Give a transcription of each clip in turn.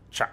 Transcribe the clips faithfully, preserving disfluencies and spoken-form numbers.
Cha.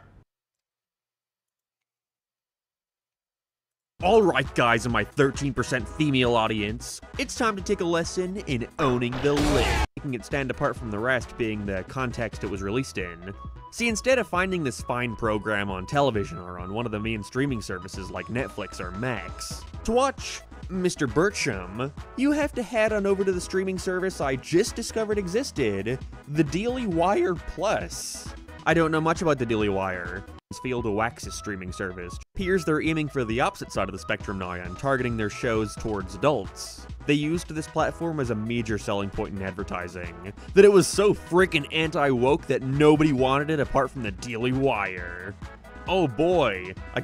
Alright guys, in my thirteen percent female audience, it's time to take a lesson in owning the lid, making it stand apart from the rest being the context it was released in. See, instead of finding this fine program on television or on one of the main streaming services like Netflix or Max, to watch Mister Bertram, you have to head on over to the streaming service I just discovered existed, the Daily Wire Plus. I don't know much about the Daily Wire. Field of Wax's streaming service. Appears they're aiming for the opposite side of the spectrum now and targeting their shows towards adults. They used this platform as a major selling point in advertising, that it was so freaking anti-woke that nobody wanted it apart from the Daily Wire. Oh boy. I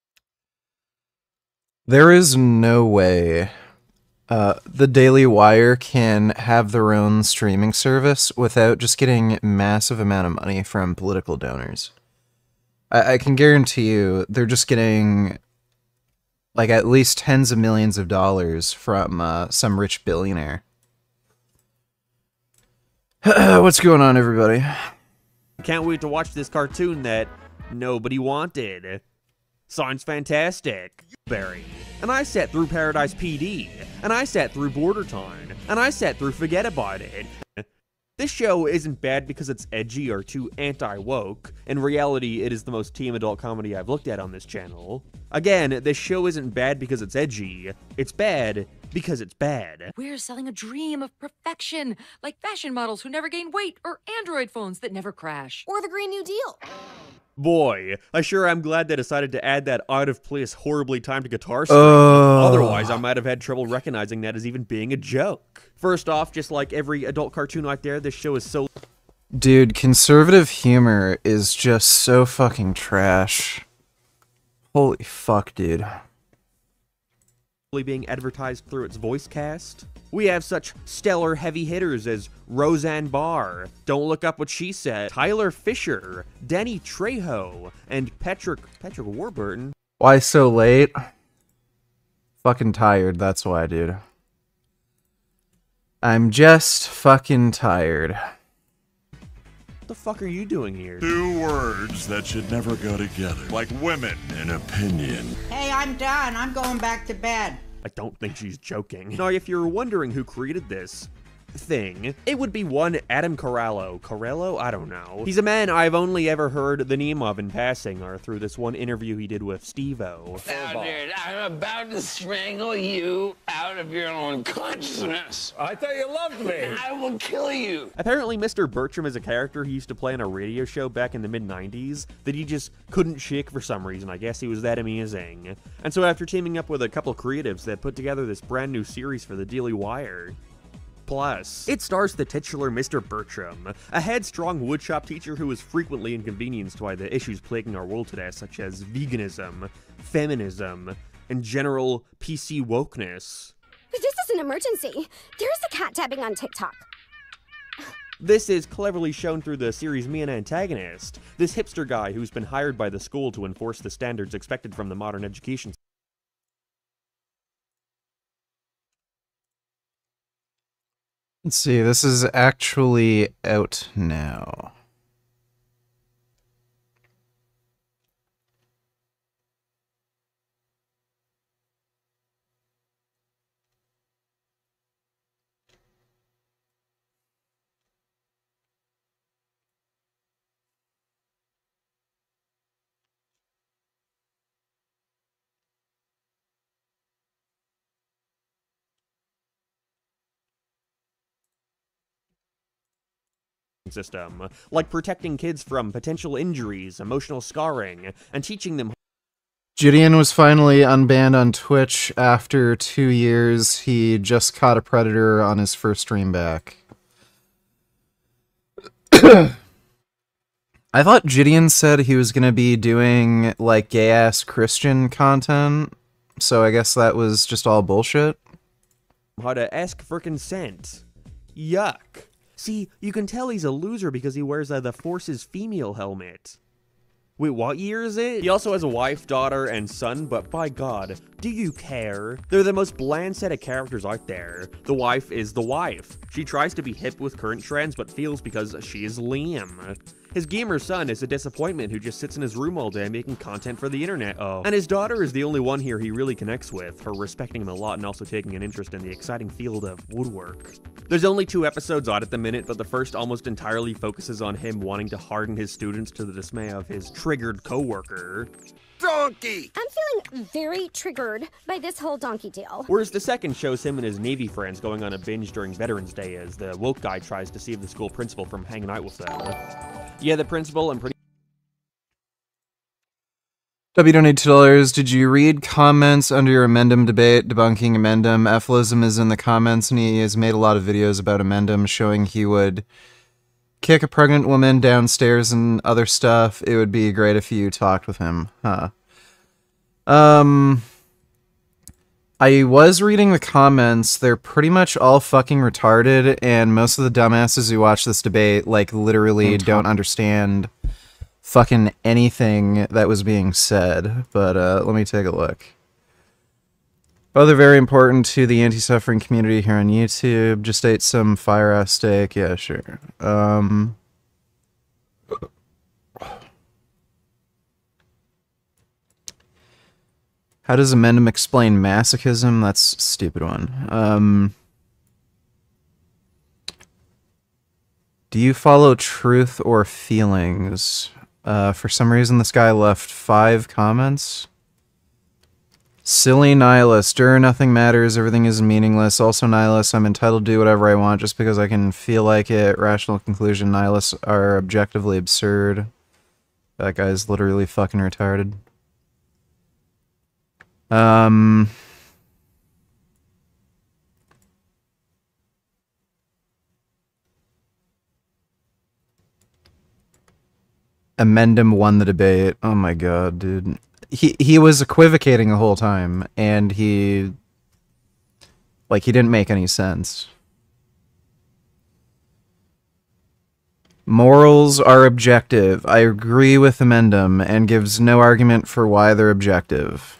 There is no way uh, the Daily Wire can have their own streaming service without just getting massive amount of money from political donors. I can guarantee you they're just getting like at least tens of millions of dollars from uh, some rich billionaire. What's going on, everybody? Can't wait to watch this cartoon that nobody wanted. Sounds fantastic. Barry. And I sat through Paradise P D. And I sat through Border Town. And I sat through Forget About It. This show isn't bad because it's edgy or too anti-woke. In reality, it is the most tame adult comedy I've looked at on this channel. Again, this show isn't bad because it's edgy. It's bad because it's bad. We're selling a dream of perfection, like fashion models who never gain weight, or Android phones that never crash. Or the Green New Deal. Boy, I sure am glad they decided to add that out-of-place, horribly timed guitar string. Uh... Otherwise, I might have had trouble recognizing that as even being a joke. First off, just like every adult cartoon out there, this show is so... Dude, conservative humor is just so fucking trash. Holy fuck, dude. being advertised through its voice cast. We have such stellar heavy hitters as Roseanne Barr, Don't Look Up What She Said, Tyler Fisher, Danny Trejo, and Patrick Patrick Warburton. Why so late? Fucking tired, that's why, dude. I'm just fucking tired. What the fuck are you doing here? Two words that should never go together. Like women and opinion. Hey, I'm done. I'm going back to bed. I don't think she's joking. Now, if you're wondering who created this thing, it would be one Adam Carallo. Carallo? I don't know. He's a man I've only ever heard the name of in passing, or through this one interview he did with Steve-O. Dude, I'm about to strangle you out of your own consciousness. I thought you loved me. I will kill you. Apparently, Mister Bertram is a character he used to play on a radio show back in the mid nineties that he just couldn't shake for some reason. I guess he was that amazing. And so after teaming up with a couple creatives that put together this brand new series for the Daily Wire, Plus, it stars the titular Mister Bertram, a headstrong woodshop teacher who is frequently inconvenienced by the issues plaguing our world today, such as veganism, feminism, and general P C wokeness. This is an emergency. There's a cat tapping on TikTok. This is cleverly shown through the series' main antagonist, this hipster guy who's been hired by the school to enforce the standards expected from the modern education system. Let's see, this is actually out now. System, like protecting kids from potential injuries, emotional scarring, and teaching them. Gideon was finally unbanned on Twitch after two years. He just caught a predator on his first stream back. I thought Gideon said he was going to be doing, like, gay-ass Christian content, so I guess that was just all bullshit. How to ask for consent. Yuck. See, you can tell he's a loser because he wears uh, the Force's female helmet. Wait, what year is it? He also has a wife, daughter, and son, but by God, do you care? They're the most bland set of characters out there. The wife is the wife. She tries to be hip with current trends, but feels because she is lame. His gamer son is a disappointment who just sits in his room all day making content for the internet. Oh. And his daughter is the only one here he really connects with, her respecting him a lot and also taking an interest in the exciting field of woodwork. There's only two episodes out at the minute, but the first almost entirely focuses on him wanting to harden his students to the dismay of his triggered coworker. Donkey! I'm feeling very triggered by this whole donkey deal. Whereas the second shows him and his Navy friends going on a binge during Veterans Day as the woke guy tries to save the school principal from hanging out with them. Yeah, the principal and pretty W donated two dollars. Did you read comments under your Amendum debate debunking Amendum? Ephilism is in the comments, and he has made a lot of videos about Amendum showing he would kick a pregnant woman downstairs and other stuff. It would be great if you talked with him. Huh. Um... I was reading the comments. They're pretty much all fucking retarded, and most of the dumbasses who watch this debate, like, literally don't understand fucking anything that was being said. But, uh, let me take a look. Oh, they're very important to the anti-suffering community here on YouTube. Just ate some fire-ass steak. Yeah, sure. Um... How does Amendum explain masochism? That's a stupid one. Um, do you follow truth or feelings? Uh, for some reason, this guy left five comments. Silly nihilist. Dur, nothing matters. Everything is meaningless. Also nihilist. I'm entitled to do whatever I want just because I can feel like it. Rational conclusion. Nihilists are objectively absurd. That guy's literally fucking retarded. Um... Amendum won the debate. Oh my god, dude. He he was equivocating the whole time, and he... Like, he didn't make any sense. Morals are objective. I agree with Amendum, and gives no argument for why they're objective.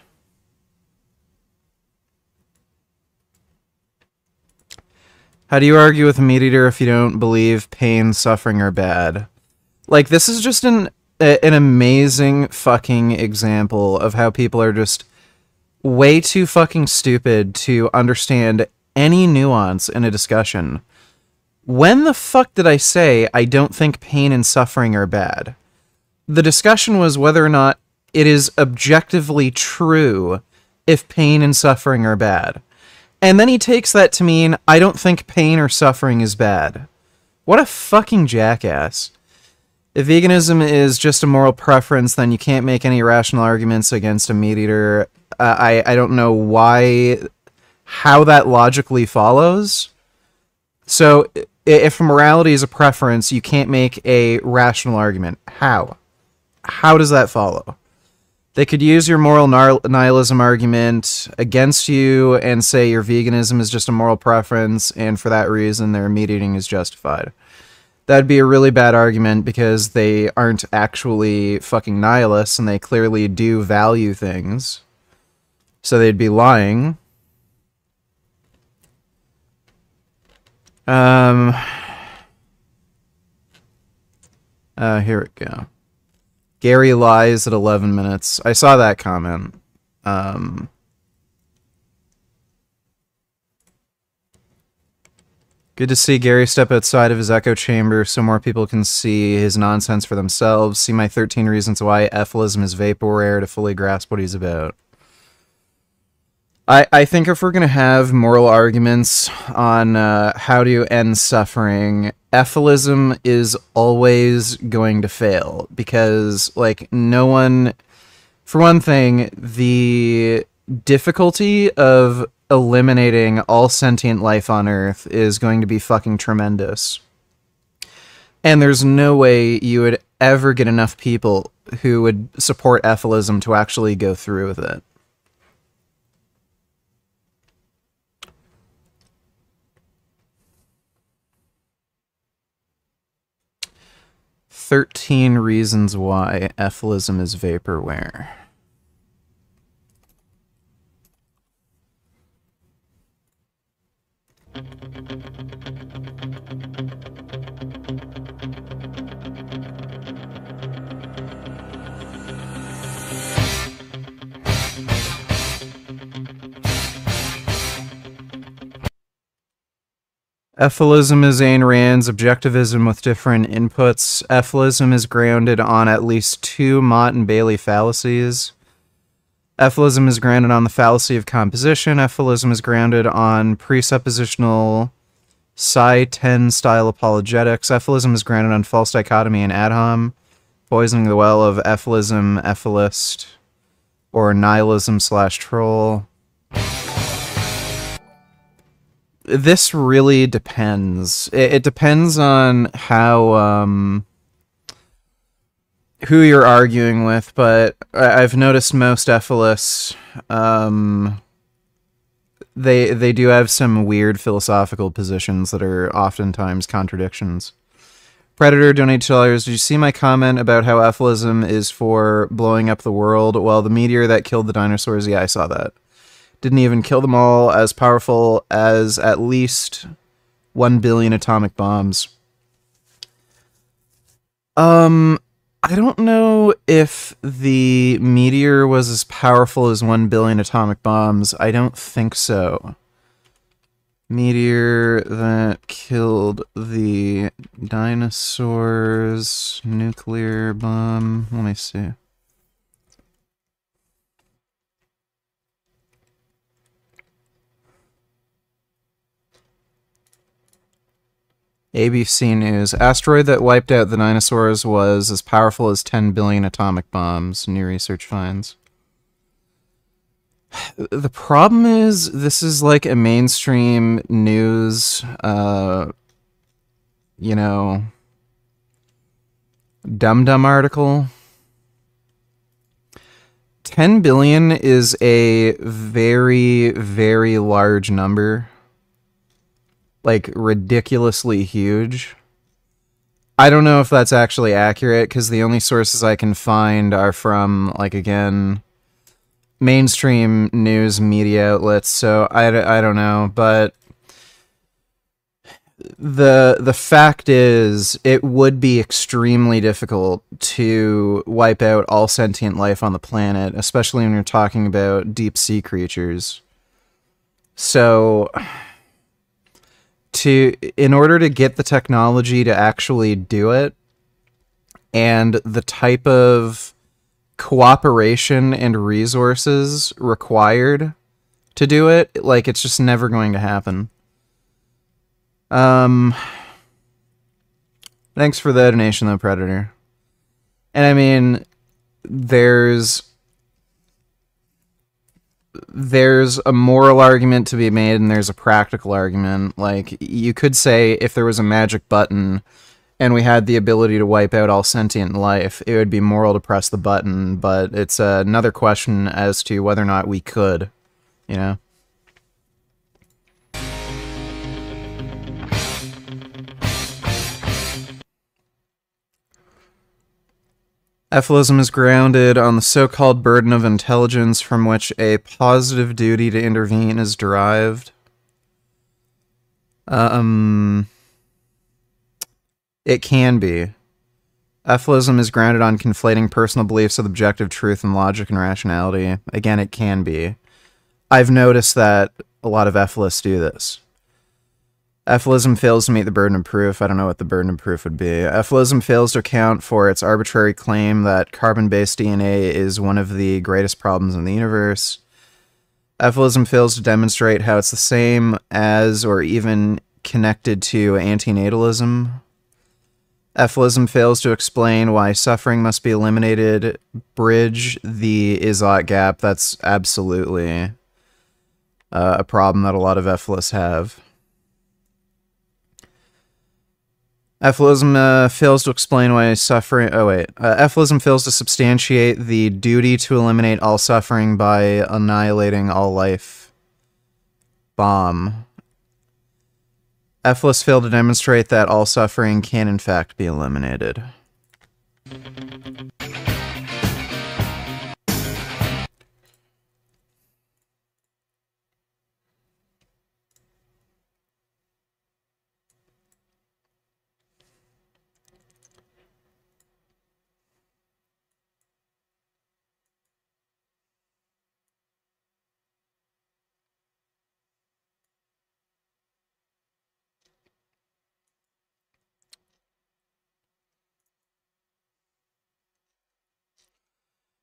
How do you argue with a meat eater if you don't believe pain, suffering are bad? Like, this is just an a, an amazing fucking example of how people are just way too fucking stupid to understand any nuance in a discussion. When the fuck did I say I don't think pain and suffering are bad? The discussion was whether or not it is objectively true if pain and suffering are bad. And then he takes that to mean, I don't think pain or suffering is bad. What a fucking jackass. If veganism is just a moral preference, then you can't make any rational arguments against a meat eater. Uh, I, I don't know why, how that logically follows. So, if morality is a preference, you can't make a rational argument. How? How does that follow? They could use your moral nihilism argument against you and say your veganism is just a moral preference, and for that reason their meat eating is justified. That'd be a really bad argument because they aren't actually fucking nihilists and they clearly do value things. So they'd be lying. Um... Uh, here we go. Gary lies at eleven minutes. I saw that comment. Um, good to see Gary step outside of his echo chamber so more people can see his nonsense for themselves. See my thirteen reasons why ephilism is vaporware to fully grasp what he's about. I, I think if we're going to have moral arguments on uh, how to end suffering, ephilism is always going to fail because, like, no one... For one thing, the difficulty of eliminating all sentient life on Earth is going to be fucking tremendous. And there's no way you would ever get enough people who would support ephilism to actually go through with it. thirteen reasons why ephilism is vaporware. Ephilism is Ayn Rand's objectivism with different inputs. Ephilism is grounded on at least two Mott and Bailey fallacies. Ephilism is grounded on the fallacy of composition. Ephilism is grounded on presuppositional Psi ten style apologetics. Ephilism is grounded on false dichotomy and ad hom, poisoning the well of ephilism, ephilist, or nihilism slash troll. This really depends. It, it depends on how, um, who you're arguing with, but I, I've noticed most ephilists, um, they, they do have some weird philosophical positions that are oftentimes contradictions. Predator donated two dollars. Did you see my comment about how ephilism is for blowing up the world? Well, the meteor that killed the dinosaurs, yeah, I saw that. Didn't even kill them all, as powerful as at least one billion atomic bombs. Um, I don't know if the meteor was as powerful as one billion atomic bombs. I don't think so. Meteor that killed the dinosaurs, nuclear bomb. Let me see. A B C News. Asteroid that wiped out the dinosaurs was as powerful as ten billion atomic bombs, new research finds. The problem is, this is like a mainstream news, uh, you know, dum-dum article. ten billion is a very, very large number. Like, ridiculously huge. I don't know if that's actually accurate, because the only sources I can find are from, like, again, mainstream news media outlets, so I, I don't know, but the the fact is, it would be extremely difficult to wipe out all sentient life on the planet, especially when you're talking about deep-sea creatures. So, to in order to get the technology to actually do it, and the type of cooperation and resources required to do it, like, it's just never going to happen. Um, thanks for the donation, though, Predator. And I mean, there's there's a moral argument to be made, and there's a practical argument. Like, you could say if there was a magic button and we had the ability to wipe out all sentient life, it would be moral to press the button, but it's uh, another question as to whether or not we could, you know? Ephilism is grounded on the so-called burden of intelligence from which a positive duty to intervene is derived. Um... It can be. Ephilism is grounded on conflating personal beliefs with objective truth and logic and rationality. Again, it can be. I've noticed that a lot of Ephilists do this. Ephilism fails to meet the burden of proof. I don't know what the burden of proof would be. Ephilism fails to account for its arbitrary claim that carbon-based D N A is one of the greatest problems in the universe. Ephilism fails to demonstrate how it's the same as or even connected to antinatalism. Ephilism fails to explain why suffering must be eliminated, bridge the Izot gap. That's absolutely uh, a problem that a lot of Ephilists have. Ephilism uh, fails to explain why suffering... Oh, wait. Uh, Ephilism fails to substantiate the duty to eliminate all suffering by annihilating all life. Bomb. Ephilists fail to demonstrate that all suffering can in fact be eliminated.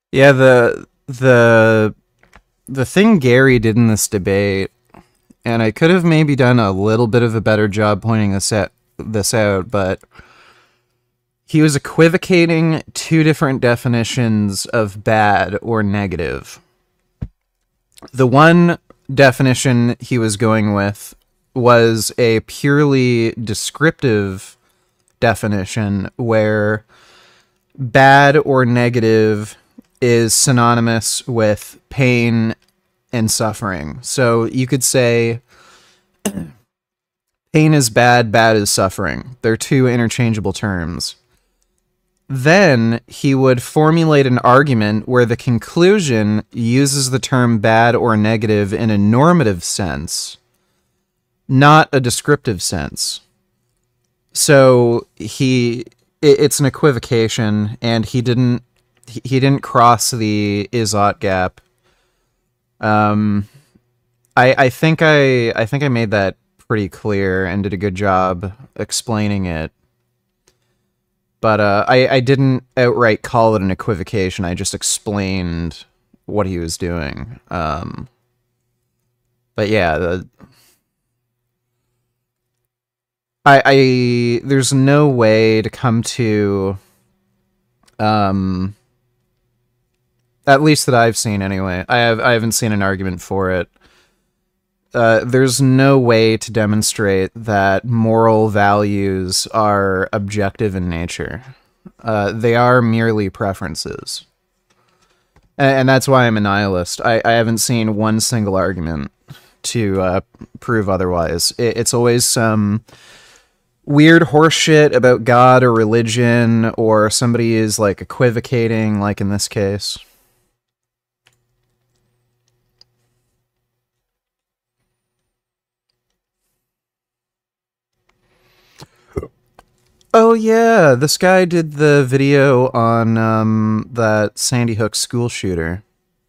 Yeah, the the the thing Gary did in this debate, and I could have maybe done a little bit of a better job pointing this out, this out, but he was equivocating two different definitions of bad or negative. The one definition he was going with was a purely descriptive definition where bad or negative is synonymous with pain and suffering. So you could say pain is bad, bad is suffering. They're two interchangeable terms. Then he would formulate an argument where the conclusion uses the term bad or negative in a normative sense, not a descriptive sense. So he, it, it's an equivocation, and he didn't, he didn't cross the is-ought gap. Um, I, I think I, I think I made that pretty clear and did a good job explaining it. But uh, I, I didn't outright call it an equivocation. I just explained what he was doing. Um, but yeah, the, I, I there's no way to come to, um, at least that I've seen anyway. I have I haven't seen an argument for it. Uh, there's no way to demonstrate that moral values are objective in nature. Uh, they are merely preferences. And, and that's why I'm a nihilist. I, I haven't seen one single argument to uh, prove otherwise. It, it's always some weird horseshit about God or religion, or somebody is like equivocating, like in this case. Oh yeah, this guy did the video on um, that Sandy Hook school shooter.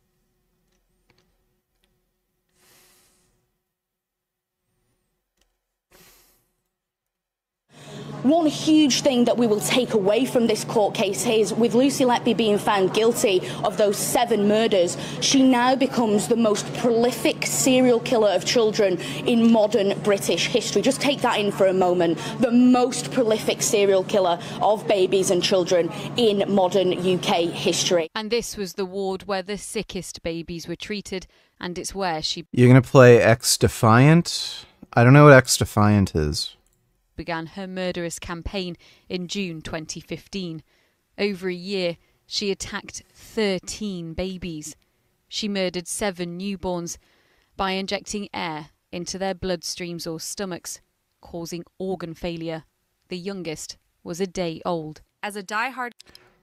One huge thing that we will take away from this court case is, with Lucy Letby being found guilty of those seven murders, she now becomes the most prolific serial killer of children in modern British history. Just take that in for a moment. The most prolific serial killer of babies and children in modern U K history. And this was the ward where the sickest babies were treated, and it's where she... You're gonna play X-Defiant? I don't know what X-Defiant is. began her murderous campaign in June twenty fifteen. Over a year, she attacked thirteen babies. She murdered seven newborns by injecting air into their bloodstreams or stomachs, causing organ failure. The youngest was a day old. As a die-hard...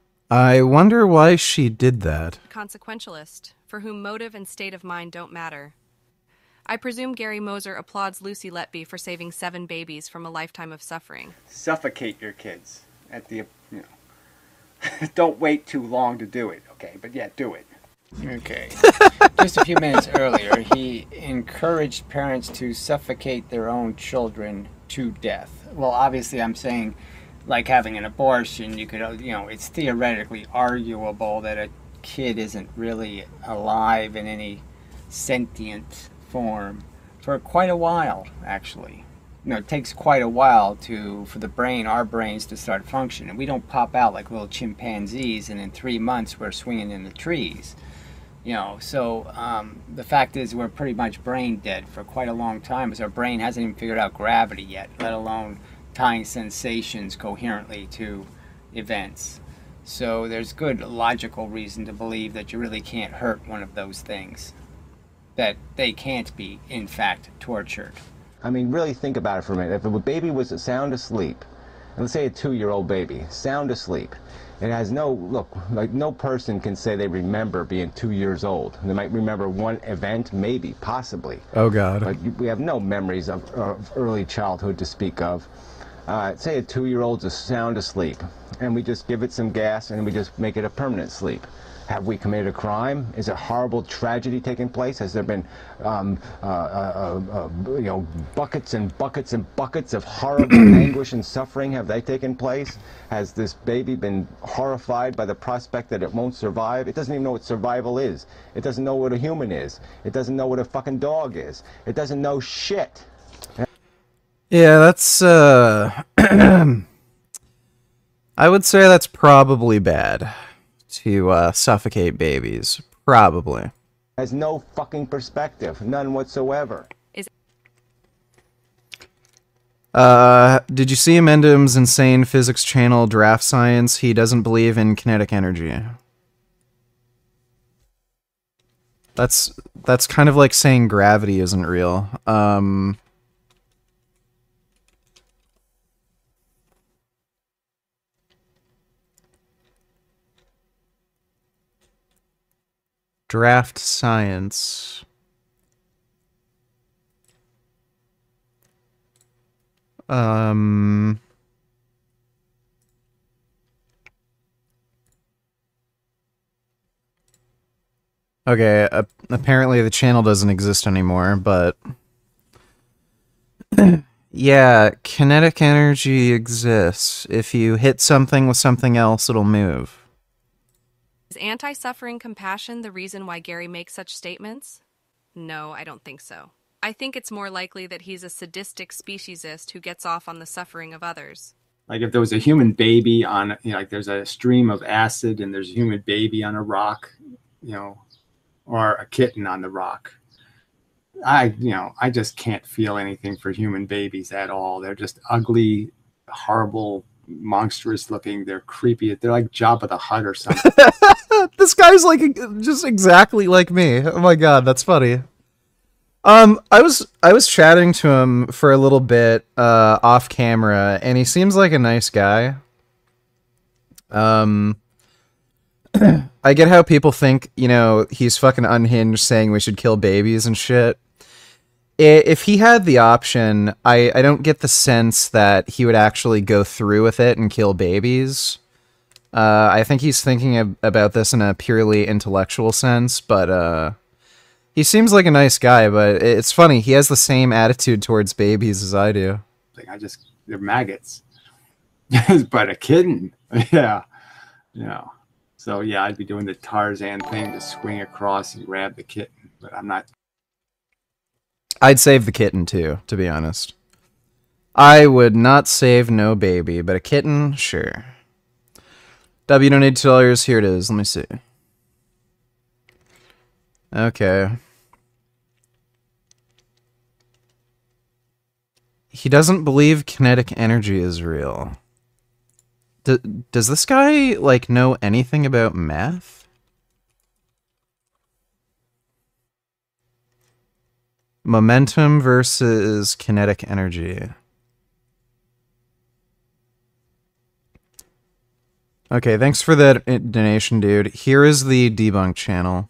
I wonder why she did that. Consequentialist, for whom motive and state of mind don't matter. I presume Gary Moser applauds Lucy Letby for saving seven babies from a lifetime of suffering. Suffocate your kids at the, you know, don't wait too long to do it, okay? But yeah, do it. Okay. Just a few minutes earlier, he encouraged parents to suffocate their own children to death. Well, obviously I'm saying, like having an abortion, you could, you know, it's theoretically arguable that a kid isn't really alive in any sentient form for quite a while, actually. You know, it takes quite a while to for the brain, our brains, to start functioning. We don't pop out like little chimpanzees and in three months we're swinging in the trees. You know, so um, the fact is we're pretty much brain dead for quite a long time, because our brain hasn't even figured out gravity yet, let alone tying sensations coherently to events. So there's good logical reason to believe that you really can't hurt one of those things, that they can't be, in fact, tortured. I mean, really think about it for a minute. If a baby was sound asleep, and let's say a two-year-old baby, sound asleep, it has no, look, like no person can say they remember being two years old. They might remember one event, maybe, possibly. Oh, God. But we have no memories of, of early childhood to speak of. Uh, say a two-year-old's sound asleep, and we just give it some gas, and we just make it a permanent sleep. Have we committed a crime? Is a horrible tragedy taking place? Has there been, um, uh, uh, uh, uh, you know, buckets and buckets and buckets of horrible anguish and suffering? Have they taken place? Has this baby been horrified by the prospect that it won't survive? It doesn't even know what survival is. It doesn't know what a human is. It doesn't know what a fucking dog is. It doesn't know shit. Yeah, that's, uh... I would say that's probably bad. To uh, suffocate babies. Probably. Has no fucking perspective. None whatsoever. Is uh, did you see Amendum's insane physics channel Draft Science? He doesn't believe in kinetic energy. That's that's kind of like saying gravity isn't real. Um... Draft Science. Um... Okay, uh, apparently the channel doesn't exist anymore, but... yeah, kinetic energy exists. If you hit something with something else, it'll move. Is anti-suffering compassion the reason why Gary makes such statements? No, I don't think so. I think it's more likely that he's a sadistic speciesist who gets off on the suffering of others. Like if there was a human baby on, you know, like there's a stream of acid and there's a human baby on a rock, you know, or a kitten on the rock. I, you know, I just can't feel anything for human babies at all. They're just ugly, horrible, monstrous looking. They're creepy. They're like Jabba the Hutt or something. This guy's like just exactly like me. Oh my god, that's funny. Um, I was I was chatting to him for a little bit uh, off camera, and he seems like a nice guy. Um, I get how people think, you know, he's fucking unhinged saying we should kill babies and shit. If he had the option, I, I don't get the sense that he would actually go through with it and kill babies. Uh, I think he's thinking of, about this in a purely intellectual sense, but uh, he seems like a nice guy, but it's funny, he has the same attitude towards babies as I do. Like, I just, they're maggots. But a kitten, yeah, you know. So yeah, I'd be doing the Tarzan thing to swing across and grab the kitten, but I'm not. I'd save the kitten too, to be honest. I would not save no baby, but a kitten, sure. W don't need two dollars. Here it is. Let me see. Okay. He doesn't believe kinetic energy is real. D- does this guy, like, know anything about math? Momentum versus kinetic energy. Okay, thanks for that donation, dude. Here is the debunk channel.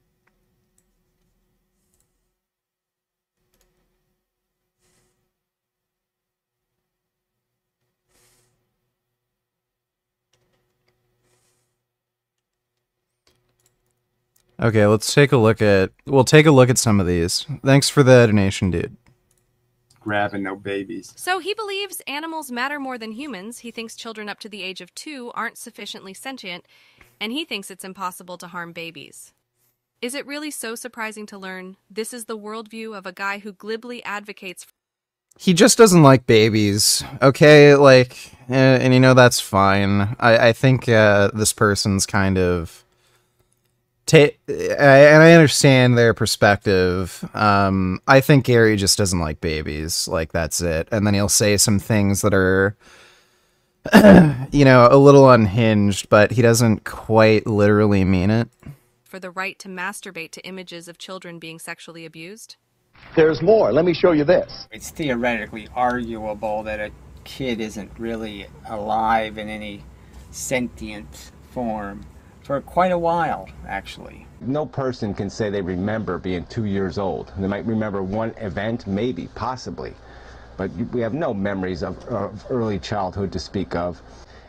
Okay, let's take a look at... We'll take a look at some of these. Thanks for the donation, dude. Grabbing no babies. So he believes animals matter more than humans. He thinks children up to the age of two aren't sufficiently sentient, and he thinks it's impossible to harm babies. Is it really so surprising to learn this is the worldview of a guy who glibly advocates... He just doesn't like babies, okay? Like, eh, and you know, that's fine. I, I think uh, this person's kind of... Ta and I understand their perspective. Um, I think Gary just doesn't like babies. Like, that's it. And then he'll say some things that are, you know, a little unhinged, but he doesn't quite literally mean it. For the right to masturbate to images of children being sexually abused? There's more. Let me show you this. It's theoretically arguable that a kid isn't really alive in any sentient form. For quite a while, actually. No person can say they remember being two years old. They might remember one event, maybe, possibly. But we have no memories of, of early childhood to speak of.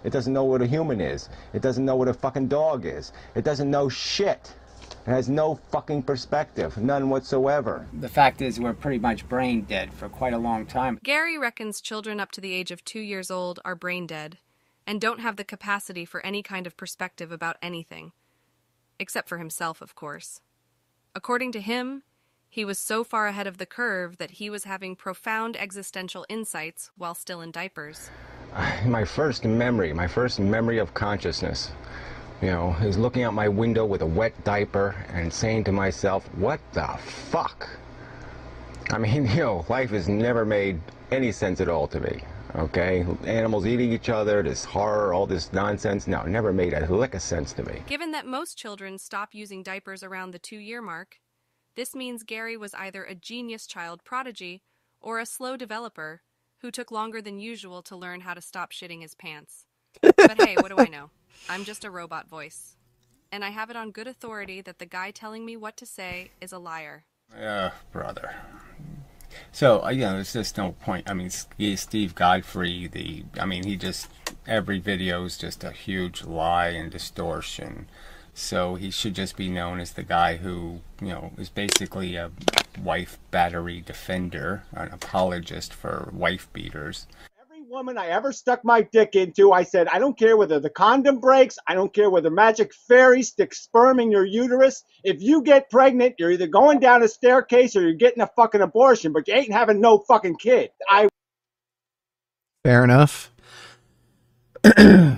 It doesn't know what a human is. It doesn't know what a fucking dog is. It doesn't know shit. It has no fucking perspective, none whatsoever. The fact is we're pretty much brain dead for quite a long time. Gary reckons children up to the age of two years old are brain dead and don't have the capacity for any kind of perspective about anything. Except for himself, of course. According to him, he was so far ahead of the curve that he was having profound existential insights while still in diapers. My first memory, my first memory of consciousness, you know, is looking out my window with a wet diaper and saying to myself, what the fuck? I mean, you know, life has never made any sense at all to me, okay? Animals eating each other, this horror, all this nonsense, no, it never made a lick of sense to me. Given that most children stop using diapers around the two-year mark, this means Gary was either a genius child prodigy or a slow developer who took longer than usual to learn how to stop shitting his pants. But hey, what do I know? I'm just a robot voice. And I have it on good authority that the guy telling me what to say is a liar. Yeah, brother. So, uh, you know, there's just no point. I mean, Steve Godfrey, the, I mean, he just, every video is just a huge lie and distortion. So he should just be known as the guy who, you know, is basically a wife battery defender, an apologist for wife beaters. Woman I ever stuck my dick into, I said, I don't care whether the condom breaks, I don't care whether magic fairies stick sperm in your uterus. If you get pregnant, you're either going down a staircase or you're getting a fucking abortion, but you ain't having no fucking kid. I Fair enough. uh,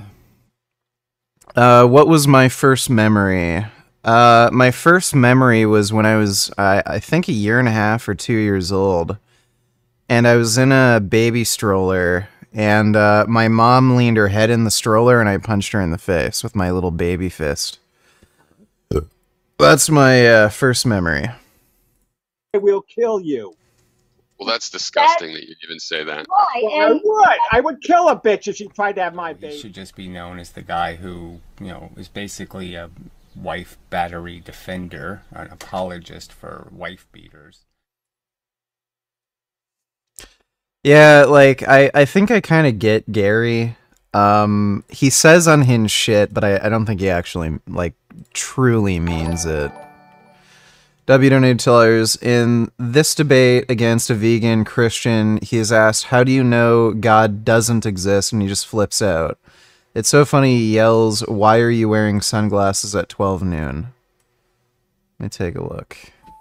what was my first memory? Uh, my first memory was when I was, I, I think, a year and a half or two years old. And I was in a baby stroller. And uh, my mom leaned her head in the stroller, and I punched her in the face with my little baby fist. That's my uh, first memory. I will kill you. Well, that's disgusting that, that you even say that. Why? Well, I would. I would kill a bitch if she tried to have my baby. He should just be known as the guy who, you know, is basically a wife battery defender, an apologist for wife beaters. Yeah, like, I, I think I kind of get Gary. Um, he says unhinged shit, but I, I don't think he actually, like, truly means it. W donated dollars. In this debate against a vegan Christian, he is asked, how do you know God doesn't exist? And he just flips out. It's so funny, he yells, why are you wearing sunglasses at twelve noon? Let me take a look.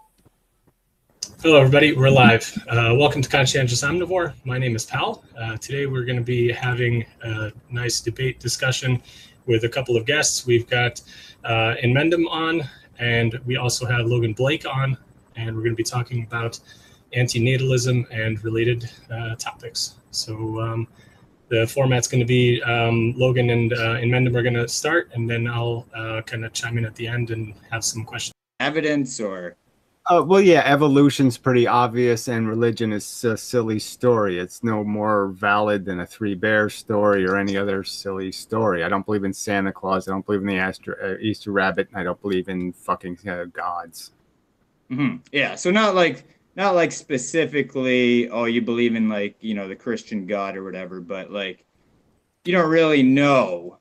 Hello, everybody. We're live. Uh, welcome to Conscientious Omnivore. My name is Pal. Uh, today, we're going to be having a nice debate discussion with a couple of guests. We've got uh, Inmendum on, and we also have Logan Blake on, and we're going to be talking about antinatalism and related uh, topics. So um, the format's going to be um, Logan and uh, Inmendum are going to start, and then I'll uh, kind of chime in at the end and have some questions. Evidence or... Uh, well, yeah, evolution's pretty obvious, and religion is a silly story. It's no more valid than a Three Bears story or any other silly story. I don't believe in Santa Claus. I don't believe in the Astra, uh, Easter Rabbit. And I don't believe in fucking uh, gods. Mm-hmm. Yeah, so not like not like specifically, oh, you believe in like, you know, the Christian God or whatever, but like you don't really know.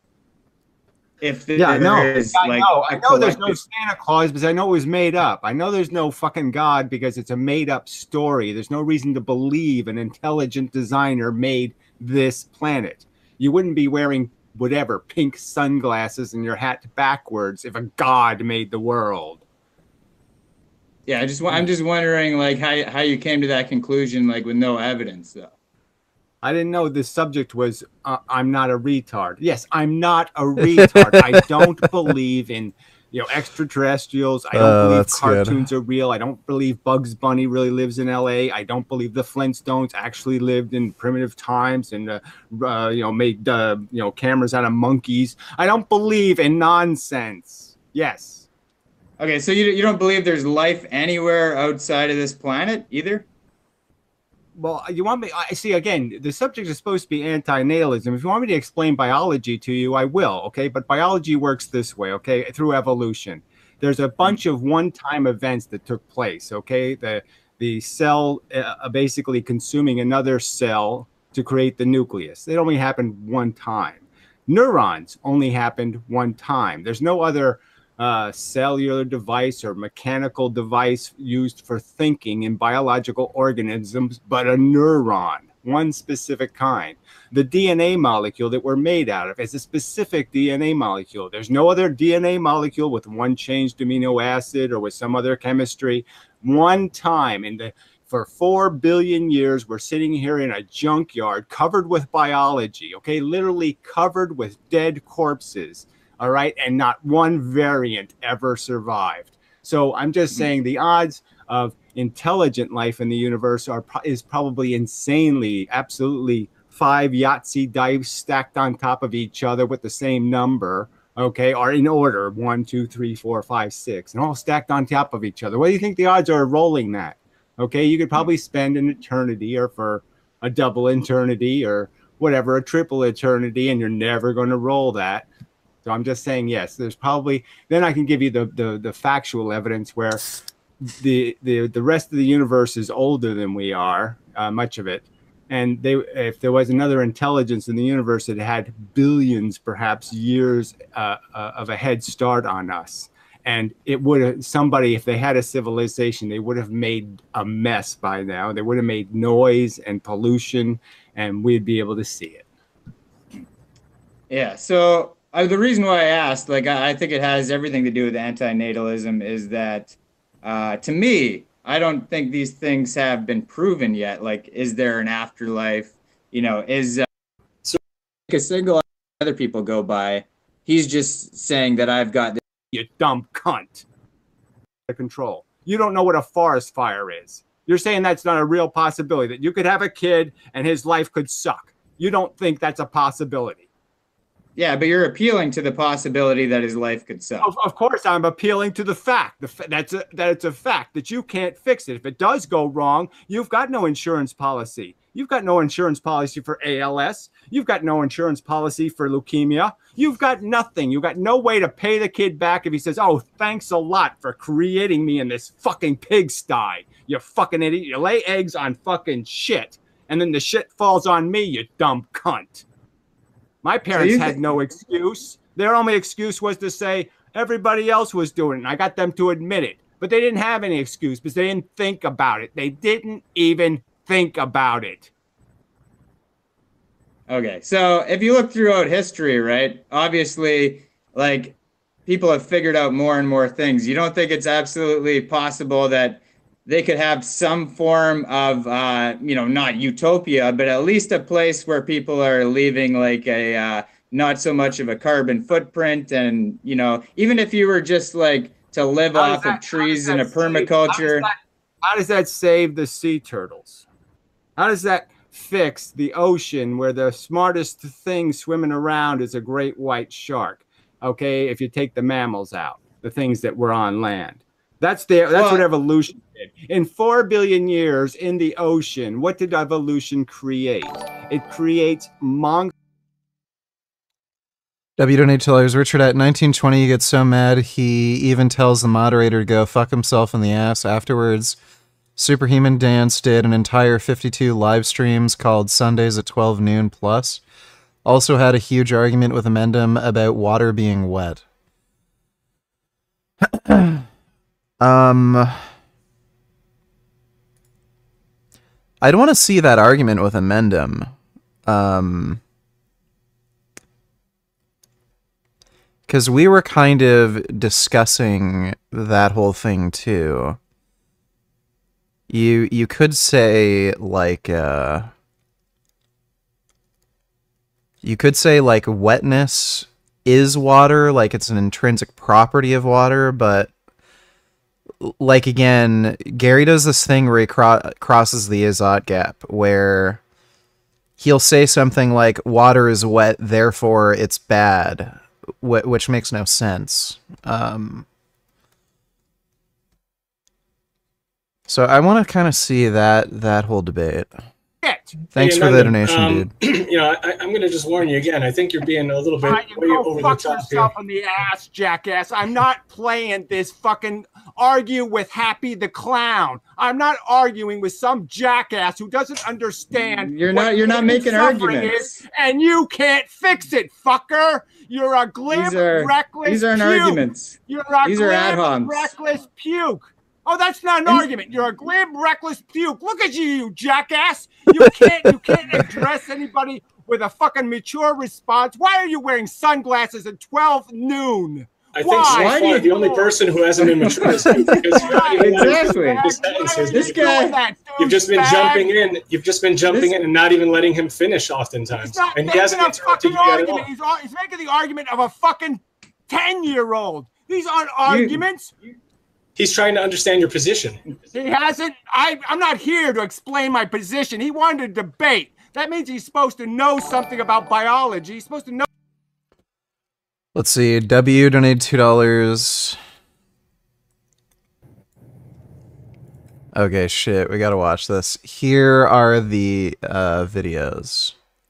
If there yeah, I know. is I like know. I know collective... there's no Santa Claus because I know it was made up. I know there's no fucking God because it's a made up story. There's no reason to believe an intelligent designer made this planet. You wouldn't be wearing whatever pink sunglasses and your hat backwards if a God made the world. Yeah, I just I'm just wondering like how how you came to that conclusion like with no evidence though. I didn't know the subject was uh, I'm not a retard. Yes, I'm not a retard. I don't believe in, you know, extraterrestrials. I don't Uh, believe that's cartoons good. are real. I don't believe Bugs Bunny really lives in L A. I don't believe the Flintstones actually lived in primitive times and uh, uh, you know made uh, you know cameras out of monkeys. I don't believe in nonsense. Yes. Okay, so you you don't believe there's life anywhere outside of this planet either? Well, you want me? I see. Again, the subject is supposed to be antinatalism. If you want me to explain biology to you, I will. Okay, but biology works this way. Okay, through evolution, there's a bunch of one-time events that took place. Okay, the the cell uh, basically consuming another cell to create the nucleus. It only happened one time. Neurons only happened one time. There's no other uh, cellular device or mechanical device used for thinking in biological organisms but a neuron, one specific kind. The D N A molecule that we're made out of is a specific D N A molecule. There's no other D N A molecule with one changed amino acid or with some other chemistry. One time in the for four billion years, we're sitting here in a junkyard covered with biology, okay? Literally covered with dead corpses, all right? And not one variant ever survived. So I'm just saying the odds of intelligent life in the universe are is probably insanely, absolutely five Yahtzee dice stacked on top of each other with the same number, okay, are in order, one, two, three, four, five, six, and all stacked on top of each other. What do you think the odds are of rolling that? Okay, you could probably spend an eternity or for a double eternity or whatever, a triple eternity, and you're never going to roll that. So I'm just saying, yes, there's probably, then I can give you the, the, the factual evidence where the, the, the rest of the universe is older than we are, uh, much of it. And they, if there was another intelligence in the universe that had billions, perhaps years uh, uh, of a head start on us, and it would have, somebody, if they had a civilization, they would have made a mess by now. They would have made noise and pollution, and we'd be able to see it. Yeah. So uh, the reason why I asked, like, I, I think it has everything to do with antinatalism, is that, uh, to me, I don't think these things have been proven yet. Like, is there an afterlife? You know, is uh, so like a single other people go by. He's just saying that I've got this. You dumb cunt. Control. You don't know what a forest fire is. You're saying that's not a real possibility, that you could have a kid and his life could suck. You don't think that's a possibility. Yeah, but you're appealing to the possibility that his life could suck. Of, of course, I'm appealing to the fact the fa that's a, that it's a fact that you can't fix it. If it does go wrong, you've got no insurance policy. You've got no insurance policy for A L S. You've got no insurance policy for leukemia. You've got nothing. You've got no way to pay the kid back if he says, oh, thanks a lot for creating me in this fucking pigsty. You fucking idiot. You lay eggs on fucking shit, and then the shit falls on me, you dumb cunt. My parents so had no excuse. Their only excuse was to say everybody else was doing it, and I got them to admit it. But they didn't have any excuse because they didn't think about it. They didn't even think about it. Okay, so if you look throughout history, right, obviously, like, people have figured out more and more things. You don't think it's absolutely possible that they could have some form of, uh, you know, not utopia, but at least a place where people are leaving, like, a uh, not so much of a carbon footprint, and, you know, even if you were just, like, to live How off that, of trees in a save, permaculture. How does, that, how does that save the sea turtles? How does that fix the ocean where the smartest thing swimming around is a great white shark? Okay, if you take the mammals out, the things that were on land. That's there. That's well, what evolution did. In four billion years in the ocean, what did evolution create? It creates monk. W donate dollars. Richard at nineteen twenty, he gets so mad he even tells the moderator to go fuck himself in the ass afterwards. Superhuman Dance did an entire fifty-two live streams called Sundays at twelve noon plus. Also had a huge argument with Amendum about water being wet. um, I'd want to see that argument with Amendum. Um, because we were kind of discussing that whole thing too. You you could say like uh you could say like wetness is water, like it's an intrinsic property of water, but like again, Gary does this thing where he cro crosses the Izot gap where he'll say something like water is wet, therefore it's bad, wh which makes no sense. Um So I want to kind of see that that whole debate. Thanks Hey, for the Amanda, donation, um, dude. You know, I, I'm going to just warn you again. I think you're being a little bit All right, you way go over fuck the top yourself here. in the ass, jackass. I'm not playing this fucking argue with Happy the Clown. I'm not arguing with some jackass who doesn't understand. You're what not- you're not human making suffering arguments. is, and you can't fix it, fucker. You're a glib, These are- reckless these aren't puke. arguments. You're a These are glib, ad homs. reckless puke. Oh, that's not an And- argument. You're a glib, reckless puke. Look at you, you jackass. You can't, you can't address anybody with a fucking mature response. Why are you wearing sunglasses at twelve noon? I think so Why? far the only person who hasn't been mature is you, because you're not even Exactly. letting him finish sentences. This You've- guy- You've just been douchebag. jumping in. You've just been jumping This- in and not even letting him finish oftentimes. He's not And he making hasn't a interrupted fucking you at all. argument. He's, ar- he's making the argument of a fucking ten-year-old. These aren't arguments. He's trying to understand your position. He hasn't. I, I'm not here to explain my position. He wanted to debate. That means he's supposed to know something about biology. He's supposed to know. Let's see. W donated two dollars. Okay, shit. We gotta watch this. Here are the uh, videos.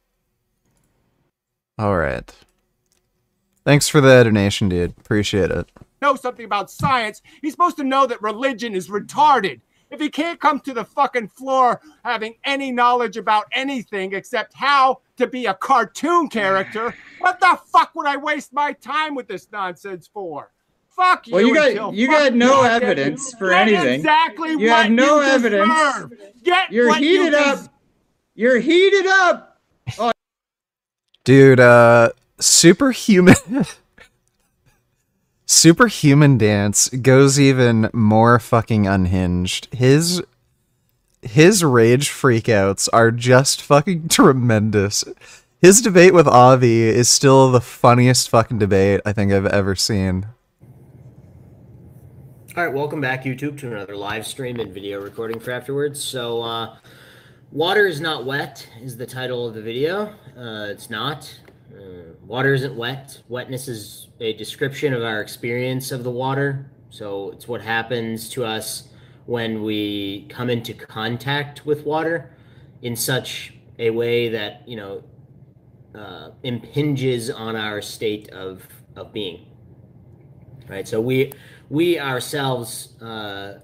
All right. Thanks for the donation, dude. Appreciate it. know something about science. He's supposed to know that religion is retarded. If he can't come to the fucking floor having any knowledge about anything except how to be a cartoon character, what the fuck would I waste my time with this nonsense for? Fuck you. Well, you got until you fuck got no you. evidence for Get anything. Exactly you what have no you evidence. deserve. Get You're what you heated up. des- You're heated up. Oh, Dude, uh, superhuman. Superhuman Dance goes even more fucking unhinged. His his rage freakouts are just fucking tremendous. His debate with Avi is still the funniest fucking debate I think I've ever seen. All right, welcome back, YouTube, to another live stream and video recording for afterwards. So, uh, water is not wet is the title of the video. Uh, it's not. Uh, water isn't wet. Wetness is a description of our experience of the water. So it's what happens to us when we come into contact with water in such a way that, you know, uh, impinges on our state of, of being. Right? So we, we ourselves, uh,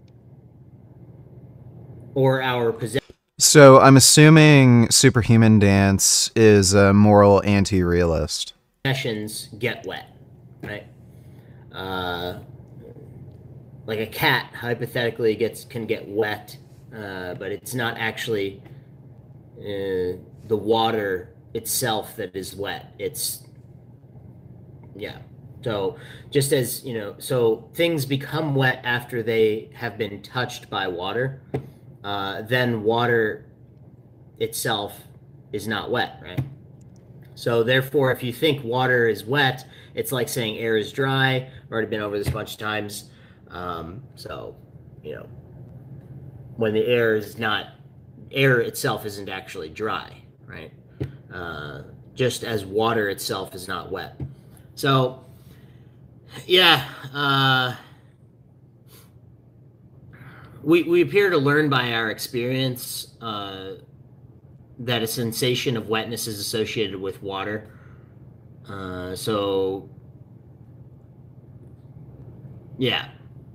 or our possession. So I'm assuming Superhuman Dance is a moral anti-realist. Possessions get wet, right? Uh, like a cat hypothetically gets can get wet, uh, but it's not actually uh, the water itself that is wet. It's yeah. So just as you know, so things become wet after they have been touched by water. Uh, then water itself is not wet, right? So therefore, if you think water is wet, it's like saying air is dry. I've already been over this a bunch of times. Um, so, you know, when the air is not, air itself isn't actually dry, right? Uh, just as water itself is not wet. So, yeah, uh, we, we appear to learn by our experience uh, that a sensation of wetness is associated with water. Uh, so, yeah.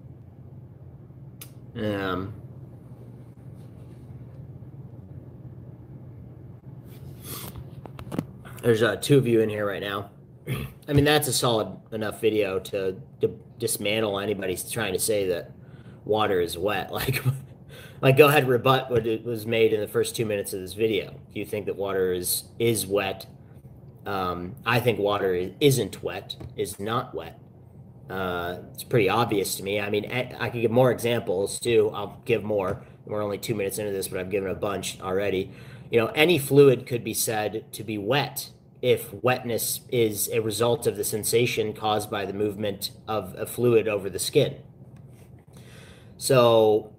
Um, there's uh, two of you in here right now. I mean, that's a solid enough video to, to dismantle anybody trying to say that water is wet. Like, like go ahead, rebut what it was made in the first two minutes of this video. Do you think that water is is wet? Um, I think water is, isn't wet, is not wet. Uh, it's pretty obvious to me. I mean, I, I could give more examples too. I'll give more. We're only two minutes into this, but I've given a bunch already. You know, any fluid could be said to be wet if wetness is a result of the sensation caused by the movement of a fluid over the skin. So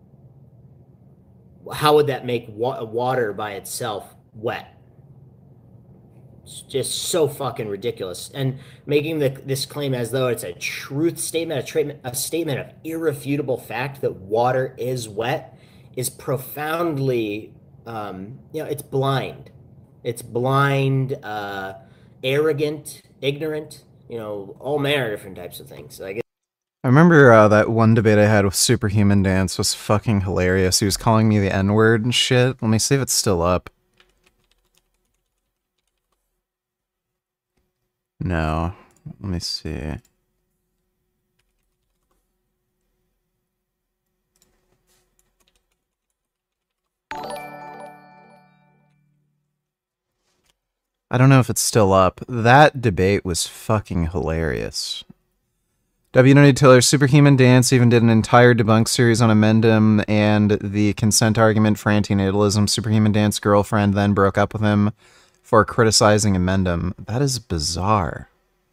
how would that make wa- water by itself wet? It's just so fucking ridiculous. And making the, this claim as though it's a truth statement, a, tra- a statement of irrefutable fact that water is wet is profoundly um, you know, it's blind. It's blind, uh, arrogant, ignorant, you know, all manner of different types of things. Like, I remember uh, that one debate I had with Superhuman Dance was fucking hilarious. He was calling me the N-word and shit. Let me see if it's still up. No. Let me see. I don't know if it's still up. That debate was fucking hilarious. W. Donated Tiller, Superhuman Dance even did an entire debunk series on Amendum and the consent argument for antinatalism. Superhuman Dance girlfriend then broke up with him for criticizing Amendum. That is bizarre.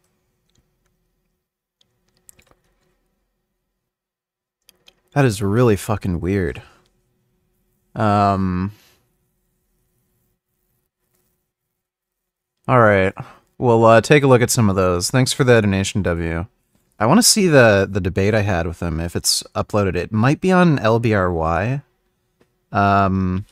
That is really fucking weird. Um... Alright, well, uh, take a look at some of those. Thanks for the donation, W. I want to see the, the debate I had with him, if it's uploaded. It might be on L B R Y. Um...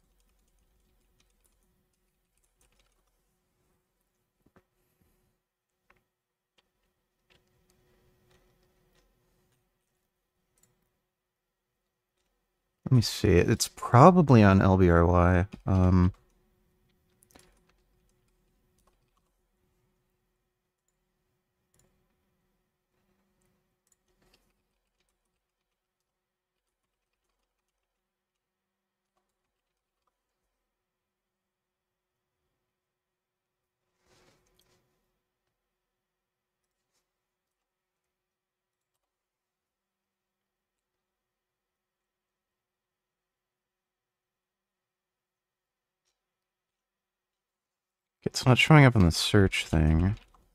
Let me see. It's probably on L B R Y. Um... It's not showing up in the search thing.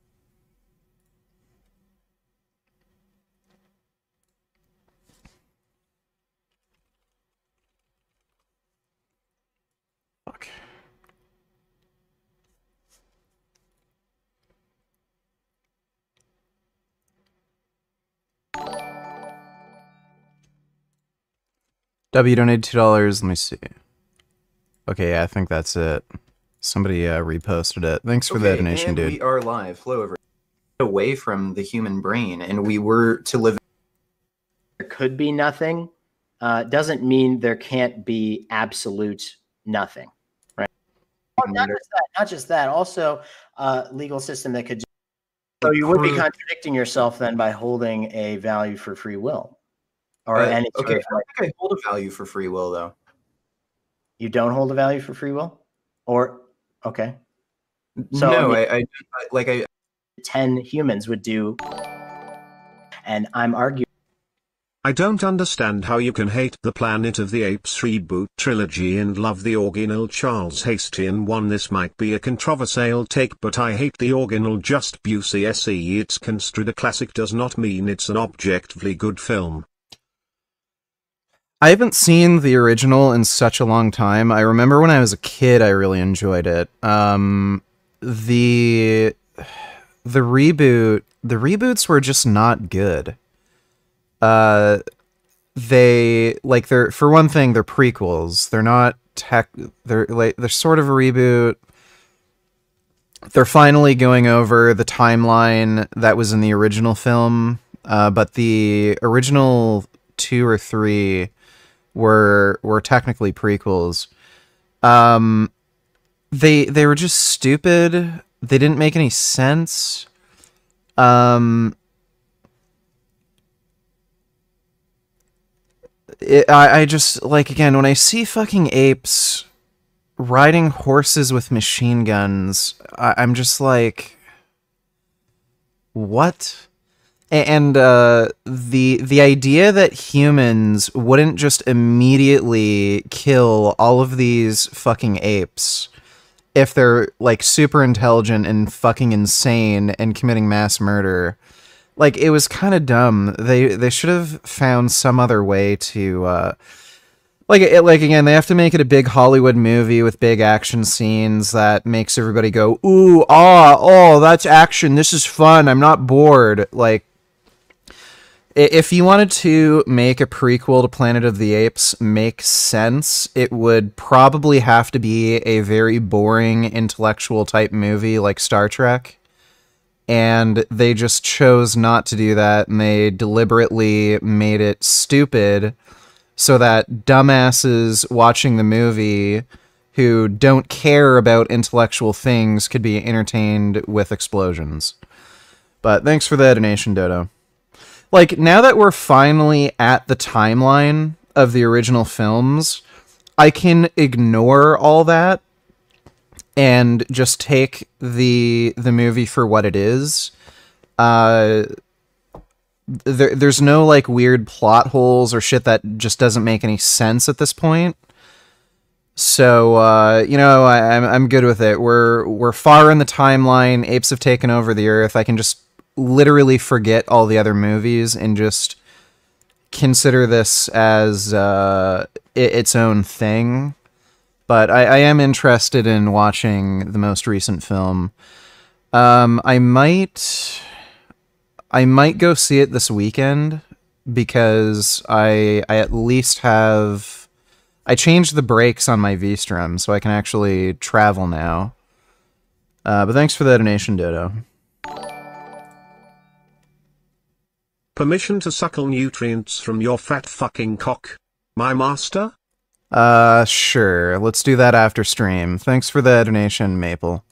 Fuck. W donated two dollars. Let me see. Okay, yeah, I think that's it. Somebody uh, reposted it. Thanks for Okay, the donation, and dude. We are live. Flow over. Away from the human brain, and we were to live. There could be nothing. Uh, doesn't mean there can't be absolute nothing, right? Oh, not just that. Not just that. Also, uh, legal system that could. Do so you would be contradicting yourself then by holding a value for free will, or Uh, any. okay, I think I hold a value for free will, though. You don't hold a value for free will, or okay. So no, I, mean, I, I like I. ten humans would do, and I'm arguing. I don't understand how you can hate the Planet of the Apes reboot trilogy and love the original Charles Hastian one. This might be a controversial take, but I hate the original just because it's construed a classic does not mean it's an objectively good film. I haven't seen the original in such a long time. I remember when I was a kid, I really enjoyed it. Um, the the reboot, the reboots were just not good. Uh, they like they're for one thing they're prequels. They're not tech. They're like they're sort of a reboot. They're finally going over the timeline that was in the original film, uh, but the original two or three were were technically prequels. Um, they they were just stupid. They didn't make any sense. Um. It, I, I just, like, again, when I see fucking apes riding horses with machine guns, I, I'm just like, what? And uh, the the idea that humans wouldn't just immediately kill all of these fucking apes if they're, like, super intelligent and fucking insane and committing mass murder... Like, it was kind of dumb. They they should have found some other way to, uh... Like, it, like, again, they have to make it a big Hollywood movie with big action scenes that makes everybody go, ooh, ah, oh, that's action, this is fun, I'm not bored. Like, If you wanted to make a prequel to Planet of the Apes make sense, it would probably have to be a very boring intellectual type movie like Star Trek. And they just chose not to do that, and they deliberately made it stupid so that dumbasses watching the movie who don't care about intellectual things could be entertained with explosions. But thanks for the donation, Dodo. Like, now that we're finally at the timeline of the original films, I can ignore all that and just take the the movie for what it is. Uh, there, there's no, like, weird plot holes or shit that just doesn't make any sense at this point. So, uh, you know, I, I'm, I'm good with it. We're, we're far in the timeline. Apes have taken over the Earth. I can just literally forget all the other movies and just consider this as uh, it, its own thing. But I, I am interested in watching the most recent film. Um, I might, I might go see it this weekend because I, I at least have, I changed the brakes on my V-Strom so I can actually travel now. Uh, but thanks for the donation, Dodo. Permission to suckle nutrients from your fat fucking cock, my master? Uh, sure. Let's do that after stream. Thanks for the donation, Maple.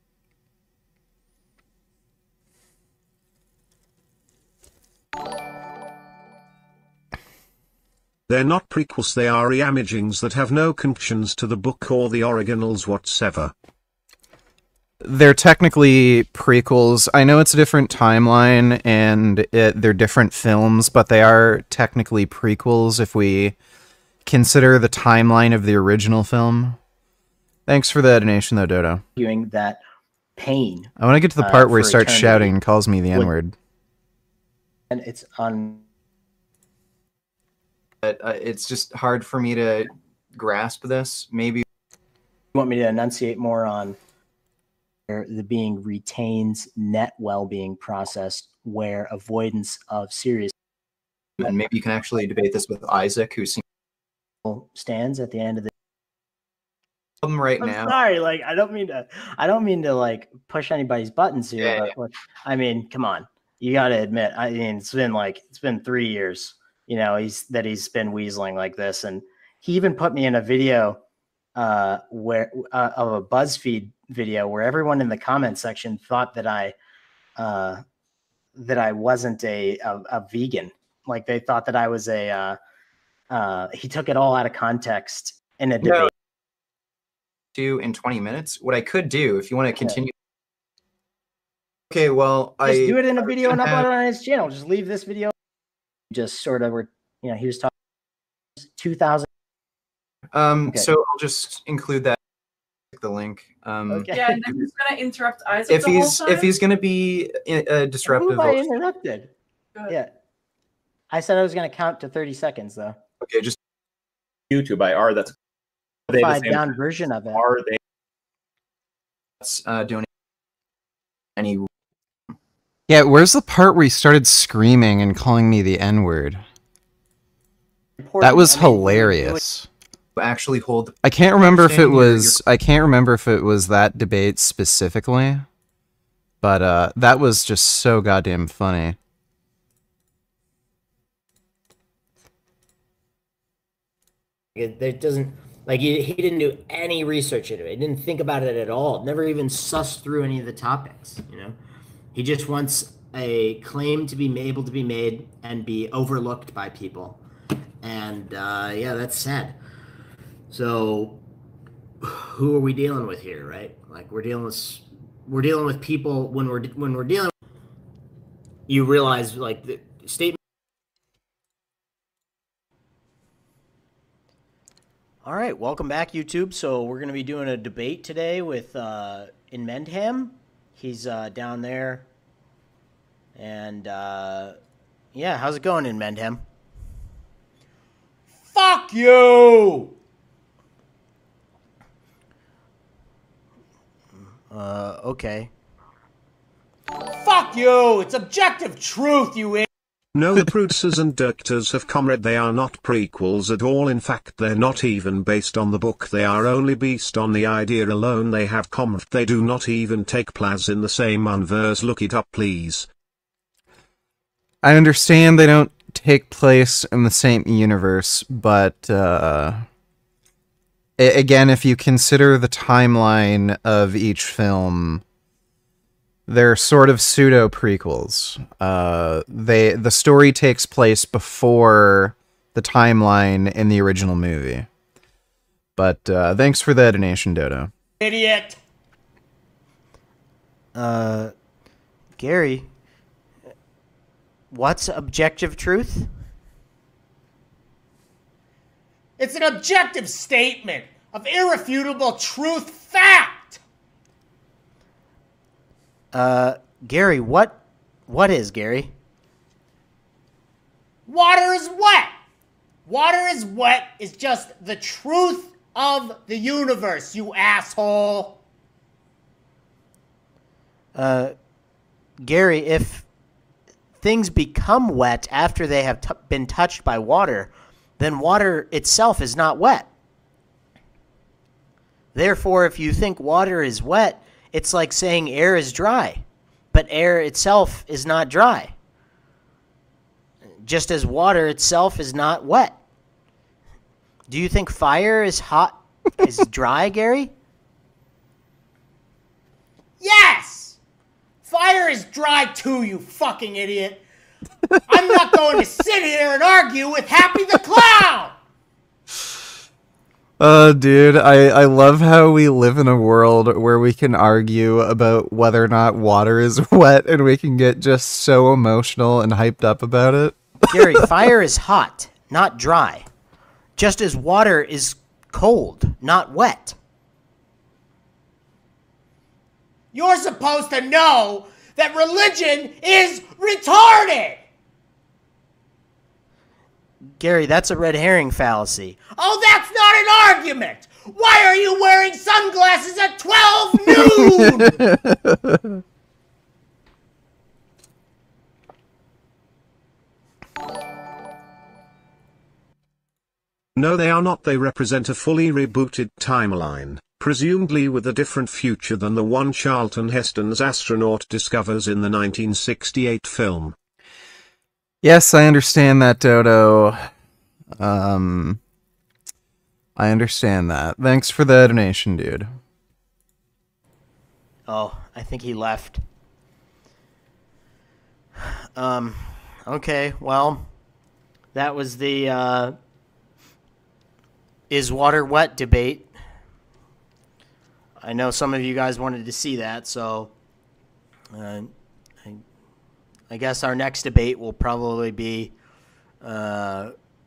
They're not prequels, they are reimagings that have no connections to the book or the originals whatsoever. They're technically prequels. I know it's a different timeline and it, they're different films, but they are technically prequels if we consider the timeline of the original film. Thanks for the donation, though, Dodo. Doing that pain. I want to get to the part uh, where he starts eternity. shouting and calls me the N-word. And it's on. But, uh, it's just hard for me to grasp this. Maybe you want me to enunciate more on where the being retains net well-being process, where avoidance of serious. And maybe you can actually debate this with Isaac, who seems stands at the end of the problem right I'm now. Sorry, like I don't mean to I don't mean to like push anybody's buttons here, Yeah, but yeah. Like, I mean, come on. You gotta admit, I mean it's been like it's been three years, you know, he's that he's been weaseling like this. And he even put me in a video uh where uh, of a BuzzFeed video where everyone in the comment section thought that I uh that I wasn't a a, a vegan. Like they thought that I was a uh Uh, he took it all out of context in a debate. No. Do in twenty minutes. What I could do, if you want to continue. Okay, well, Just I do it in a video and upload have... it on his channel. Just leave this video. Just sort of, you know, he was talking two thousand. Um, Okay. so I'll just include that the link. Um, Okay. Yeah, and then he's gonna interrupt Isaac if the he's whole time? if he's gonna be uh, disruptive, Who have I I'll- interrupted? Good. Yeah. I said I was going to count to thirty seconds, though. okay, just YouTube. I are that's are they the Modified same- down version of it. Are they? uh, donate any. Yeah, where's the part where he started screaming and calling me the N-word? That was hilarious. Actually, hold. I can't remember if it Understanding your- was. I can't remember if it was that debate specifically, but uh, that was just so goddamn funny. It, there doesn't like he, he didn't do any research into it. He didn't think about it at all. Never even sussed through any of the topics. You know, he just wants a claim to be able to be made and be overlooked by people. And uh, yeah, that's sad. So, who are we dealing with here, right? Like we're dealing with we're dealing with people when we're when we're dealing. You realize like the statement. All right, welcome back, YouTube. So we're going to be doing a debate today with uh, in Mendham. He's uh, down there. And, uh, yeah, how's it going in Mendham? Fuck you! Uh, okay. Fuck you! It's objective truth, you idiot! No, the producers and directors have commented they are not prequels at all. In fact, they're not even based on the book. They are only based on the idea alone. They have commented they do not even take place in the same universe. Look it up, please. I understand they don't take place in the same universe, but uh, a- again, if you consider the timeline of each film, they're sort of pseudo prequels. Uh, they the story takes place before the timeline in the original movie. But uh, thanks for the donation, Dodo. Idiot. Uh, Gary, what's objective truth? It's an objective statement of irrefutable truth fact. Uh, Gary, what, what is, Gary? Water is wet. Water is wet is just the truth of the universe, you asshole. Uh, Gary, if things become wet after they have t- been touched by water, then water itself is not wet. Therefore, if you think water is wet, it's like saying air is dry, but air itself is not dry. Just as water itself is not wet. Do you think fire is hot, is dry, Gary? Yes! Fire is dry too, you fucking idiot. I'm not going to sit here and argue with Happy the Clown! Uh, dude, I, I love how we live in a world where we can argue about whether or not water is wet, and we can get just so emotional and hyped up about it. Gary, fire is hot, not dry. Just as water is cold, not wet. You're supposed to know that religion is retarded! Gary, that's a red herring fallacy. Oh, that's not an argument! Why are you wearing sunglasses at twelve noon? No, they are not. They represent a fully rebooted timeline, presumably with a different future than the one Charlton Heston's astronaut discovers in the nineteen sixty-eight film. Yes, I understand that, Dodo. Um, I understand that. Thanks for the donation, dude. Oh, I think he left. Um, okay, well, that was the, uh, is water wet debate. I know some of you guys wanted to see that, so, uh, I, I guess our next debate will probably be, uh,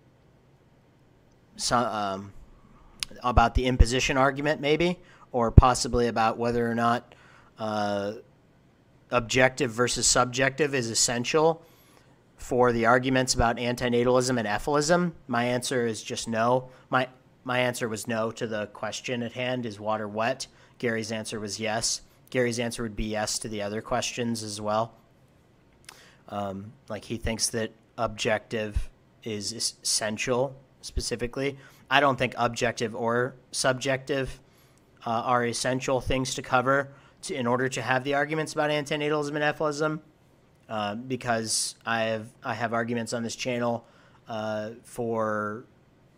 so, um, about the imposition argument, maybe, or possibly about whether or not uh, objective versus subjective is essential for the arguments about antinatalism and ephilism. My answer is just no. My my answer was no to the question at hand, is water wet? Gary's answer was yes. Gary's answer would be yes to the other questions as well. Um, like he thinks that objective is essential specifically. I don't think objective or subjective uh, are essential things to cover to, in order to have the arguments about antinatalism and ephilism, uh, because I have I have arguments on this channel uh, for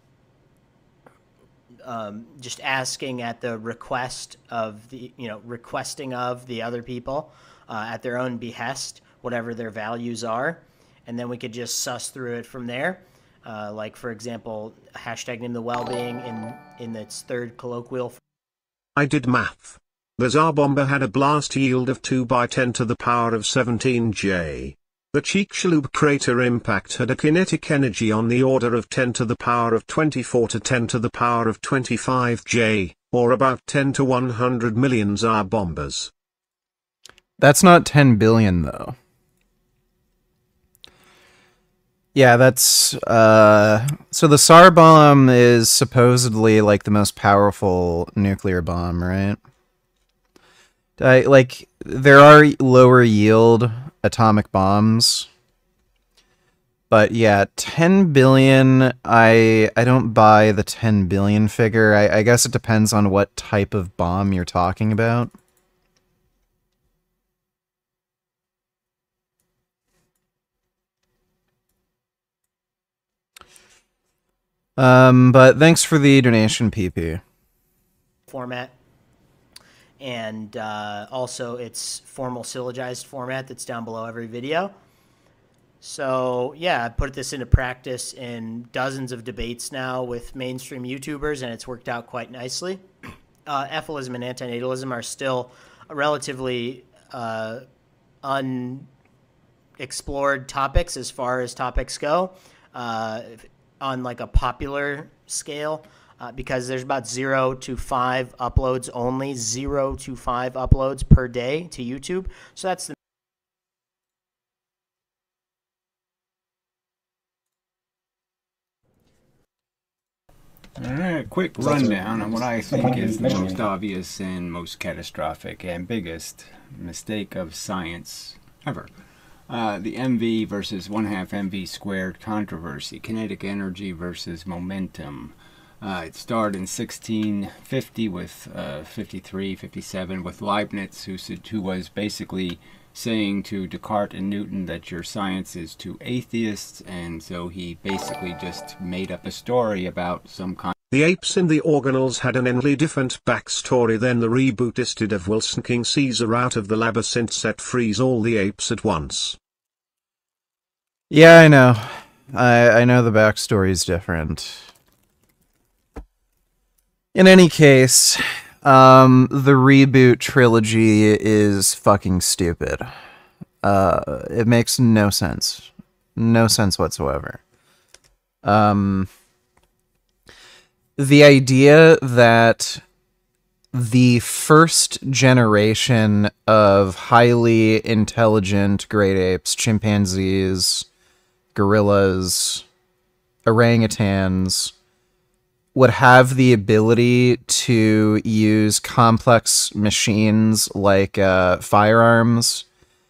um, just asking at the request of the you know requesting of the other people uh, at their own behest whatever their values are, and then we could just suss through it from there. Uh, like, for example, hashtag name the well-being in, in its third colloquial. I did math. The Tsar Bomba had a blast yield of two by ten to the power of seventeen J. The Chicxulub crater impact had a kinetic energy on the order of ten to the power of twenty-four to ten to the power of twenty-five J, or about ten to one hundred million Tsar Bombas. That's not ten billion, though. Yeah, that's, uh, so the Tsar bomb is supposedly, like, the most powerful nuclear bomb, right? I, like, there are lower yield atomic bombs, But yeah, ten billion, I I don't buy the ten billion figure. I, I guess it depends on what type of bomb you're talking about. Um, but thanks for the donation, P P. Format. And uh, also its formal syllogized format that's down below every video. So yeah, I put this into practice in dozens of debates now with mainstream YouTubers, and it's worked out quite nicely. Uh, Ephilism and antinatalism are still relatively uh, unexplored topics as far as topics go uh, on like a popular scale. Uh, because there's about zero to five uploads only, zero to five uploads per day to YouTube. So that's the. All right, quick rundown on what I think is the most obvious and most catastrophic and biggest mistake of science ever. Uh, the M V versus one half M V squared controversy, kinetic energy versus momentum. Uh, it started in sixteen fifty with uh, fifty-three, fifty-seven with Leibniz, who, who was basically saying to Descartes and Newton that your science is to atheists, and so he basically just made up a story about some kind. The apes in the organelles had an entirely different backstory than the rebootisted of Wilson King Caesar out of the labyrinth set frees all the apes at once. Yeah, I know. I, I know the backstory is different. In any case, um, the reboot trilogy is fucking stupid. Uh, it makes no sense. No sense whatsoever. Um, the idea that the first generation of highly intelligent great apes, chimpanzees, gorillas, orangutans, would have the ability to use complex machines like uh, firearms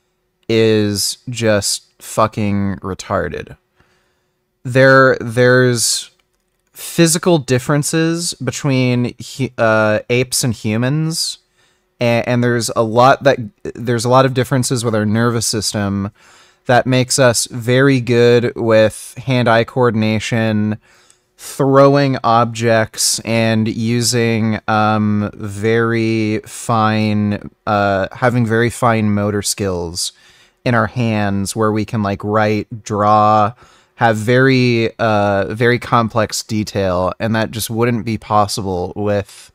is just fucking retarded. There, there's physical differences between uh, apes and humans, and, and there's a lot that there's a lot of differences with our nervous system that makes us very good with hand-eye coordination, throwing objects, and using um, very fine, uh, having very fine motor skills in our hands, where we can like write, draw, have very, uh, very complex detail, and that just wouldn't be possible with,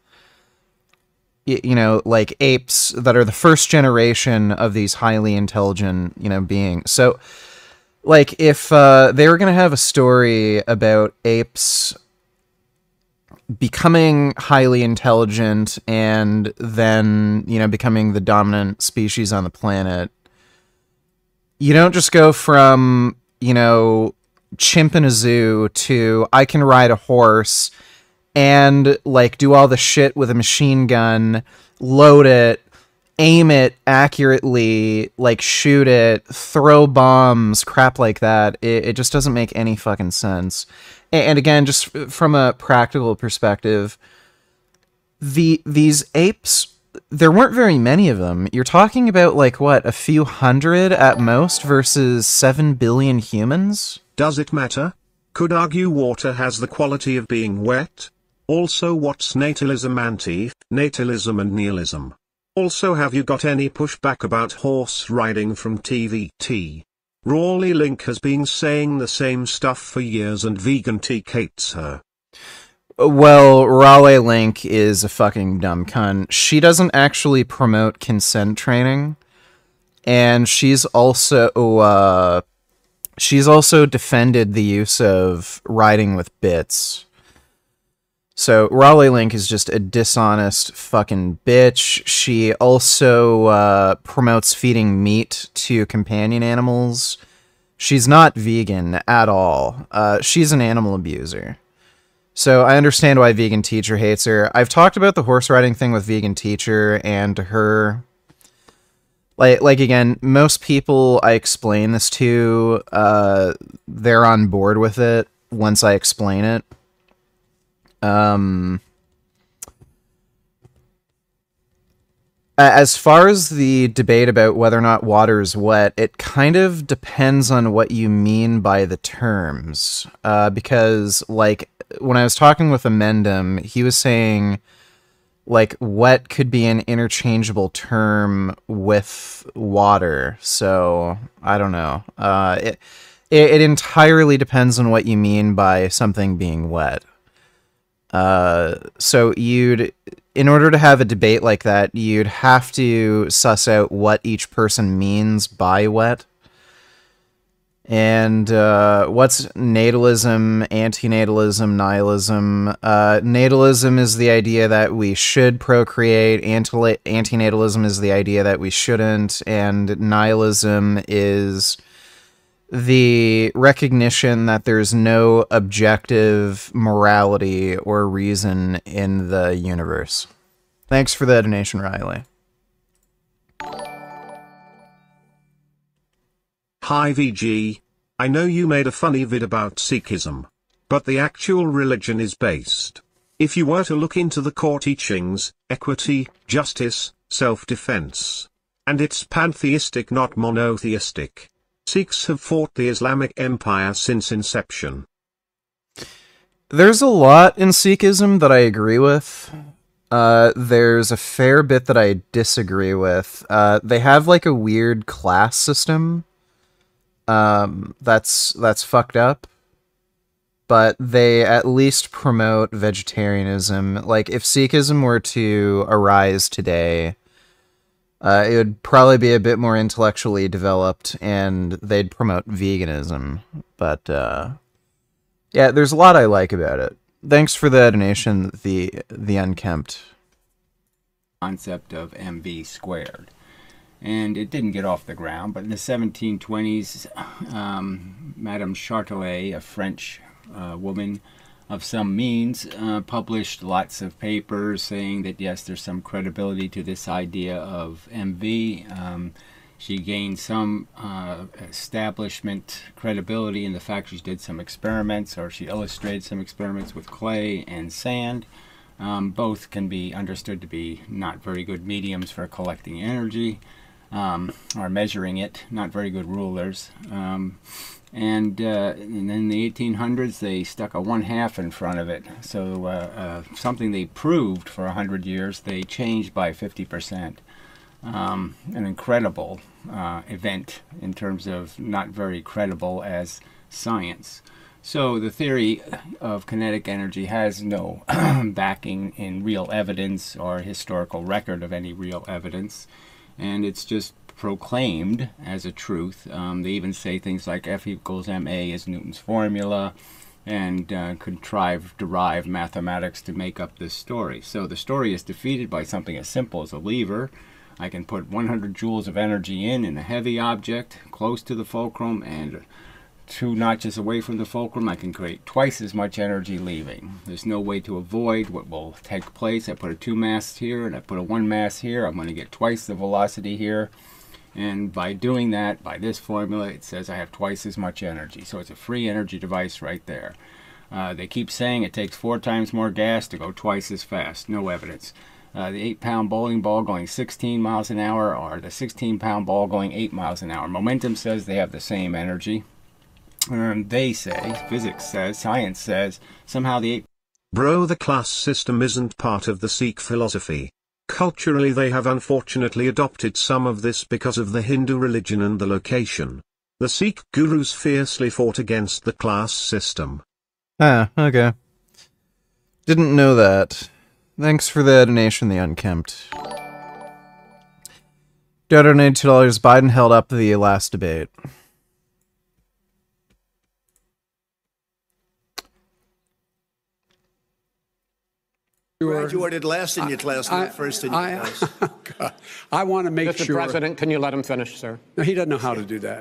you know, like apes that are the first generation of these highly intelligent, you know, beings. So, like, if uh, they were going to have a story about apes becoming highly intelligent and then, you know, becoming the dominant species on the planet, you don't just go from, you know, chimp in a zoo to I can ride a horse and, like, do all the shit with a machine gun, load it, aim it accurately, like shoot it, throw bombs, crap like that. It, it just doesn't make any fucking sense. And, and again, just from a practical perspective, the these apes, there weren't very many of them. You're talking about like what, a few hundred at most versus seven billion humans? Does it matter? Could argue water has the quality of being wet. Also, what's natalism, anti-natalism and nihilism? Also, have you got any pushback about horse riding from T V T? Rawley Link has been saying the same stuff for years and Vegan Teak hates her. Well, Raleigh Link is a fucking dumb cunt. She doesn't actually promote consent training, and she's also uh, she's also defended the use of riding with bits. So Raleigh Link is just a dishonest fucking bitch. She also uh, promotes feeding meat to companion animals. She's not vegan at all. Uh, she's an animal abuser. So I understand why Vegan Teacher hates her. I've talked about the horse riding thing with Vegan Teacher, and her Like, like again, most people I explain this to, uh, they're on board with it once I explain it. Um, as far as the debate about whether or not water is wet, it kind of depends on what you mean by the terms. Uh, because, like, when I was talking with Amendum, he was saying, like, wet could be an interchangeable term with water. So, I don't know. Uh, it, it, it entirely depends on what you mean by something being wet. Uh, so you'd, in order to have a debate like that, you'd have to suss out what each person means by wet. And uh, what's natalism, antinatalism, nihilism? Uh, natalism is the idea that we should procreate, Anti- antinatalism is the idea that we shouldn't, and nihilism is the recognition that there's no objective morality or reason in the universe. Thanks for the donation, Riley. Hi V G. I know you made a funny vid about Sikhism, but the actual religion is based. If you were to look into the core teachings, equity, justice, self-defense, and it's pantheistic, not monotheistic. Sikhs have fought the Islamic Empire since inception. There's a lot in Sikhism that I agree with. Uh, there's a fair bit that I disagree with. Uh, they have like a weird class system. Um, that's that's fucked up. But they at least promote vegetarianism. Like, if Sikhism were to arise today, Uh, it would probably be a bit more intellectually developed, and they'd promote veganism. But, uh, yeah, there's a lot I like about it. Thanks for the donation, the the unkempt. Concept of M V squared. And it didn't get off the ground, but in the seventeen twenties, um, Madame Chartelet, a French uh, woman of some means, uh, published lots of papers saying that yes, there's some credibility to this idea of M V. Um, she gained some uh, establishment credibility in the fact she did some experiments, or she illustrated some experiments with clay and sand. Um, both can be understood to be not very good mediums for collecting energy, um, or measuring it, not very good rulers. Um, And, uh, and in the eighteen hundreds, they stuck a one half in front of it. So uh, uh, something they proved for a hundred years, they changed by fifty percent. Um, an incredible uh, event in terms of not very credible as science. So the theory of kinetic energy has no backing in real evidence or historical record of any real evidence. And it's just proclaimed as a truth. Um, they even say things like F equals ma is Newton's formula, and uh, contrive, derive mathematics to make up this story. So the story is defeated by something as simple as a lever. I can put one hundred joules of energy in in a heavy object close to the fulcrum, and two notches away from the fulcrum I can create twice as much energy leaving. There's no way to avoid what will take place. I put a two mass here and I put a one mass here. I'm going to get twice the velocity here. And by doing that, by this formula, it says I have twice as much energy. So it's a free energy device right there. Uh, they keep saying it takes four times more gas to go twice as fast. No evidence. Uh, the eight pound bowling ball going sixteen miles an hour, or the sixteen pound ball going eight miles an hour. Momentum says they have the same energy. And they say, physics says, science says, somehow the eight... Bro, the class system isn't part of the Sikh philosophy. Culturally they have unfortunately adopted some of this because of the Hindu religion and the location. The Sikh gurus fiercely fought against the class system. Ah, okay. Didn't know that. Thanks for the donation, the unkempt. Donated two dollars. Biden held up the last debate. Graduated last in your class, I- not first in your I- class. God, I want to make Mister sure. President, can you let him finish, sir? No, he doesn't know how to do that.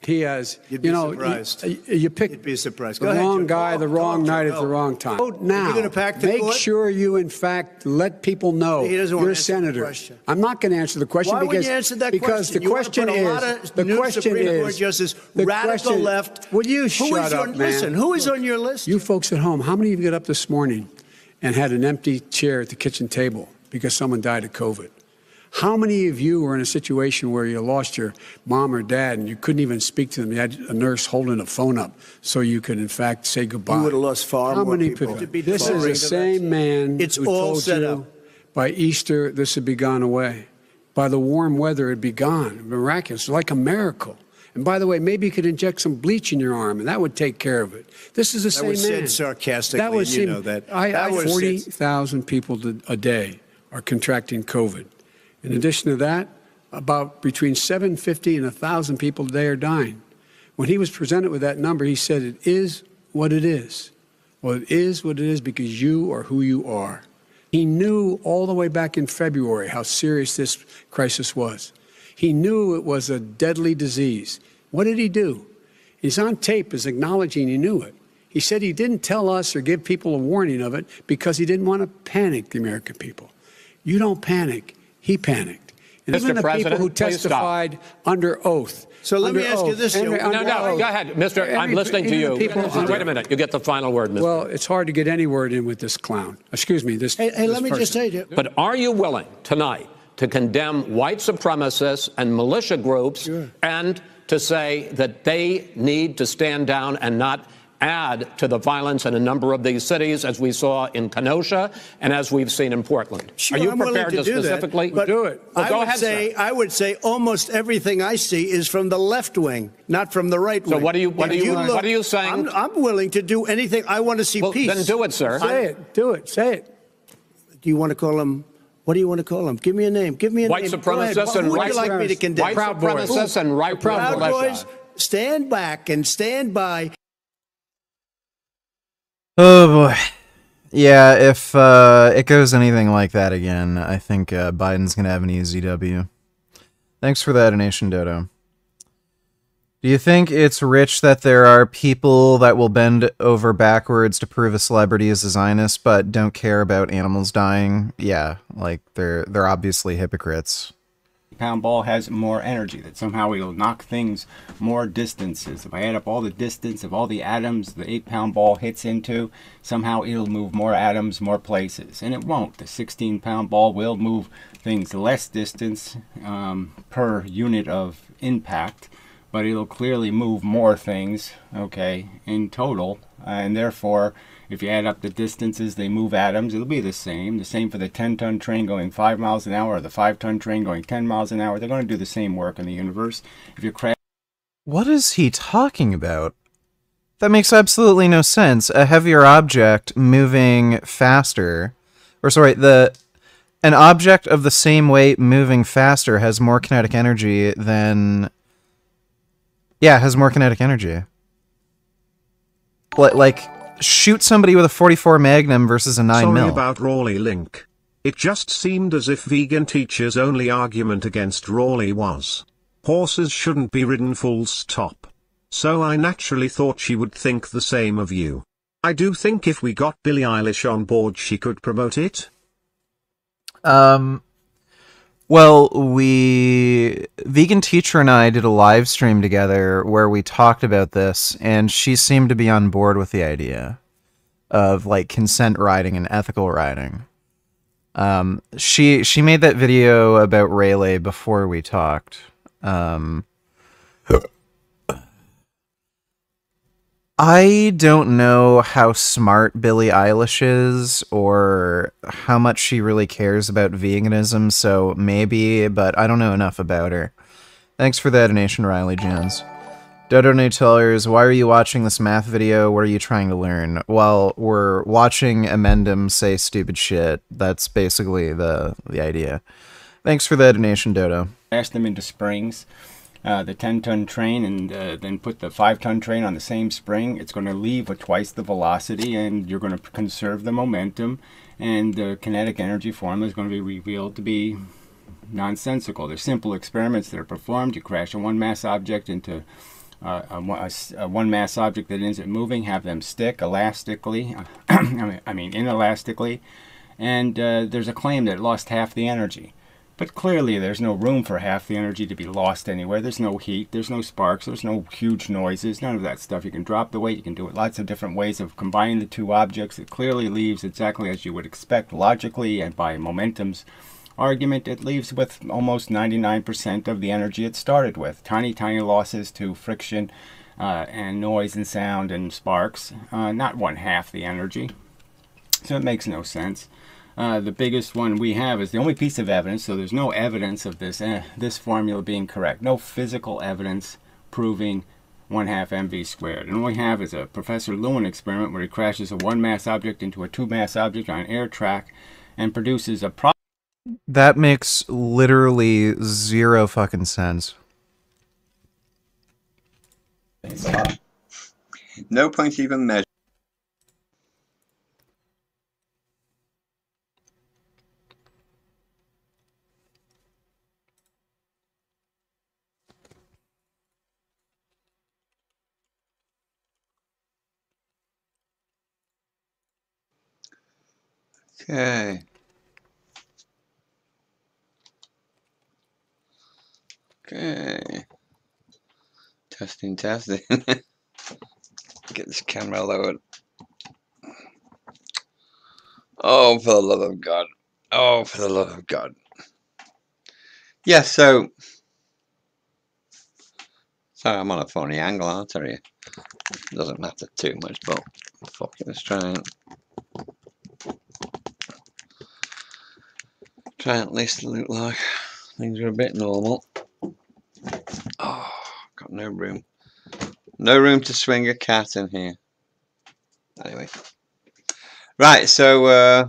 He has, You'd be you know, surprised. You, you pick You'd be surprised. the Go ahead, wrong Joe. guy, Go, the wrong go, night Joe, at the go. wrong time. Vote Now, You're gonna pack the make court? sure you, in fact, let people know He doesn't want you're to a answer the senator. question. I'm not going to answer the question Why because wouldn't you answer that because question? the You wanna question put a is lot of the new question Supreme is Court justice, the radical question- left. Will you Who shut is up, on- man? listen, who is Look, on your list? You folks at home, how many of you got up this morning and had an empty chair at the kitchen table because someone died of COVID? How many of you were in a situation where you lost your mom or dad and you couldn't even speak to them? You had a nurse holding a phone up so you could, in fact, say goodbye. You would have lost far How more many people. people? This is the same man It's who all told set you up. by Easter this would be gone away. By the warm weather, it'd be gone. Miraculous, like a miracle. And by the way, maybe you could inject some bleach in your arm, and that would take care of it. This is the That same was man. said sarcastically, That was and you him. know that. I, That I was said- forty thousand people to- a day are contracting COVID. In addition to that, about between seven fifty and one thousand people a day are dying. When he was presented with that number, he said, it is what it is. Well, it is what it is because you are who you are. He knew all the way back in February how serious this crisis was. He knew it was a deadly disease. What did he do? He's on tape as acknowledging he knew it. He said he didn't tell us or give people a warning of it because he didn't want to panic the American people. You don't panic. He panicked. And Mister even the President, people who please stop. testified under oth. So let me under ask you oath, this, under- Joe. under No, no, oath. go ahead, Mister I'm Every- listening to even you. the people Wait under- a minute. You get the final word, Mister Well, it's hard to get any word in with this clown. Excuse me, this Hey, hey, this let me just person. say to you. But are you willing tonight to condemn white supremacists and militia groups and to say that they need to stand down and not add to the violence in a number of these cities, as we saw in Kenosha and as we've seen in Portland? Sure, are you I'm willing prepared to, to, do specifically that, but do it? Well, I go would ahead, say sir. I would say almost everything I see is from the left wing, not from the right So wing. what are you- what If are you- look- what are you saying? I'm, I'm willing to do anything. I want to see Well, peace. then do it, sir. Say it. Do it. Say it. Do you want to call him? What do you want to call him? Give me a name. Give me a White name. Go ahead. supremacists Who and would right you like me to condemn? white supremacists and right Proud militia. Boys, stand back and stand by. Oh boy. Yeah, if uh, it goes anything like that again, I think uh, Biden's going to have an easy W. Thanks for that donation, Dodo. Do you think it's rich that there are people that will bend over backwards to prove a celebrity is a Zionist but don't care about animals dying? Yeah, like they're they're obviously hypocrites. Pound ball has more energy, that somehow it'll knock things more distances. If I add up all the distance of all the atoms the eight pound ball hits into, somehow it'll move more atoms more places, and it won't. The sixteen pound ball will move things less distance um, per unit of impact, but it'll clearly move more things, okay, in total, and therefore if you add up the distances they move atoms, it'll be the same. The same for the ten ton train going five miles an hour or the five ton train going ten miles an hour. They're going to do the same work in the universe. If you crash... What is he talking about? That makes absolutely no sense. A heavier object moving faster, or sorry, the an object of the same weight moving faster has more kinetic energy than... Yeah, has more kinetic energy. Like... like shoot somebody with a forty-four Magnum versus a nine Sorry mil. about Rawley Link. It just seemed as if vegan teachers' only argument against Rawley was, horses shouldn't be ridden full stop. So I naturally thought she would think the same of you. I do think if we got Billie Eilish on board she could promote it. Um, well, we... Vegan Teacher and I did a live stream together where we talked about this, and she seemed to be on board with the idea of, like, consent riding and ethical riding. Um, she she made that video about Rayleigh before we talked. Um... I don't know how smart Billie Eilish is or how much she really cares about veganism, so maybe, but I don't know enough about her. Thanks for that donation, Riley Jones. Dodo Nutellers, why are you watching this math video? What are you trying to learn? Well, we're watching Amendum say stupid shit. That's basically the, the idea. Thanks for that donation, Dodo. Crash them into springs. Uh, the ten ton train and uh, then put the five ton train on the same spring, it's going to leave with twice the velocity and you're going to conserve the momentum, and the kinetic energy formula is going to be revealed to be nonsensical. There's simple experiments that are performed. You crash a one mass object into uh, a, a, a one mass object that isn't moving, have them stick elastically, I mean, I mean inelastically, and uh, there's a claim that it lost half the energy. But clearly there's no room for half the energy to be lost anywhere. There's no heat, there's no sparks, there's no huge noises, none of that stuff. You can drop the weight, you can do it lots of different ways of combining the two objects. It clearly leaves exactly as you would expect logically, and by momentum's argument, it leaves with almost ninety-nine percent of the energy it started with. Tiny, tiny losses to friction uh, and noise and sound and sparks, uh, not one half the energy. So it makes no sense. Uh, the biggest one we have is the only piece of evidence, so there's no evidence of this eh, this formula being correct. No physical evidence proving one half mv squared. And all we have is a Professor Lewin experiment where he crashes a one mass object into a two mass object on an air track and produces a pro That makes literally zero fucking sense. No point even measure. Okay. Okay. Testing, testing. Get this camera lowered. Oh, for the love of God. Oh, for the love of God. Yeah, so... Sorry, I'm on a funny angle, I'll tell you. It doesn't matter too much, but... Fuck it, let's try and... Try at least to look like things are a bit normal. Oh, got no room. No room to swing a cat in here. Anyway. Right, so uh,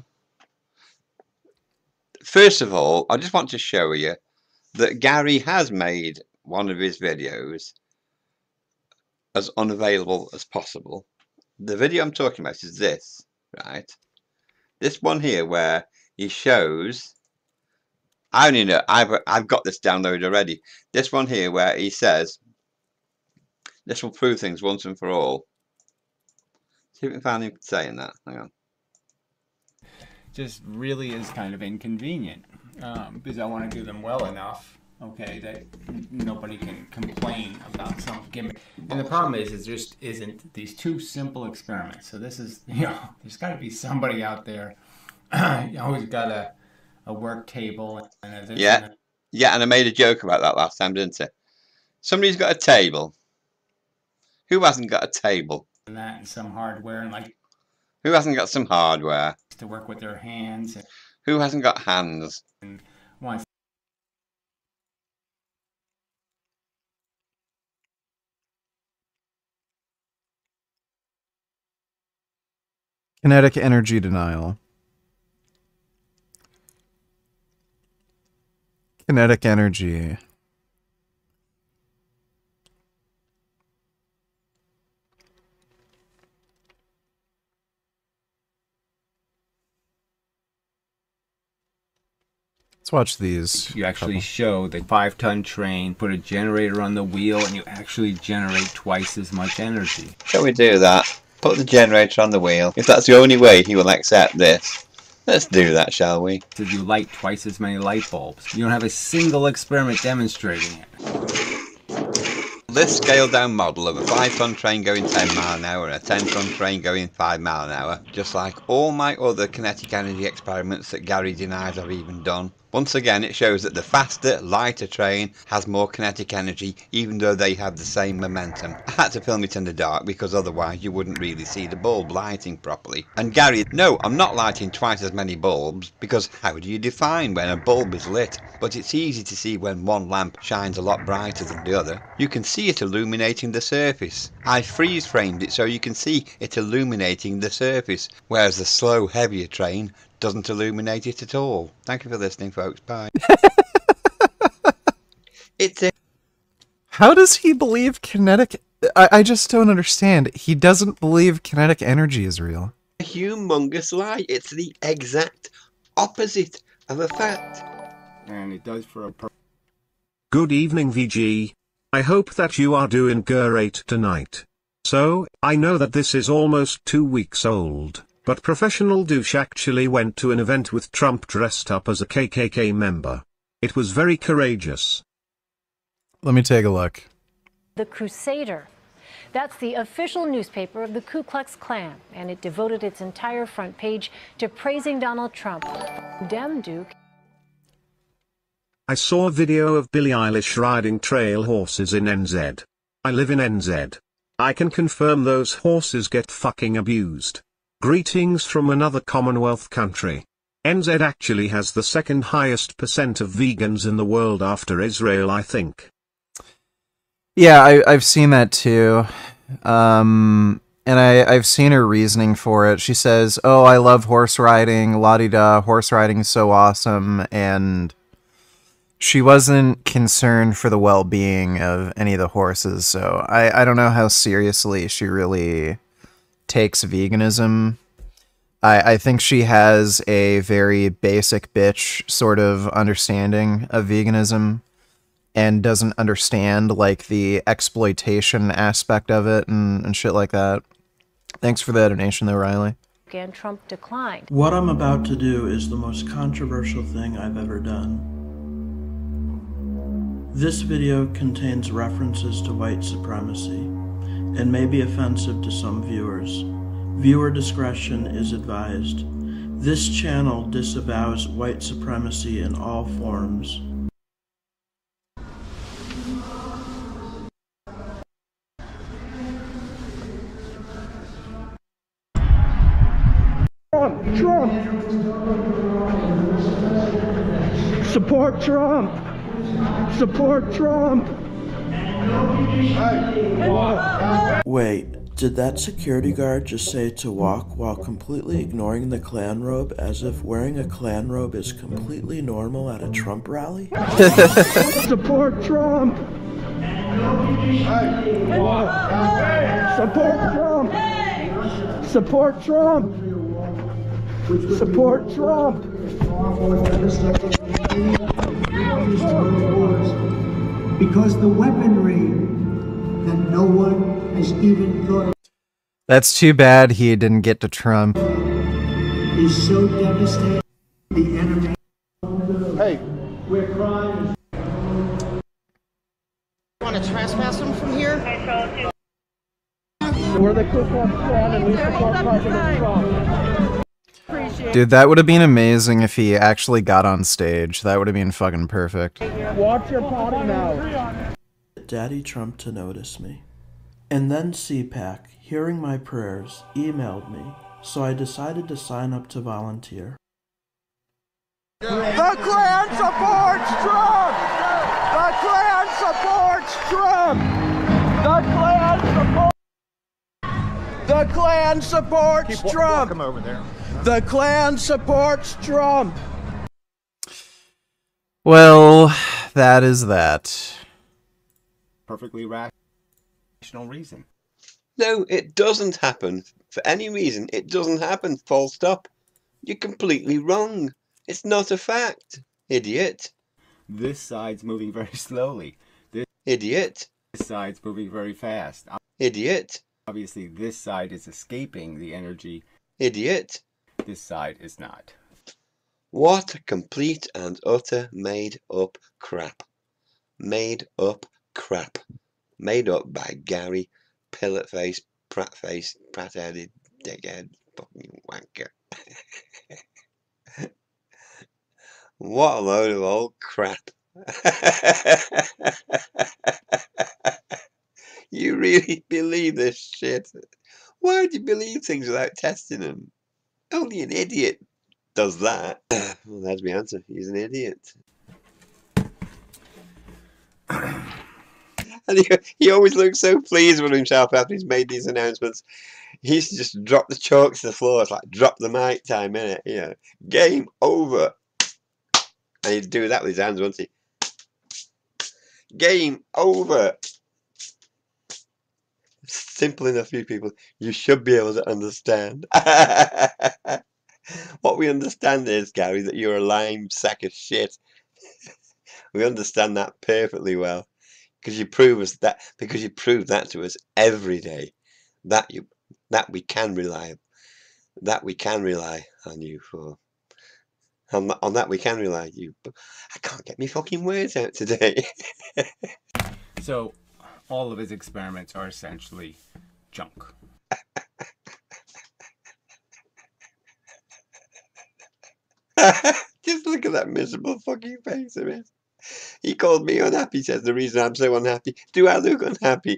first of all, I just want to show you that Gary has made one of his videos as unavailable as possible. The video I'm talking about is this, right? This one here where he shows... I only know, I've, I've got this downloaded already. This one here where he says, this will prove things once and for all. See if we can find him saying that. Hang on. Just really is kind of inconvenient um, because I want to do them well enough, okay, that nobody can complain about some gimmick. And the problem is, is there just isn't these two simple experiments. So this is, you know, there's got to be somebody out there. You always got a a work table. And a yeah, and yeah, and I made a joke about that last time, didn't I? Somebody's got a table. Who hasn't got a table? And that and some hardware and like. Who hasn't got some hardware? To work with their hands. And, who hasn't got hands? And wants. Kinetic energy denial. Kinetic energy. Let's watch these. You actually couple. show the five-ton train, put a generator on the wheel, and you actually generate twice as much energy. Shall we do that? Put the generator on the wheel. If that's the only way he will accept this. Let's do that, shall we? Did you light twice as many light bulbs? You don't have a single experiment demonstrating it. This scaled down model of a five ton train going ten mile an hour and a ten ton train going five mile an hour, just like all my other kinetic energy experiments that Gary denies I've even done. Once again, it shows that the faster, lighter train has more kinetic energy, even though they have the same momentum. I had to film it in the dark because otherwise you wouldn't really see the bulb lighting properly. And Gary, no, I'm not lighting twice as many bulbs, because how do you define when a bulb is lit? But it's easy to see when one lamp shines a lot brighter than the other. You can see it illuminating the surface. I freeze framed it so you can see it illuminating the surface, whereas the slow, heavier train doesn't illuminate it at all. Thank you for listening, folks. Bye. It's a How does he believe kinetic... I, I just don't understand. He doesn't believe kinetic energy is real. humongous lie. It's the exact opposite of a fact. And it does for a... Per Good evening, V G. I hope that you are doing great tonight. So, I know that this is almost two weeks old, but Professional Douche actually went to an event with Trump dressed up as a K K K member. It was very courageous. Let me take a look. The Crusader. That's the official newspaper of the Ku Klux Klan, and it devoted its entire front page to praising Donald Trump. Dem Duke. I saw a video of Billie Eilish riding trail horses in N Z. I live in N Z. I can confirm those horses get fucking abused. Greetings from another Commonwealth country. N Z actually has the second highest percent of vegans in the world after Israel, I think. Yeah, I, I've seen that too. Um, and I, I've seen her reasoning for it. She says, oh, I love horse riding, la-di-da, horse riding is so awesome, and she wasn't concerned for the well-being of any of the horses, so I, I don't know how seriously she really takes veganism. I, I think she has a very basic bitch sort of understanding of veganism, and doesn't understand, like, the exploitation aspect of it and, and shit like that. Thanks for the donation, though, Riley. And Trump declined. What I'm about to do is the most controversial thing I've ever done. This video contains references to white supremacy and may be offensive to some viewers. Viewer discretion is advised. This channel disavows white supremacy in all forms. Trump, Trump. Support Trump. Support Trump. Wait, did that security guard just say to walk while completely ignoring the Klan robe, as if wearing a Klan robe is completely normal at a Trump rally? Support Trump. Support Trump. Support Trump. Support Trump. Because the weaponry that no one has even thought of That's too bad he didn't get to Trump. is so devastating. The enemy. Hey, we're crying. Want to trespass them from here? we're the Ku Klux Klan and we support President Trump. Dude, that would have been amazing if he actually got on stage. That would have been fucking perfect. Watch your potty mouth. Daddy Trump to notice me. And then C PAC, hearing my prayers, emailed me, so I decided to sign up to volunteer. The Klan supports Trump! The Klan supports Trump! The Klan supports The Klan supports Keep Trump! Walk over there. The Klan supports Trump! Well, that is that. Perfectly rational reason. No, it doesn't happen. For any reason, it doesn't happen. Full stop. You're completely wrong. It's not a fact. Idiot. This side's moving very slowly. This Idiot. This side's moving very fast. Idiot. Obviously, this side is escaping the energy. Idiot. This side is not. What a complete and utter made up crap. Made up crap. Made up by Gary, pilot face, prat face, prat headed, dickhead, fucking wanker. What a load of old crap. You really believe this shit? Why do you believe things without testing them? Only an idiot does that. Well, that's my answer. He's an idiot. And he, he always looks so pleased with himself after he's made these announcements. He's just dropped the chalk to the floor. It's like drop the mic time, innit? You know, game over. And he'd do that with his hands, wouldn't he? Game over. Simple enough for you people. You should be able to understand. What we understand is, Gary, that you're a lame sack of shit. We understand that perfectly well. because you prove us that because you prove that to us every day that you that we can rely that we can rely on you for on, on that we can rely on you. But I can't get me fucking words out today. So all of his experiments are essentially junk. Just look at that miserable fucking face of his. He called me unhappy, says the reason I'm so unhappy. Do I look unhappy?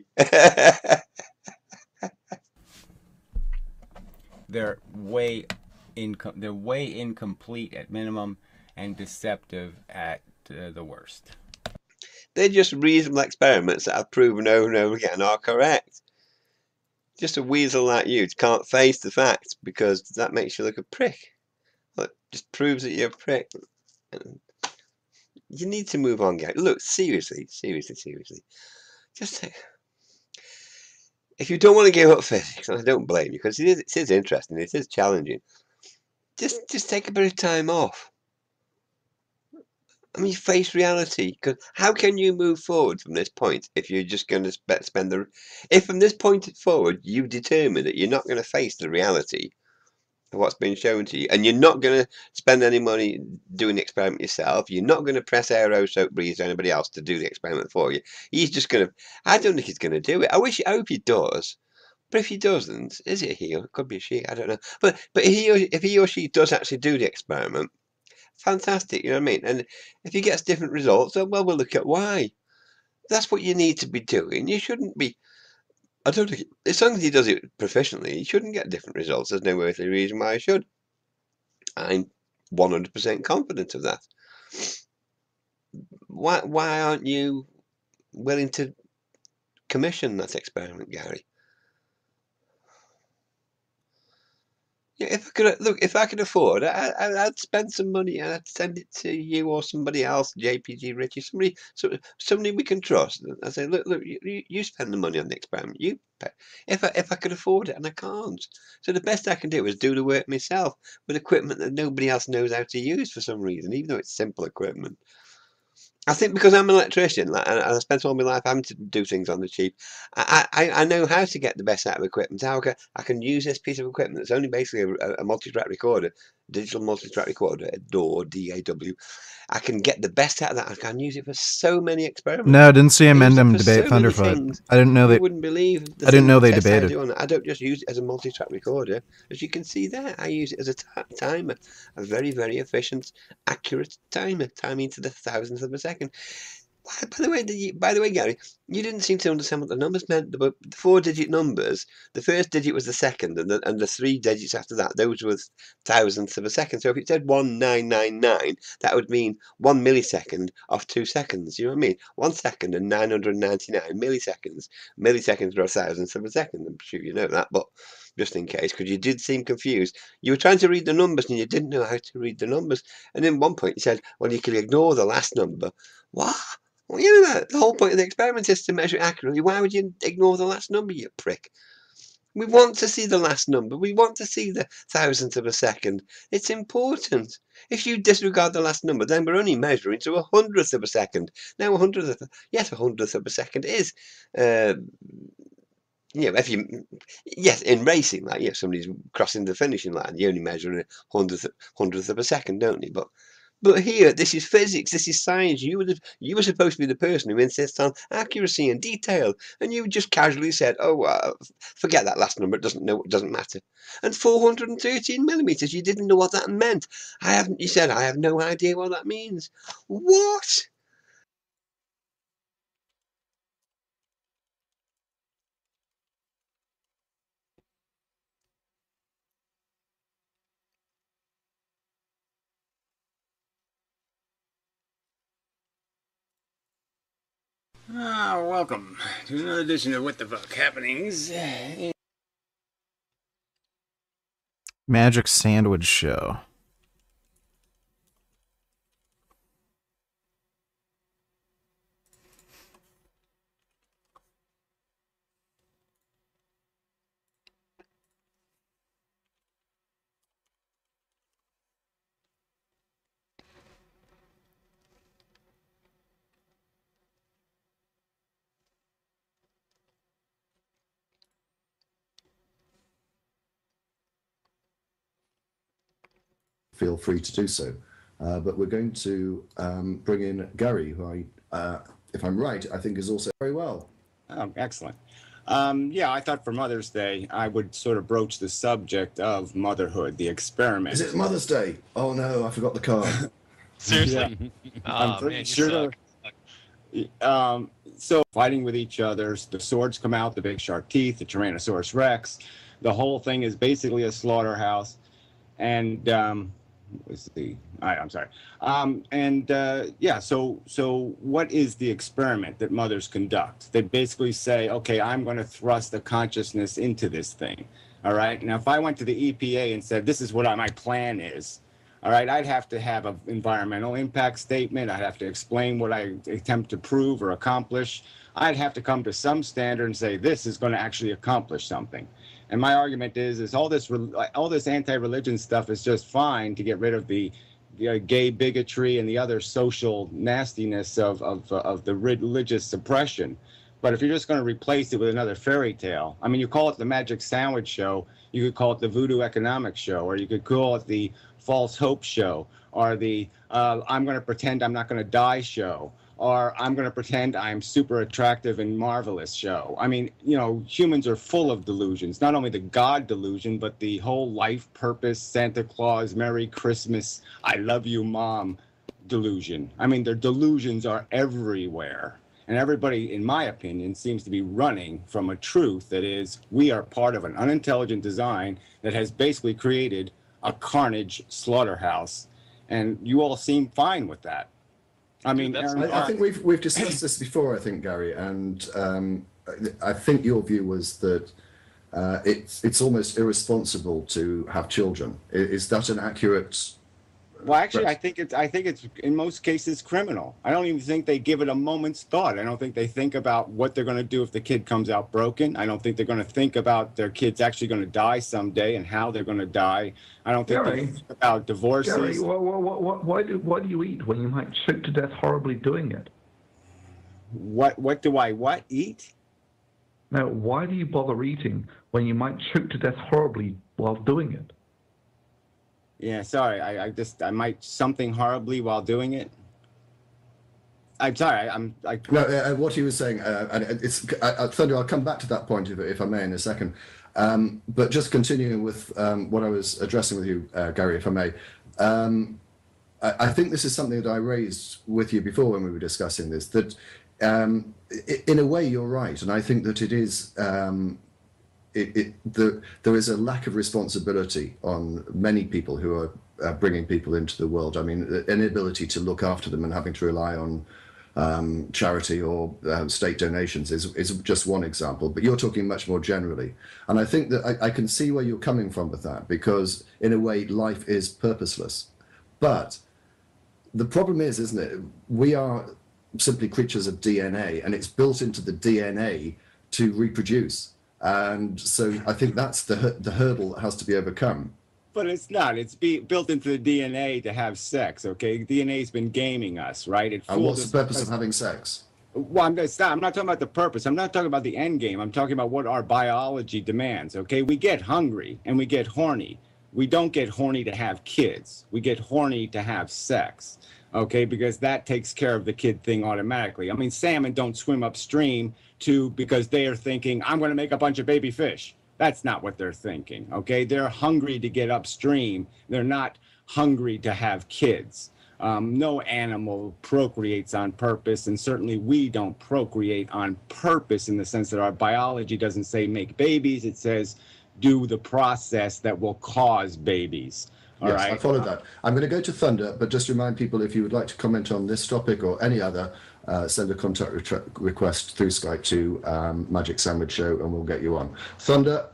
They're way incom- they're way incomplete at minimum and deceptive at uh, the worst. They're just reasonable experiments that I've proven over and over again are correct. Just a weasel like you can't face the fact because that makes you look a prick. Look, just proves that you're a prick. You need to move on, guys. Look, seriously, seriously, seriously. Just take... if you don't want to give up physics, and I don't blame you because it is, it is interesting, it is challenging. Just, just take a bit of time off. I mean, face reality. Because how can you move forward from this point if you're just going to sp spend the... If from this point forward you determine that you're not going to face the reality of what's been shown to you, and you're not going to spend any money doing the experiment yourself, you're not going to press Aero Soap Breeze or anybody else to do the experiment for you. He's just going to... I don't think he's going to do it. I wish, I hope he does. But if he doesn't, is it he or it could be a she? I don't know. But but he or, if he or she does actually do the experiment, fantastic, you know what I mean? And if he gets different results, then, well, we'll look at why. That's what you need to be doing. You shouldn't be... I don't think... As long as he does it proficiently, he shouldn't get different results. There's no earthly reason why he should. I'm one hundred percent confident of that. Why, why aren't you willing to commission that experiment, Gary? Yeah, if I could look, if I could afford, I, I, I'd spend some money and I'd send it to you or somebody else, J P G Richie, somebody, so, somebody we can trust. I say, look, look, you, you spend the money on the experiment. You, pay. if I, if I could afford it, and I can't. So the best I can do is do the work myself with equipment that nobody else knows how to use for some reason, even though it's simple equipment. I think because I'm an electrician, like, and I spent all my life having to do things on the cheap, I, I, I know how to get the best out of equipment. How I can, I can use this piece of equipment that's only basically a, a multi-track recorder, digital multi-track recorder, a D A W, D A W. I can get the best out of that. I can use it for so many experiments. No, I didn't see him I end use it him for debate so many Thunderfoot. things. I didn't know You they. wouldn't believe the I didn't know they things- tests I debated. do on it. I don't just use it as a multi-track recorder. As you can see there, I use it as a ti- timer, a very, very efficient, accurate timer, timing to the thousandth of a second. Why, by the way, did you, by the way, Gary, you didn't seem to understand what the numbers meant. The, the four-digit numbers, the first digit was the second, and the, and the three digits after that, those were thousandths of a second. So if it said one nine nine nine, that would mean one millisecond of two seconds. You know what I mean? One second and nine hundred ninety-nine milliseconds. Milliseconds are a thousandth of a second. I'm sure you know that, but just in case, because you did seem confused. You were trying to read the numbers and you didn't know how to read the numbers. And then one point you said, well, you can ignore the last number. What? Well, you know that. The whole point of the experiment is to measure it accurately. Why would you ignore the last number, you prick? We want to see the last number. We want to see the thousandth of a second. It's important. If you disregard the last number, then we're only measuring to a hundredth of a second. Now, a hundredth of, yes, a hundredth of a second is, uh, you know, if you, yes, in racing, like, yeah, somebody's crossing the finishing line, you only measure a hundredth, hundredth of a second, don't you? But But here, this is physics, this is science. You were, the, you were supposed to be the person who insists on accuracy and detail, and you just casually said, "Oh, uh, forget that last number. It doesn't know. It doesn't matter." And four hundred thirteen millimeters. You didn't know what that meant. I haven't. You said, "I have no idea what that means." What? Ah, welcome to another edition of What the Fuck Happenings. Magic Sandwich Show. feel free to do so. Uh, but we're going to um, bring in Gary, who I, uh, if I'm right, I think is also very well. Oh, excellent. Um, yeah, I thought for Mother's Day, I would sort of broach the subject of motherhood, the experiment. Is it Mother's Day? Oh no, I forgot the card. Seriously? Oh, I'm pretty man, you sure. Um, so fighting with each other, the swords come out, the big shark teeth, the Tyrannosaurus Rex. The whole thing is basically a slaughterhouse. And um, what's the? I, I'm sorry. Um, and uh, yeah, so so what is the experiment that mothers conduct? They basically say, okay, I'm going to thrust a consciousness into this thing. All right. Now, if I went to the E P A and said, this is what I, my plan is. All right, I'd have to have an environmental impact statement. I'd have to explain what I attempt to prove or accomplish. I'd have to come to some standard and say this is going to actually accomplish something. And my argument is, is all this all this anti-religion stuff is just fine to get rid of the, the gay bigotry and the other social nastiness of of of the religious suppression. But if you're just going to replace it with another fairy tale, I mean, you call it the Magic Sandwich Show, you could call it the Voodoo Economics Show, or you could call it the False Hope Show, or the uh, I'm going to pretend I'm not going to die show, or I'm going to pretend I'm super attractive and marvelous show. I mean, you know, humans are full of delusions, not only the God delusion, but the whole life purpose, Santa Claus, Merry Christmas, I love you, Mom delusion. I mean, their delusions are everywhere. And everybody, in my opinion, seems to be running from a truth that is, we are part of an unintelligent design that has basically created a carnage slaughterhouse. And you all seem fine with that. I mean, Aaron, I, I think we've we've discussed this before, I think, Gary, and um, I think your view was that uh, it's it's almost irresponsible to have children. Is, is that an accurate? Well, actually, I think it's I think it's in most cases criminal. I don't even think they give it a moment's thought. I don't think they think about what they're going to do if the kid comes out broken. I don't think they're going to think about their kid's actually going to die someday and how they're going to die. I don't think Gary, they think about divorces. Gary, what, what, what, why, do, why do you eat when you might choke to death horribly doing it? What what do I what eat? Now, why do you bother eating when you might choke to death horribly while doing it? Yeah, sorry. I, I just I might something horribly while doing it. I'm sorry. I, I'm. I, no, uh, what he was saying, uh, and it's uh, Thunder. I'll come back to that point if, if I may in a second. Um, but just continuing with um, what I was addressing with you, uh, Gary, if I may. Um, I, I think this is something that I raised with you before when we were discussing this. That um, in a way you're right, and I think that it is. Um, It, it, the, there is a lack of responsibility on many people who are uh, bringing people into the world. I mean, the inability to look after them and having to rely on um, charity or uh, state donations is, is just one example. But you're talking much more generally. And I think that I, I can see where you're coming from with that, because in a way, life is purposeless. But the problem is, isn't it, we are simply creatures of D N A, and it's built into the D N A to reproduce. And so I think that's the the hurdle that has to be overcome. But it's not. It's be, built into the D N A to have sex, okay? D N A's been gaming us, right? It and what's us the purpose because, of having sex? Well, I'm, just, I'm not talking about the purpose. I'm not talking about the end game. I'm talking about what our biology demands, okay? We get hungry and we get horny. We don't get horny to have kids. We get horny to have sex, okay? Because that takes care of the kid thing automatically. I mean, salmon don't swim upstream to because they are thinking, I'm going to make a bunch of baby fish. That's not what they're thinking, okay? They're hungry to get upstream. They're not hungry to have kids. Um, no animal procreates on purpose, and certainly we don't procreate on purpose in the sense that our biology doesn't say make babies. It says do the process that will cause babies. All yes, right. I followed that. I'm going to go to Thunder, but just remind people, if you would like to comment on this topic or any other, uh, send a contact re request through Skype to um, Magic Sandwich Show, and we'll get you on. Thunder?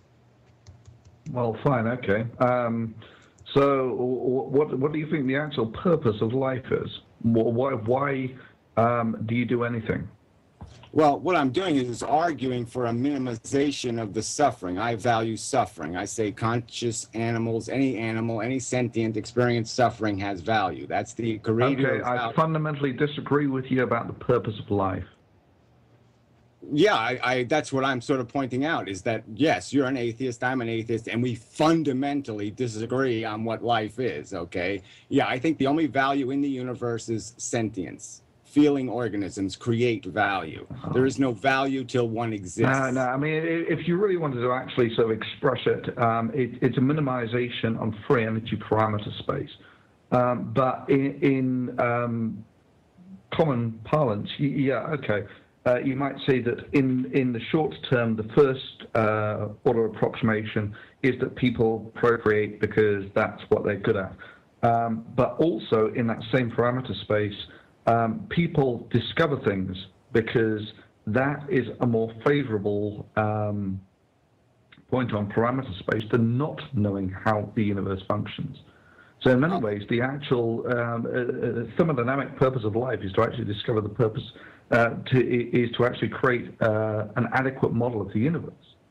Well, fine, okay. Um, so what, what do you think the actual purpose of life is? Why, why um, do you do anything? Well, what I'm doing is arguing for a minimization of the suffering. I value suffering. I say conscious animals, any animal, any sentient experience suffering has value. That's the creator. Okay, I fundamentally disagree with you about the purpose of life. Yeah, I, I that's what I'm sort of pointing out, is that yes, you're an atheist, I'm an atheist, and we fundamentally disagree on what life is, okay? Yeah, I think the only value in the universe is sentience. Feeling organisms create value. There is no value till one exists. No, no, I mean, i- if you really wanted to actually sort of express it, um, it it's a minimization on free energy parameter space. Um, but in, in um, common parlance, y- yeah, okay. Uh, you might say that in, in the short term, the first uh, order approximation is that people procreate because that's what they're good at. Um, but also in that same parameter space, um, people discover things because that is a more favorable um, point on parameter space than not knowing how the universe functions. So in many ways, the actual um, uh, thermodynamic purpose of life is to actually discover the purpose, uh, to, is to actually create uh, an adequate model of the universe.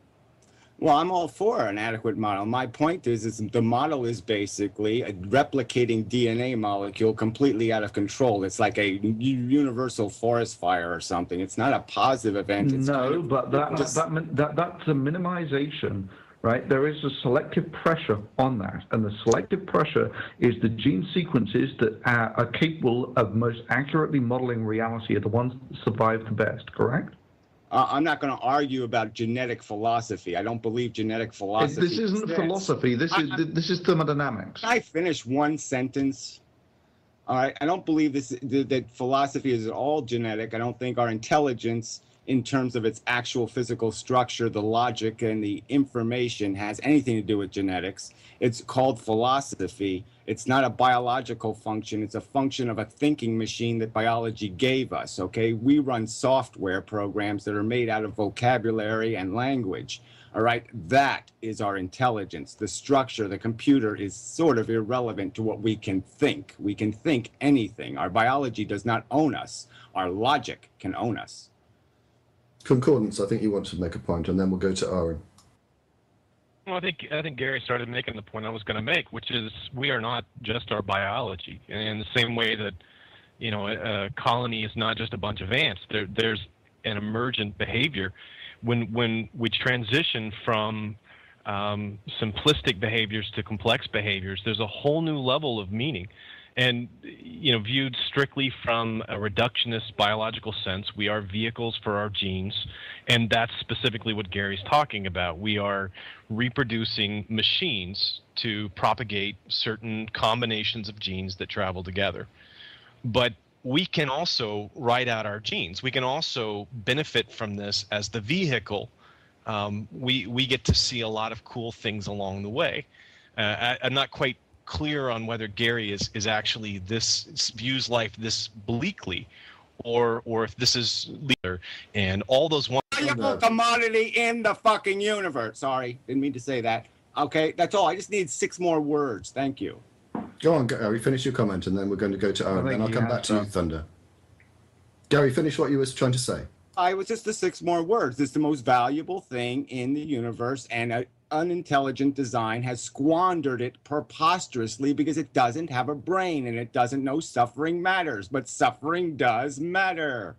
Well, I'm all for an adequate model. My point is, is the model is basically a replicating D N A molecule completely out of control. It's like a u- universal forest fire or something. It's not a positive event. It's No, kind of but that, just- that, that, that that's a minimization, right? There is a selective pressure on that, and the selective pressure is the gene sequences that are, are capable of most accurately modeling reality are the ones that survive the best, correct? Uh, I'm not going to argue about genetic philosophy. I don't believe genetic philosophy. This isn't exists. philosophy. This is this is thermodynamics. Can I finish one sentence? All right. I don't believe this that that philosophy is at all genetic. I don't think our intelligence, in terms of its actual physical structure, the logic and the information, has anything to do with genetics. It's called philosophy. It's not a biological function. It's a function of a thinking machine that biology gave us, okay? We run software programs that are made out of vocabulary and language, all right? That is our intelligence. The structure, the computer is sort of irrelevant to what we can think. We can think anything. Our biology does not own us. Our logic can own us. Concordance, I think you want to make a point, and then we'll go to Aaron. Well, I think I think Gary started making the point I was going to make, which is we are not just our biology. In the same way that, you know, a, a colony is not just a bunch of ants. There, there's an emergent behavior. When when we transition from um, simplistic behaviors to complex behaviors, there's a whole new level of meaning. And, you know, viewed strictly from a reductionist biological sense, we are vehicles for our genes, and that's specifically what Gary's talking about. We are reproducing machines to propagate certain combinations of genes that travel together. But we can also write out our genes. We can also benefit from this as the vehicle. Um, we, we get to see a lot of cool things along the way. Uh, I, I'm not quite clear on whether Gary is is actually this views life this bleakly, or or if this is leader and all those one Valuable commodity in the fucking universe. Sorry, didn't mean to say that. Okay, that's all. I just need six more words. Thank you. Go on, Gary, finish your comment, and then we're going to go to Aaron, I think then I'll you come have back to you, some. Thunder. Gary, finish what you were trying to say. I was just the six more words. It's the most valuable thing in the universe, and an unintelligent design has squandered it preposterously because it doesn't have a brain and it doesn't know suffering matters, but suffering does matter.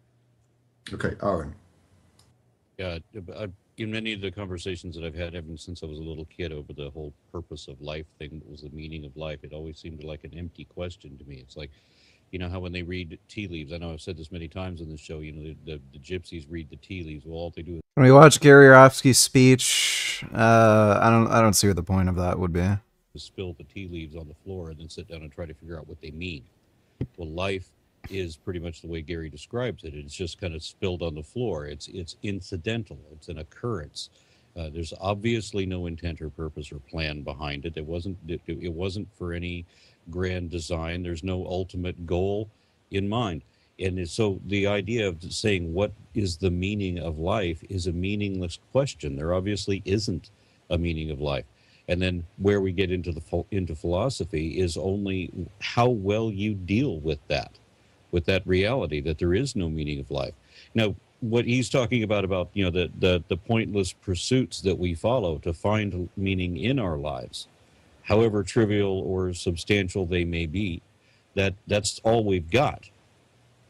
Okay, Aaron. Yeah, I, in many of the conversations that I've had ever since I was a little kid over the whole purpose of life thing, what was the meaning of life, it always seemed like an empty question to me. It's like, you know how when they read tea leaves, I know I've said this many times on this show, you know, the, the, the gypsies read the tea leaves. Well, all they do is When we watch Gary Yourofsky's speech, uh, I don't, I don't see what the point of that would be. spill the tea leaves on the floor and then sit down and try to figure out what they mean. Well, life is pretty much the way Gary describes it. It's just kind of spilled on the floor. It's it's incidental. It's an occurrence. Uh, there's obviously no intent or purpose or plan behind it. It wasn't. It, it wasn't for any grand design. There's no ultimate goal in mind. And so the idea of saying what is the meaning of life is a meaningless question. There obviously isn't a meaning of life. And then where we get into the into philosophy is only how well you deal with that, with that reality that there is no meaning of life. Now, what he's talking about, about, you know, the, the, the pointless pursuits that we follow to find meaning in our lives, however trivial or substantial they may be, that that's all we've got.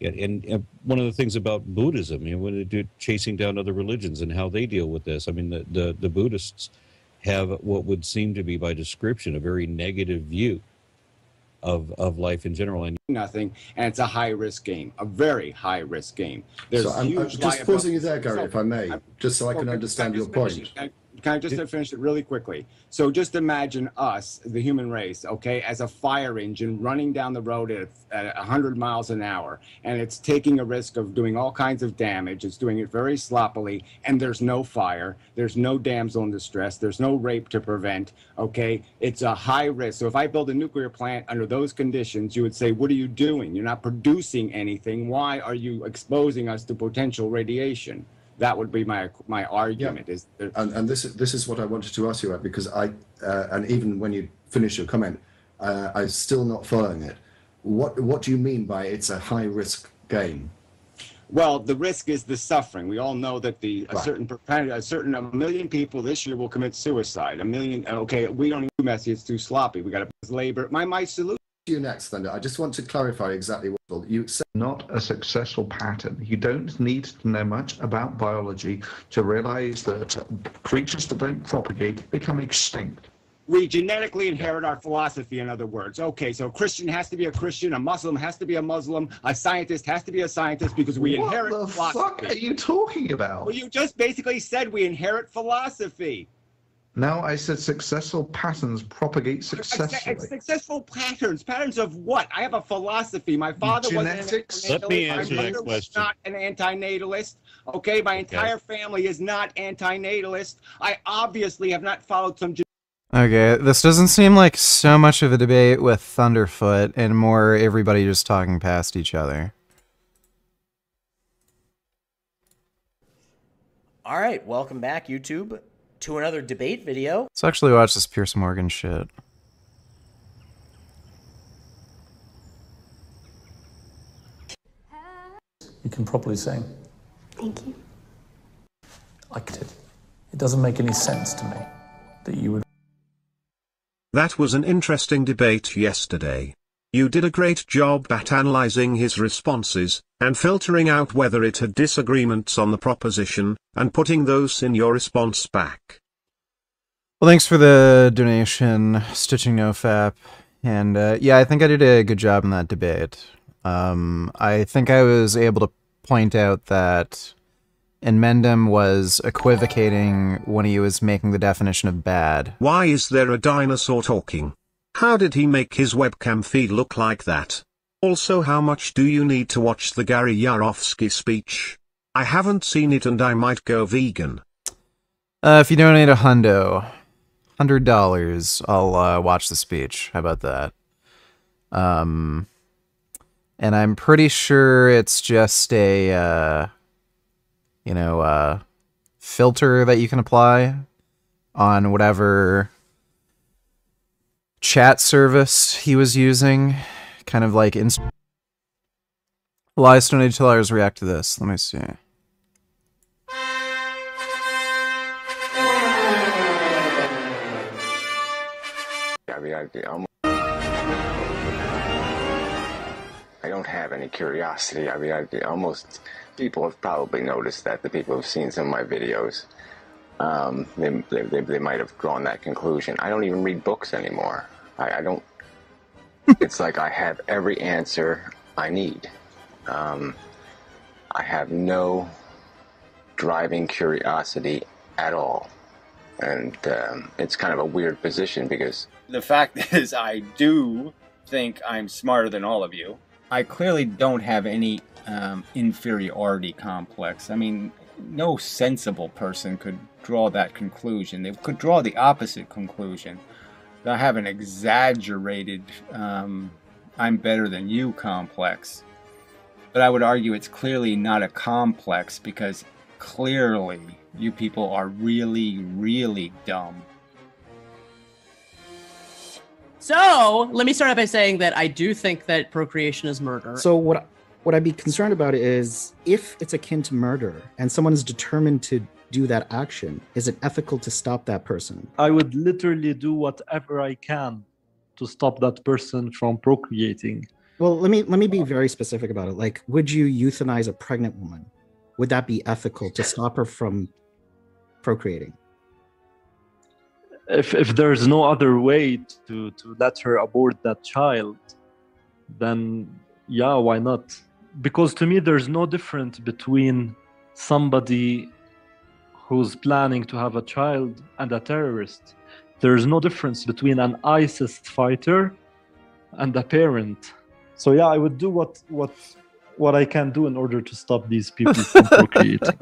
Yeah, and, and one of the things about Buddhism, you know, when they do chasing down other religions and how they deal with this, I mean, the, the, the Buddhists have what would seem to be, by description, a very negative view of, of life in general. And nothing, and it's a high-risk game, a very high-risk game. There's So I'm, I'm huge just liability. pausing you there, Gary, So, if I may, I'm- just so I can okay, understand can I your just finish point. it? Can I- Can I just finish it really quickly? So just imagine us, the human race, okay, as a fire engine running down the road at, at one hundred miles an hour, and it's taking a risk of doing all kinds of damage. It's doing it very sloppily, and there's no fire. There's no damsel in distress. There's no rape to prevent, okay? It's a high risk. So if I build a nuclear plant under those conditions, you would say, what are you doing? You're not producing anything. Why are you exposing us to potential radiation? That would be my my argument. Is there... and, and this is this is what I wanted to ask you about, because I uh, and even when you finish your comment, uh, I'm still not following it. What what do you mean by it's a high risk game? Well, the risk is the suffering. We all know that the a Right. certain a certain a million people this year will commit suicide. A million. Okay, we don't do messy. It's too sloppy. We got to labor. My my solution. You next, Thunder. I just want to clarify exactly what you said. Not a successful pattern. You don't need to know much about biology to realize that creatures that don't propagate become extinct. We genetically inherit our philosophy, in other words. Okay, so a Christian has to be a Christian, a Muslim has to be a Muslim, a scientist has to be a scientist because we What inherit the philosophy. fuck are you talking about? Well, you just basically said we inherit philosophy. Now I said successful patterns propagate Suc- successfully. Successful patterns. Patterns of what? I have a philosophy. My father Genetics? was an Let me antinatalist. answer My that mother was question. not an antinatalist. Okay, my entire family is not antinatalist. I obviously have not followed some. Okay, this doesn't seem like so much of a debate with Thunderfoot and more everybody just talking past each other. All right, welcome back, YouTube, to another debate video. Let's actually watch this Pierce Morgan shit. You can properly sing. Thank you. I get it. It doesn't make any sense to me that you would. That was an interesting debate yesterday. You did a great job at analyzing his responses, and filtering out whether it had disagreements on the proposition, and putting those in your response back. Well, thanks for the donation, Stitching NoFap. And uh, yeah, I think I did a good job in that debate. Um, I think I was able to point out that Enmendum was equivocating when he was making the definition of bad. Why is there a dinosaur talking? How did he make his webcam feed look like that? Also, how much do you need to watch the Gary Yarovsky speech? I haven't seen it and I might go vegan. Uh, if you donate a hundo, one hundred dollars, I'll uh, watch the speech. How about that? Um, and I'm pretty sure it's just a, uh, you know, uh, filter that you can apply on whatever chat service he was using. Kind of like... Ins Elias donated two dollars, react to this. Let me see. I mean, I, I'm, I don't have any curiosity. I mean, I, almost people have probably noticed that. The people who've seen some of my videos, um, they, they, they, they might have drawn that conclusion. I don't even read books anymore. I, I don't. It's like I have every answer I need. Um, I have no driving curiosity at all. And um, it's kind of a weird position because... The fact is, I do think I'm smarter than all of you. I clearly don't have any um, inferiority complex. I mean, no sensible person could draw that conclusion. They could draw the opposite conclusion. I have an exaggerated, um, I'm better than you complex. But I would argue it's clearly not a complex because clearly you people are really, really dumb. So, let me start out by saying that I do think that procreation is murder. So what what I'd be concerned about is if it's akin to murder and someone is determined to do that action, is it ethical to stop that person? I would literally do whatever I can to stop that person from procreating. Well, let me let me be very specific about it. Like, would you euthanize a pregnant woman? Would that be ethical to stop her from procreating? If if there's no other way to to let her abort that child, then yeah, why not? Because to me, there's no difference between somebody who's planning to have a child and a terrorist. There's no difference between an ISIS fighter and a parent. So yeah, I would do what what what I can do in order to stop these people from procreating.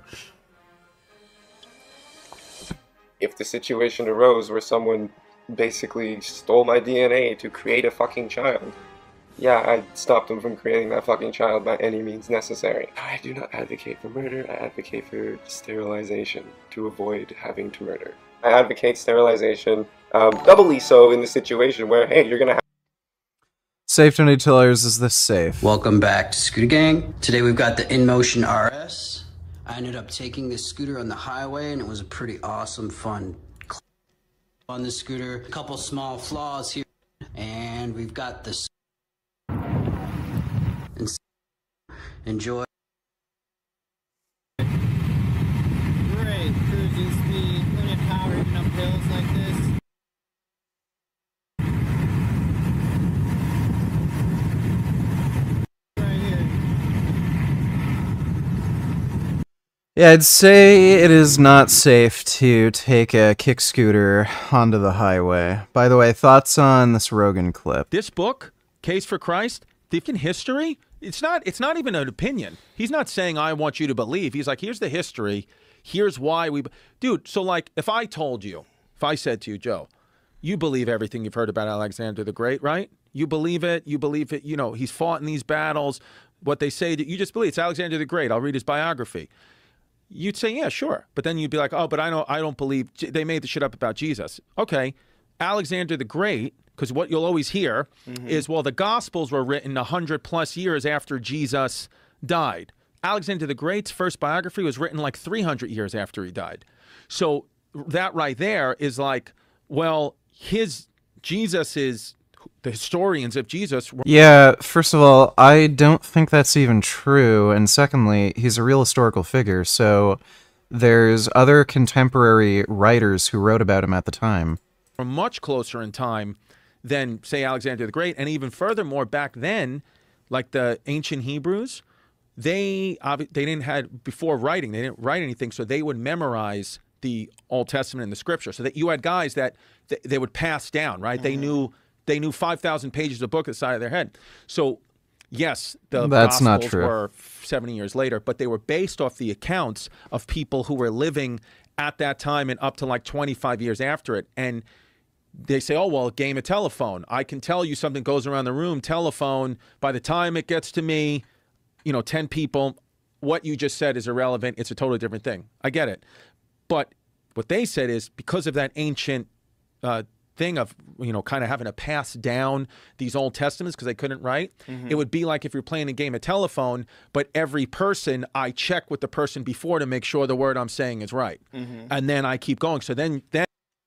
If the situation arose where someone basically stole my D N A to create a fucking child, yeah, I'd stop them from creating that fucking child by any means necessary. I do not advocate for murder, I advocate for sterilization to avoid having to murder. I advocate sterilization, um, doubly so in the situation where, hey, you're gonna have Safe twenty tillers, is this safe? Welcome back to Scooter Gang. Today we've got the InMotion R S. I ended up taking this scooter on the highway and it was a pretty awesome, fun cl- on this scooter. A couple small flaws here, and we've got this. Enjoy. Great cruising speed, plenty of power even up hills like this. Yeah, I'd say it is not safe to take a kick scooter onto the highway. By the way, thoughts on this Rogan clip? This book, Case for Christ, Thief in History, it's not it's not even an opinion. He's not saying I want you to believe. He's like, here's the history. Here's why we... Dude, so like, if I told you, if I said to you, Joe, you believe everything you've heard about Alexander the Great, right? You believe it. You believe it. You know, he's fought in these battles. What they say, that you just believe it's Alexander the Great. I'll read his biography. You'd say, yeah, sure. But then you'd be like, oh, but I don't, I don't believe, they made the shit up about Jesus. Okay, Alexander the Great, because what you'll always hear mm-hmm. is, well, the Gospels were written one hundred plus years after Jesus died. Alexander the Great's first biography was written like three hundred years after he died. So that right there is like, well, his, Jesus is, the historians of Jesus were... Yeah, first of all, I don't think that's even true. And secondly, he's a real historical figure, so there's other contemporary writers who wrote about him at the time. Were much closer in time than, say, Alexander the Great. And even furthermore, back then, like the ancient Hebrews, they, they didn't have, before writing, they didn't write anything, so they would memorize the Old Testament and the Scripture. So that you had guys that they, they would pass down, right? Mm-hmm. They knew... They knew five thousand pages of book at the side of their head. So, yes, the That's Gospels not true. were seventy years later, but they were based off the accounts of people who were living at that time and up to like twenty-five years after it. And they say, oh, well, game of telephone. I can tell you something goes around the room, telephone. By the time it gets to me, you know, ten people, what you just said is irrelevant. It's a totally different thing. I get it. But what they said is because of that ancient uh thing of, you know, kind of having to pass down these Old Testaments because they couldn't write. Mm-hmm. It would be like if you're playing a game of telephone, but every person, I check with the person before to make sure the word I'm saying is right. Mm-hmm. And then I keep going. So then... then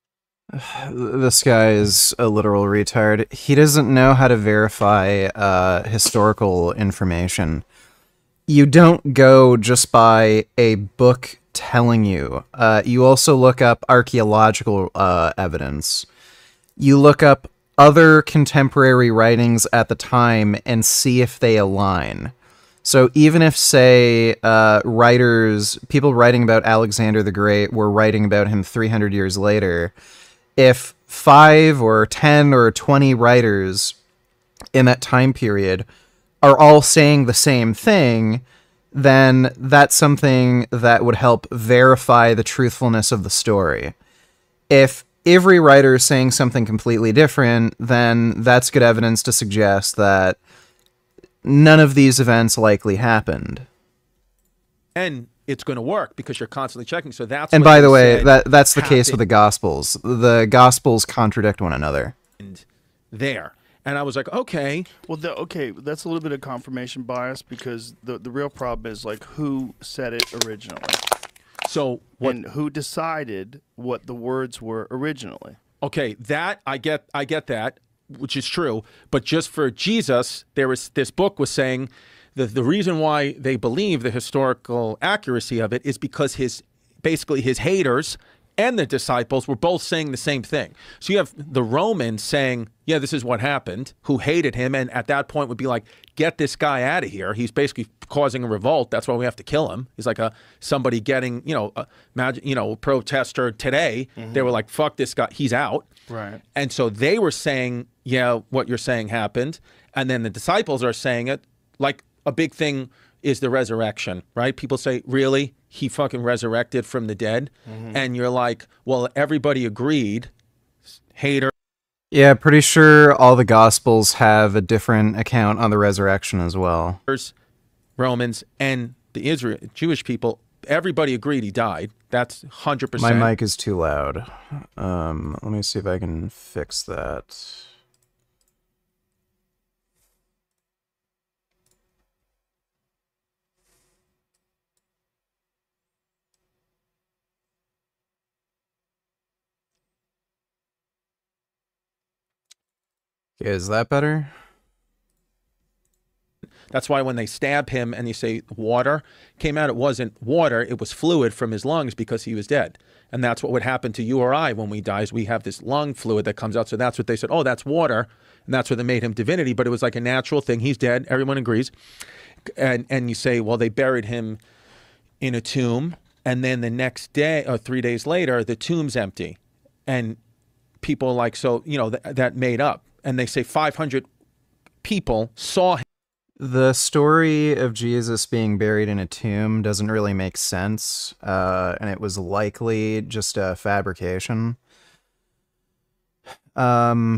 this guy is a literal retard. He doesn't know how to verify uh, historical information. You don't go just by a book telling you. Uh, you also look up archaeological uh, evidence. You look up other contemporary writings at the time and see if they align. So even if, say, uh, writers, people writing about Alexander the Great were writing about him three hundred years later, if five or ten or twenty writers in that time period are all saying the same thing, then that's something that would help verify the truthfulness of the story. If every writer is saying something completely different, then that's good evidence to suggest that none of these events likely happened. And it's going to work because you're constantly checking. So that's and what by they the way, said that that's the case with happened. the Gospels. The Gospels contradict one another. And there. And I was like, okay. Well, the, okay, that's a little bit of confirmation bias because the the real problem is like who said it originally. So what, and who decided what the words were originally? Okay, that I get. I get that. which is true. But just for Jesus, there was this book was saying that the reason why they believe the historical accuracy of it is because his basically his haters and the disciples were both saying the same thing. So you have the Romans saying, yeah, this is what happened, who hated him, and at that point would be like, get this guy out of here. He's basically causing a revolt. That's why we have to kill him. He's like a somebody getting, you know, a, imagine, you know, protester today. Mhm. They were like, fuck this guy. He's out. Right. And so they were saying, yeah, what you're saying happened. And then the disciples are saying it. Like a big thing is the resurrection, right? People say, really? He fucking resurrected from the dead? Mhm. And you're like, well, everybody agreed. Hater. Yeah, pretty sure all the Gospels have a different account on the resurrection as well. Romans and the Israel Jewish people, everybody agreed he died. That's one hundred My percent. mic is too loud. Um, let me see if I can fix that. Okay, is that better? That's why when they stab him and you say water came out, it wasn't water, it was fluid from his lungs because he was dead. And that's what would happen to you or I when we die, is we have this lung fluid that comes out. So that's what they said, oh, that's water. And that's what they made him divinity, but it was like a natural thing. He's dead, everyone agrees. And and you say, well, they buried him in a tomb, and then the next day, or three days later, the tomb's empty. And people are like, so, you know, th that made up. And they say five hundred people saw him. The story of Jesus being buried in a tomb doesn't really make sense, uh, and it was likely just a fabrication. Um,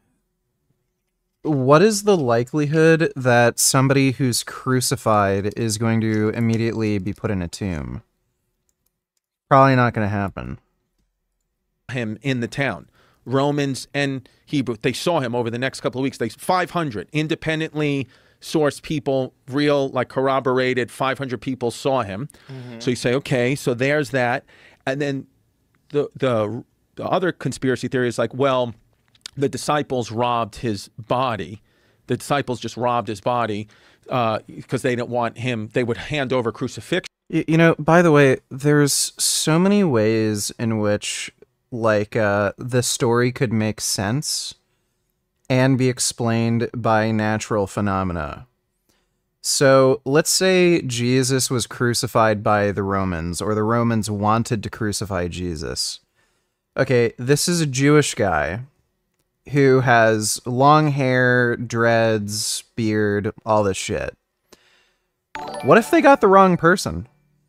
what is the likelihood that somebody who's crucified is going to immediately be put in a tomb? Probably not going to happen. Him in the town. Romans and Hebrew, they saw him over the next couple of weeks. They five hundred independently sourced people, real, like corroborated, five hundred people saw him. Mhm. So you say, okay, so there's that. And then the, the, the other conspiracy theory is like, well, the disciples robbed his body. The disciples just robbed his body uh, because they didn't want him, they would hand over crucifixion. Y- You know, by the way, there's so many ways in which, like, uh, the story could make sense and be explained by natural phenomena. So, let's say Jesus was crucified by the Romans, or the Romans wanted to crucify Jesus. Okay, this is a Jewish guy who has long hair, dreads, beard, all this shit. What if they got the wrong person?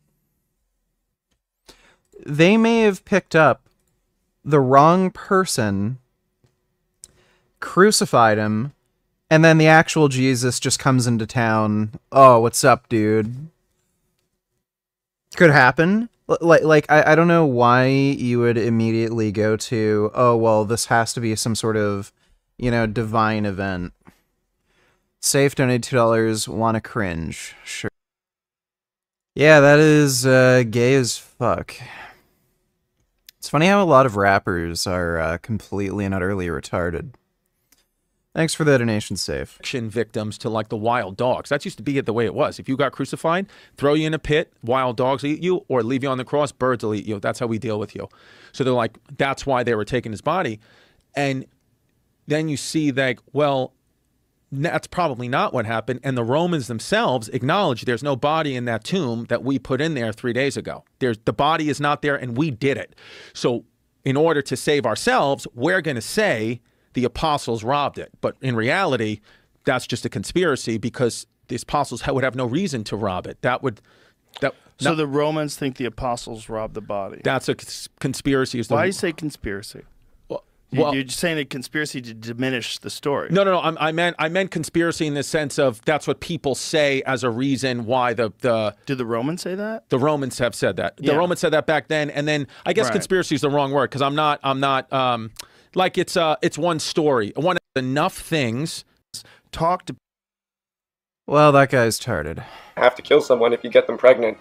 They may have picked up the wrong person, crucified him, and then the actual Jesus just comes into town. Oh, what's up, dude? Could happen. L- Like, like I, I don't know why you would immediately go to, oh, well, this has to be some sort of, you know, divine event. Safe, donate two dollars, wanna cringe. Sure. Yeah, that is uh, gay as fuck. It's funny how a lot of rappers are uh, completely and utterly retarded. Thanks for the donation, Safe. Victims to like the wild dogs. That used to be the way it was. If you got crucified, throw you in a pit, wild dogs eat you, or leave you on the cross, birds will eat you. That's how we deal with you. So they're like, that's why they were taking his body. And then you see that, well, that's probably not what happened. And the Romans themselves acknowledge there's no body in that tomb that we put in there three days ago. There's the body is not there, and we did it. So in order to save ourselves, we're going to say the apostles robbed it. But in reality, that's just a conspiracy because the apostles would have no reason to rob it. That would that. So no, the Romans think the apostles robbed the body. that's a cons- conspiracy. Is the, Why do you say conspiracy? Well, You- well- You're just saying a conspiracy to diminish the story. No, no, no. I'm, I meant I meant conspiracy in the sense of that's what people say as a reason why the the. Did the Romans say that? The Romans have said that. The Yeah. Romans said that back then, and then I guess Right. conspiracy is the wrong word because I'm not. I'm not. Um, like it's uh it's one story. One enough things. Talk to. Well, that guy's tarded. Have to kill someone if you get them pregnant.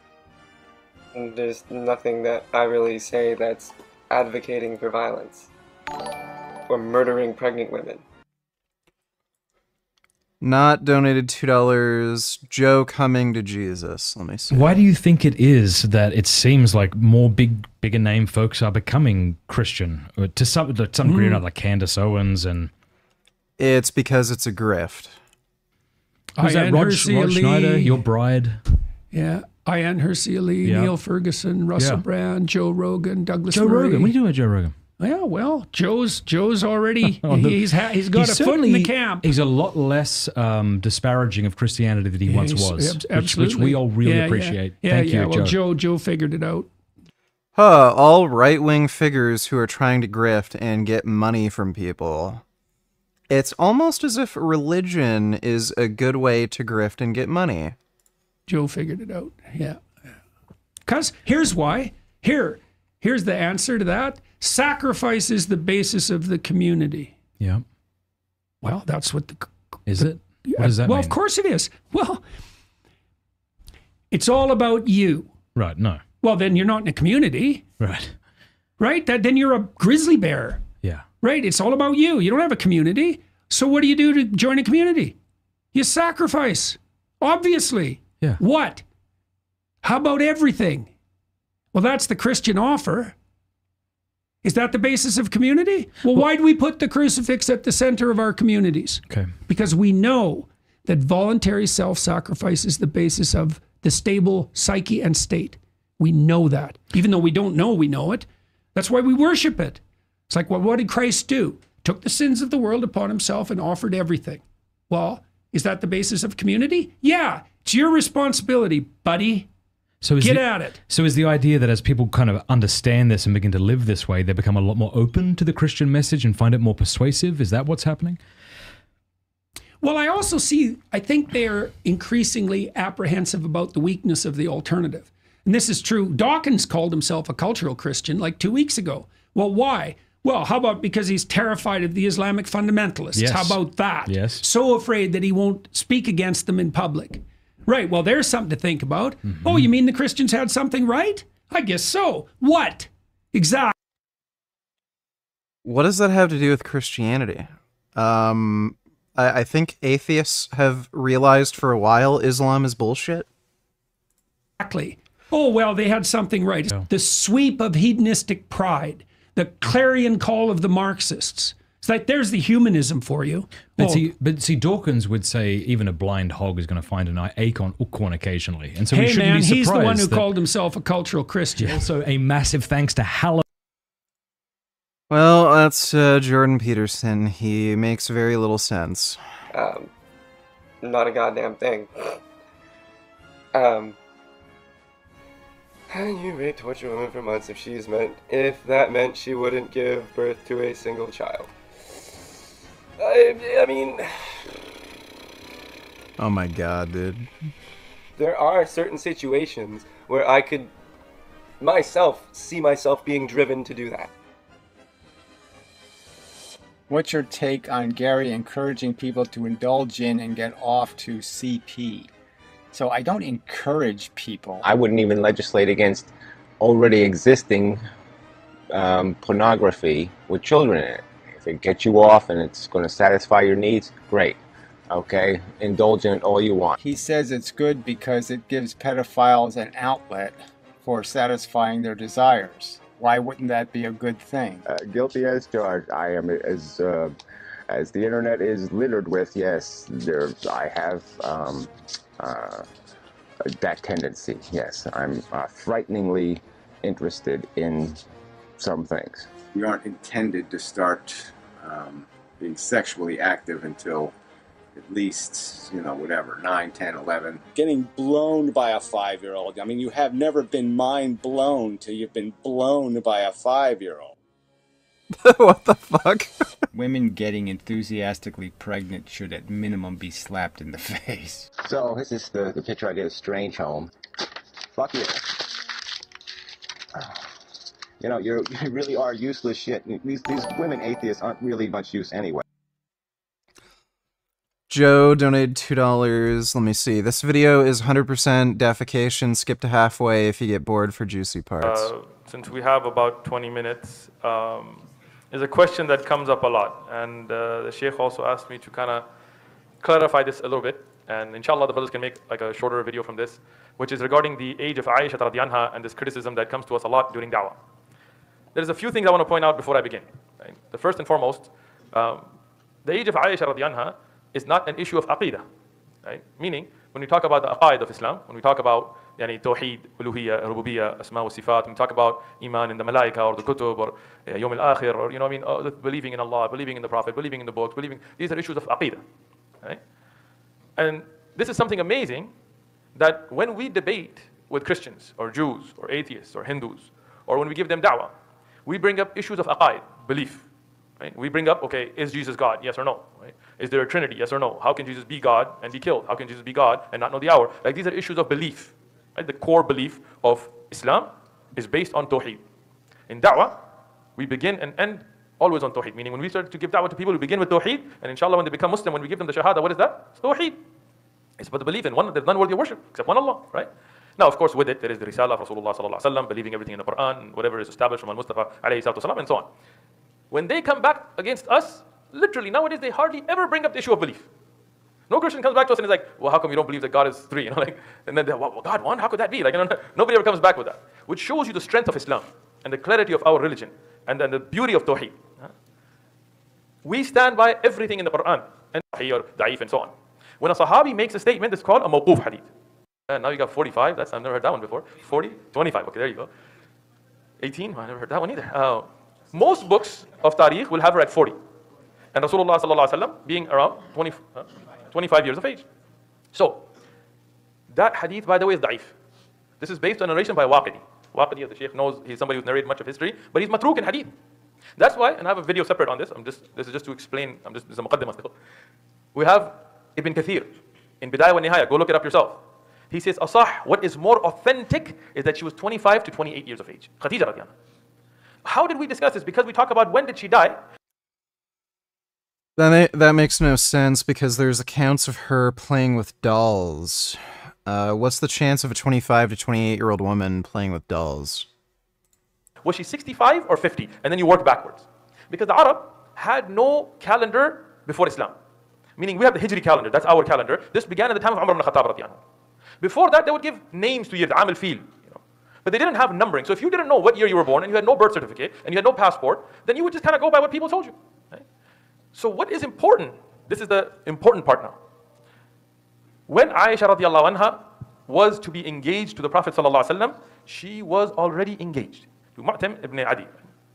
And there's nothing that I really say that's advocating for violence. or murdering pregnant women. Not donated two dollars. Joe coming to Jesus. Let me see. Why do you think it is that it seems like more big, bigger name folks are becoming Christian or to some to some degree or Mm. another, like Candace Owens and It's because it's a grift. who's that? Ian Rod, Hersey Rod Schneider, Ali. your bride. Yeah, Ian Hersey Ali, Yeah. Neil Ferguson, Russell Yeah. Brand, Joe Rogan, Douglas Joe Murray. Rogan. What are you doing with Joe Rogan? Yeah, well, Joe's Joe's already On the- he's ha- he's got He's a foot in the certainly- camp. He's a lot less um, disparaging of Christianity than he once He's- was, ab- which, absolutely. which we all really Yeah, yeah. appreciate. Yeah, Thank yeah. you, Well, Joe. Joe Joe figured it out. Huh, all right-wing figures who are trying to grift and get money from people. It's almost as if religion is a good way to grift and get money. Joe figured it out. Yeah. Because here's why. Here, here's the answer to that. Sacrifice is the basis of the community. Yeah. Well, that's what the. Is it? What does that well, mean? of course it is. Well, it's all about you. Right, no. Well, then you're not in a community. Right. Right? That then you're a grizzly bear. Yeah. Right? It's all about you. You don't have a community. So what do you do to join a community? You sacrifice. Obviously. Yeah. What? How about everything? Well, that's the Christian offer. Is that the basis of community? Well, why do we put the crucifix at the center of our communities? Okay. Because we know that voluntary self-sacrifice is the basis of the stable psyche and state. We know that. Even though we don't know we know it. That's why we worship it. It's like, well, what did Christ do? Took the sins of the world upon himself and offered everything. Well, is that the basis of community? Yeah. It's your responsibility, buddy. So is Get the, at it. So is the idea that as people kind of understand this and begin to live this way, they become a lot more open to the Christian message and find it more persuasive? Is that what's happening? Well, I also see, I think they're increasingly apprehensive about the weakness of the alternative. And this is true. Dawkins called himself a cultural Christian like two weeks ago. Well, why? Well, how about because he's terrified of the Islamic fundamentalists? Yes. How about that? Yes. So afraid that he won't speak against them in public. Right. Well, there's something to think about. Mm-hmm. Oh, you mean the Christians had something right? I guess so. What? Exactly. What does that have to do with Christianity? Um, I, I think atheists have realized for a while Islam is bullshit. Exactly. Oh, well, they had something right. The sweep of hedonistic pride, the clarion call of the Marxists. It's like, there's the humanism for you. But Oh, see, but see, Dawkins would say even a blind hog is going to find an acorn, acorn occasionally, and so we hey, shouldn't man, be surprised. he's the one who that- called himself a cultural Christian. Also, a massive thanks to Hallow. Well, that's uh, Jordan Peterson. He makes very little sense. Um, not a goddamn thing. Um, how do you rate torture a woman for months if she's meant, if that meant she wouldn't give birth to a single child? I, I mean, Oh my god, dude. there are certain situations where I could myself see myself being driven to do that. What's your take on Gary encouraging people to indulge in and get off to C P? So I don't encourage people. I wouldn't even legislate against already existing um, pornography with children in it. If it gets you off and it's going to satisfy your needs, great. Okay, indulge in it all you want. He says it's good because it gives pedophiles an outlet for satisfying their desires. Why wouldn't that be a good thing? Uh, guilty as charged. I am as uh, as the internet is littered with. Yes, there. I have um, uh, that tendency. Yes, I'm uh, frighteningly interested in some things. We aren't intended to start um, being sexually active until at least, you know, whatever, nine, ten, eleven. Getting blown by a five-year-old. I mean, you have never been mind blown till you've been blown by a five-year-old. What the fuck? Women getting enthusiastically pregnant should at minimum be slapped in the face. So this is the, the picture I did of Strange Home. Fuck you. You know, you're, you really are useless shit. These, these women atheists aren't really much use anyway. Joe donated two dollars. Let me see. This video is one hundred percent defecation. Skip to halfway if you get bored for juicy parts. Uh, since we have about twenty minutes, um, is a question that comes up a lot. And uh, the Sheikh also asked me to kind of clarify this a little bit. And inshallah, the brothers can make like a shorter video from this, which is regarding the age of Aisha radiallahu anha and this criticism that comes to us a lot during da'wah. There's a few things I want to point out before I begin. Right? The first and foremost, um, the age of Aisha radiallahu anha is not an issue of aqidah. Right? Meaning, when we talk about the aqaid of Islam, when we talk about yani, tawheed, uluhiyya, rububiyyah, asma wa sifat, when we talk about iman in the malaika or the kutub or uh, yawm al-akhir, or you know what I mean, uh, believing in Allah, believing in the Prophet, believing in the books, believing, these are issues of aqidah. Right? And this is something amazing that when we debate with Christians or Jews or atheists or Hindus, or when we give them da'wah, we bring up issues of aqaid, belief. Right? We bring up, okay, is Jesus God? Yes or no? Right? Is there a Trinity? Yes or no? How can Jesus be God and be killed? How can Jesus be God and not know the hour? Like these are issues of belief. Right? The core belief of Islam is based on tawheed. In da'wah, we begin and end always on tawheed. Meaning when we start to give da'wah to people, we begin with tawheed, and inshallah when they become Muslim, when we give them the shahada, what is that? It's tawheed. It's about the belief in one, there's none worthy of worship except one Allah, right? Now, of course, with it, there is the Risalah of Rasulullah sallallahu alaihi wasallam, believing everything in the Quran, and whatever is established from Al-Mustafa alayhi salatu wasalam, and so on. When they come back against us, literally nowadays they hardly ever bring up the issue of belief. No Christian comes back to us and is like, well, how come you don't believe that God is three? You know, like, and then, well, God one? How could that be? Like, you know, nobody ever comes back with that. Which shows you the strength of Islam and the clarity of our religion and then the beauty of Tawheed. We stand by everything in the Quran and or da'if and so on. When a Sahabi makes a statement, it's called a mawquf hadith. And now you got forty-five. That's I've never heard that one before. forty, twenty-five. Okay, there you go. eighteen. Well, I never heard that one either. Uh, most books of tariq will have her at forty, and Rasulullah sallallahu alaihi wasallam being around twenty, uh, twenty-five years of age. So that hadith, by the way, is da'if. This is based on a narration by Waqidi. Waqidi, as the Shaykh knows, he's somebody who's narrated much of history, but he's matruk in hadith. That's why, and I have a video separate on this. I'm just this is just to explain. I'm just this is a muqaddimah still. We have Ibn Kathir in Bidayah wa Nihaya. Go look it up yourself. He says, Asah, what is more authentic is that she was twenty-five to twenty-eight years of age. Khadija radiallahu anha. How did we discuss this? Because we talk about when did she die. That, ma that makes no sense because there's accounts of her playing with dolls. Uh, what's the chance of a twenty-five to twenty-eight year old woman playing with dolls? Was she sixty-five or fifty? And then you work backwards. Because the Arab had no calendar before Islam. Meaning we have the Hijri calendar, that's our calendar. This began at the time of Umar ibn Khattab radiallahu anhu. Before that, they would give names to years, Am al-Fil. You know. But they didn't have numbering. So if you didn't know what year you were born and you had no birth certificate and you had no passport, then you would just kind of go by what people told you. Right? So what is important, this is the important part now. When Aisha radiallahu anha was to be engaged to the Prophet sallallahu alaihi wasallam, she was already engaged to Mu'tam ibn Adi.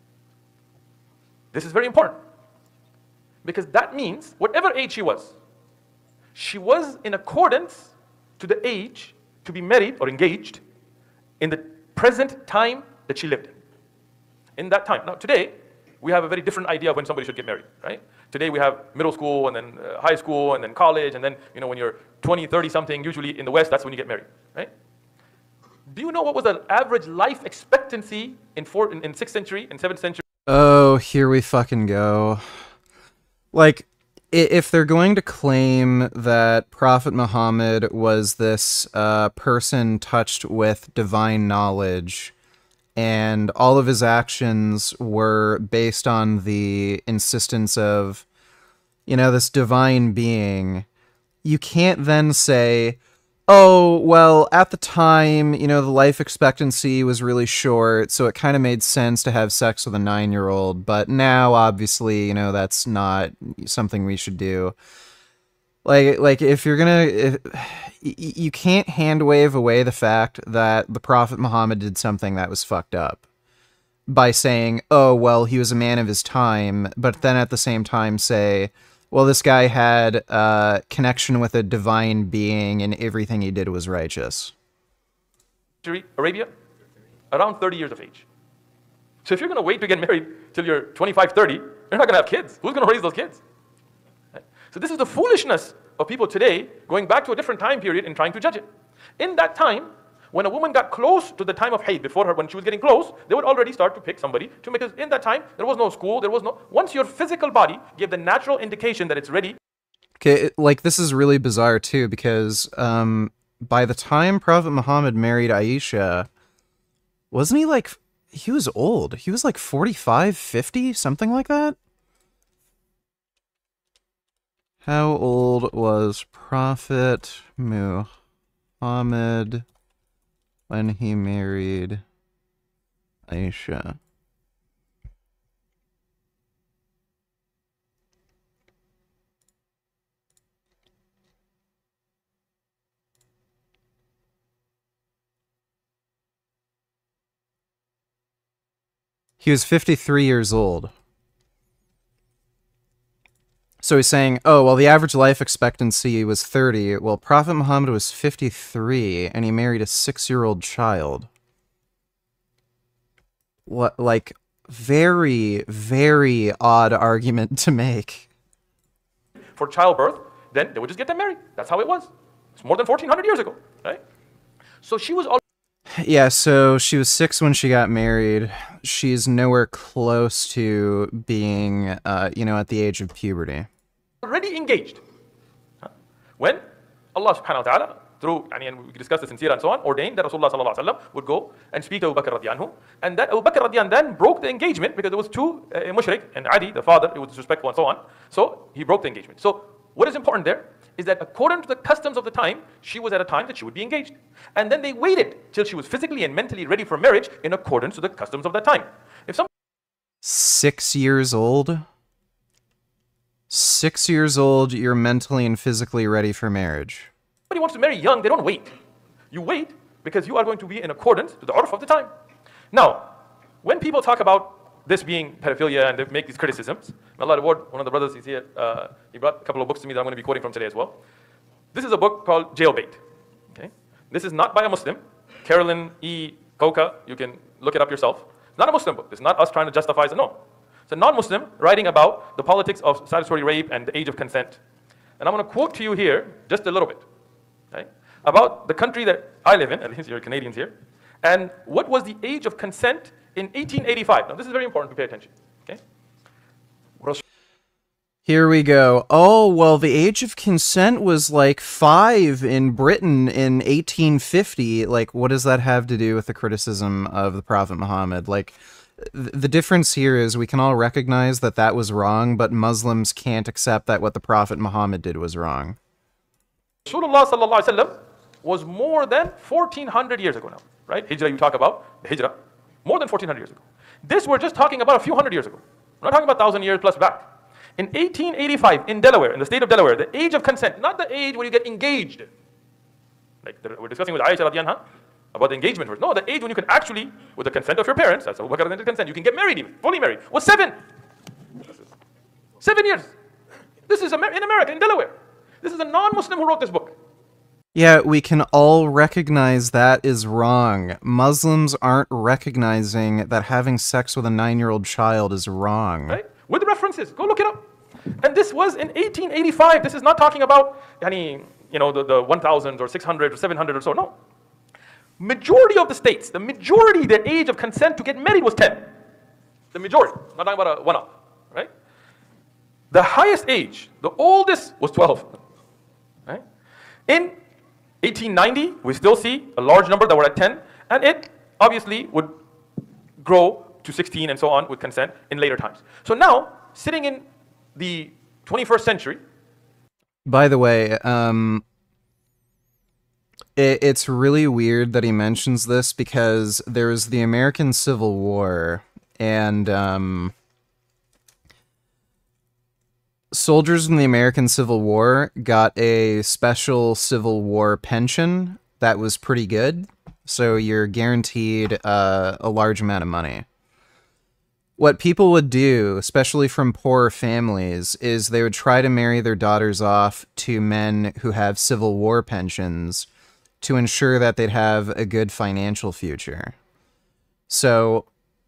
This is very important. Because that means, whatever age she was, she was in accordance to the age to be married or engaged in the present time that she lived in. In that time. Now today, we have a very different idea of when somebody should get married, right? Today we have middle school and then uh, high school and then college and then, you know, when you're twenty, thirty something, usually in the West, that's when you get married, right? Do you know what was the average life expectancy in, four, in, in sixth century, in seventh century? Oh, here we fucking go. Like, if they're going to claim that Prophet Muhammad was this uh, person touched with divine knowledge, and all of his actions were based on the insistence of, you know, this divine being, you can't then say, oh, well, at the time, you know, the life expectancy was really short, so it kind of made sense to have sex with a nine-year-old, but now, obviously, you know, that's not something we should do. Like, like if you're gonna... If, you can't hand-wave away the fact that the Prophet Muhammad did something that was fucked up by saying, oh, well, he was a man of his time, but then at the same time say, well, this guy had uh, connection with a divine being and everything he did was righteous. Arabia, around thirty years of age. So if you're going to wait to get married till you're twenty-five, thirty, you're not going to have kids. Who's going to raise those kids? Right? So this is the foolishness of people today going back to a different time period and trying to judge it. In that time, when a woman got close to the time of hayd, before her, when she was getting close, they would already start to pick somebody to make, because in that time, there was no school, there was no, once your physical body gave the natural indication that it's ready. Okay, like, this is really bizarre, too, because, um, by the time Prophet Muhammad married Aisha, wasn't he, like, he was old. He was like forty-five, fifty, something like that. How old was Prophet Muhammad when he married Aisha? He was fifty-three years old. So he's saying, oh, well, the average life expectancy was thirty. Well, Prophet Muhammad was fifty-three, and he married a six-year-old child. What, like, very, very odd argument to make. For childbirth, then they would just get them married. That's how it was. It's more than fourteen hundred years ago, right? So she was all. Yeah, so she was six when she got married. She's nowhere close to being, uh, you know, at the age of puberty. Already engaged. When Allah subhanahu wa ta'ala, through, and we discussed this in Sirah and so on, ordained that Rasulullah sallallahu alaihi wasallam would go and speak to Abu Bakr radiallahu anhu, and that Abu Bakr radiallahu anhu then broke the engagement because there was two, uh, mushrik, and Adi, the father, he was disrespectful and so on. So he broke the engagement. So what is important there is that according to the customs of the time, she was at a time that she would be engaged. And then they waited till she was physically and mentally ready for marriage in accordance to the customs of that time. If some Six years old? Six years old, you're mentally and physically ready for marriage. somebody wants to marry young, they don't wait. You wait because you are going to be in accordance to the urf of the time. Now, when people talk about this being pedophilia and they make these criticisms, may Allah reward one of the brothers, he's here, uh, he brought a couple of books to me that I'm going to be quoting from today as well. This is a book called Jailbait. Okay? This is not by a Muslim. Carolyn E. Coca, you can look it up yourself. It's not a Muslim book. It's not us trying to justify it. No. It's a non-Muslim writing about the politics of statutory rape and the age of consent. And I'm going to quote to you here just a little bit, okay, about the country that I live in, at least you're Canadians here, and what was the age of consent in eighteen eighty-five. Now, this is very important to pay attention. Okay? Here we go. Oh, well, the age of consent was like five in Britain in eighteen fifty. Like, what does that have to do with the criticism of the Prophet Muhammad? Like, th the difference here is we can all recognize that that was wrong, but Muslims can't accept that what the Prophet Muhammad did was wrong. Rasulullah sallallahu alaihi wasallam was more than fourteen hundred years ago now, right? Hijrah, you talk about the Hijrah, more than fourteen hundred years ago. This we're just talking about a few hundred years ago. We're not talking about one thousand years plus back. In eighteen eighty-five, in Delaware, in the state of Delaware, the age of consent, not the age where you get engaged. Like the, we're discussing with Aisha radiallahu anha about the engagement verse. No, the age when you can actually, with the consent of your parents, that's Abu Bakr granted consent, you can get married even, fully married, was seven. Seven years. This is Amer in America, in Delaware. This is a non-Muslim who wrote this book. Yeah, we can all recognize that is wrong. Muslims aren't recognizing that having sex with a nine-year-old child is wrong. Right? With the references, go look it up. And this was in eighteen eighty-five. This is not talking about any, you know, the, the one thousand or six hundred or seven hundred or so. No. Majority of the states, the majority, their age of consent to get married was ten. The majority. Not talking about a one-off, right? The highest age, the oldest, was twelve. Right? In eighteen ninety, we still see a large number that were at ten, and it obviously would grow to sixteen and so on with consent in later times. So now, sitting in the twenty-first century. By the way, um, it, it's really weird that he mentions this because there was the American Civil War, and um, soldiers in the American Civil War got a special Civil War pension that was pretty good, so you're guaranteed uh, a large amount of money. What people would do, especially from poorer families, is they would try to marry their daughters off to men who have Civil War pensions to ensure that they'd have a good financial future. So,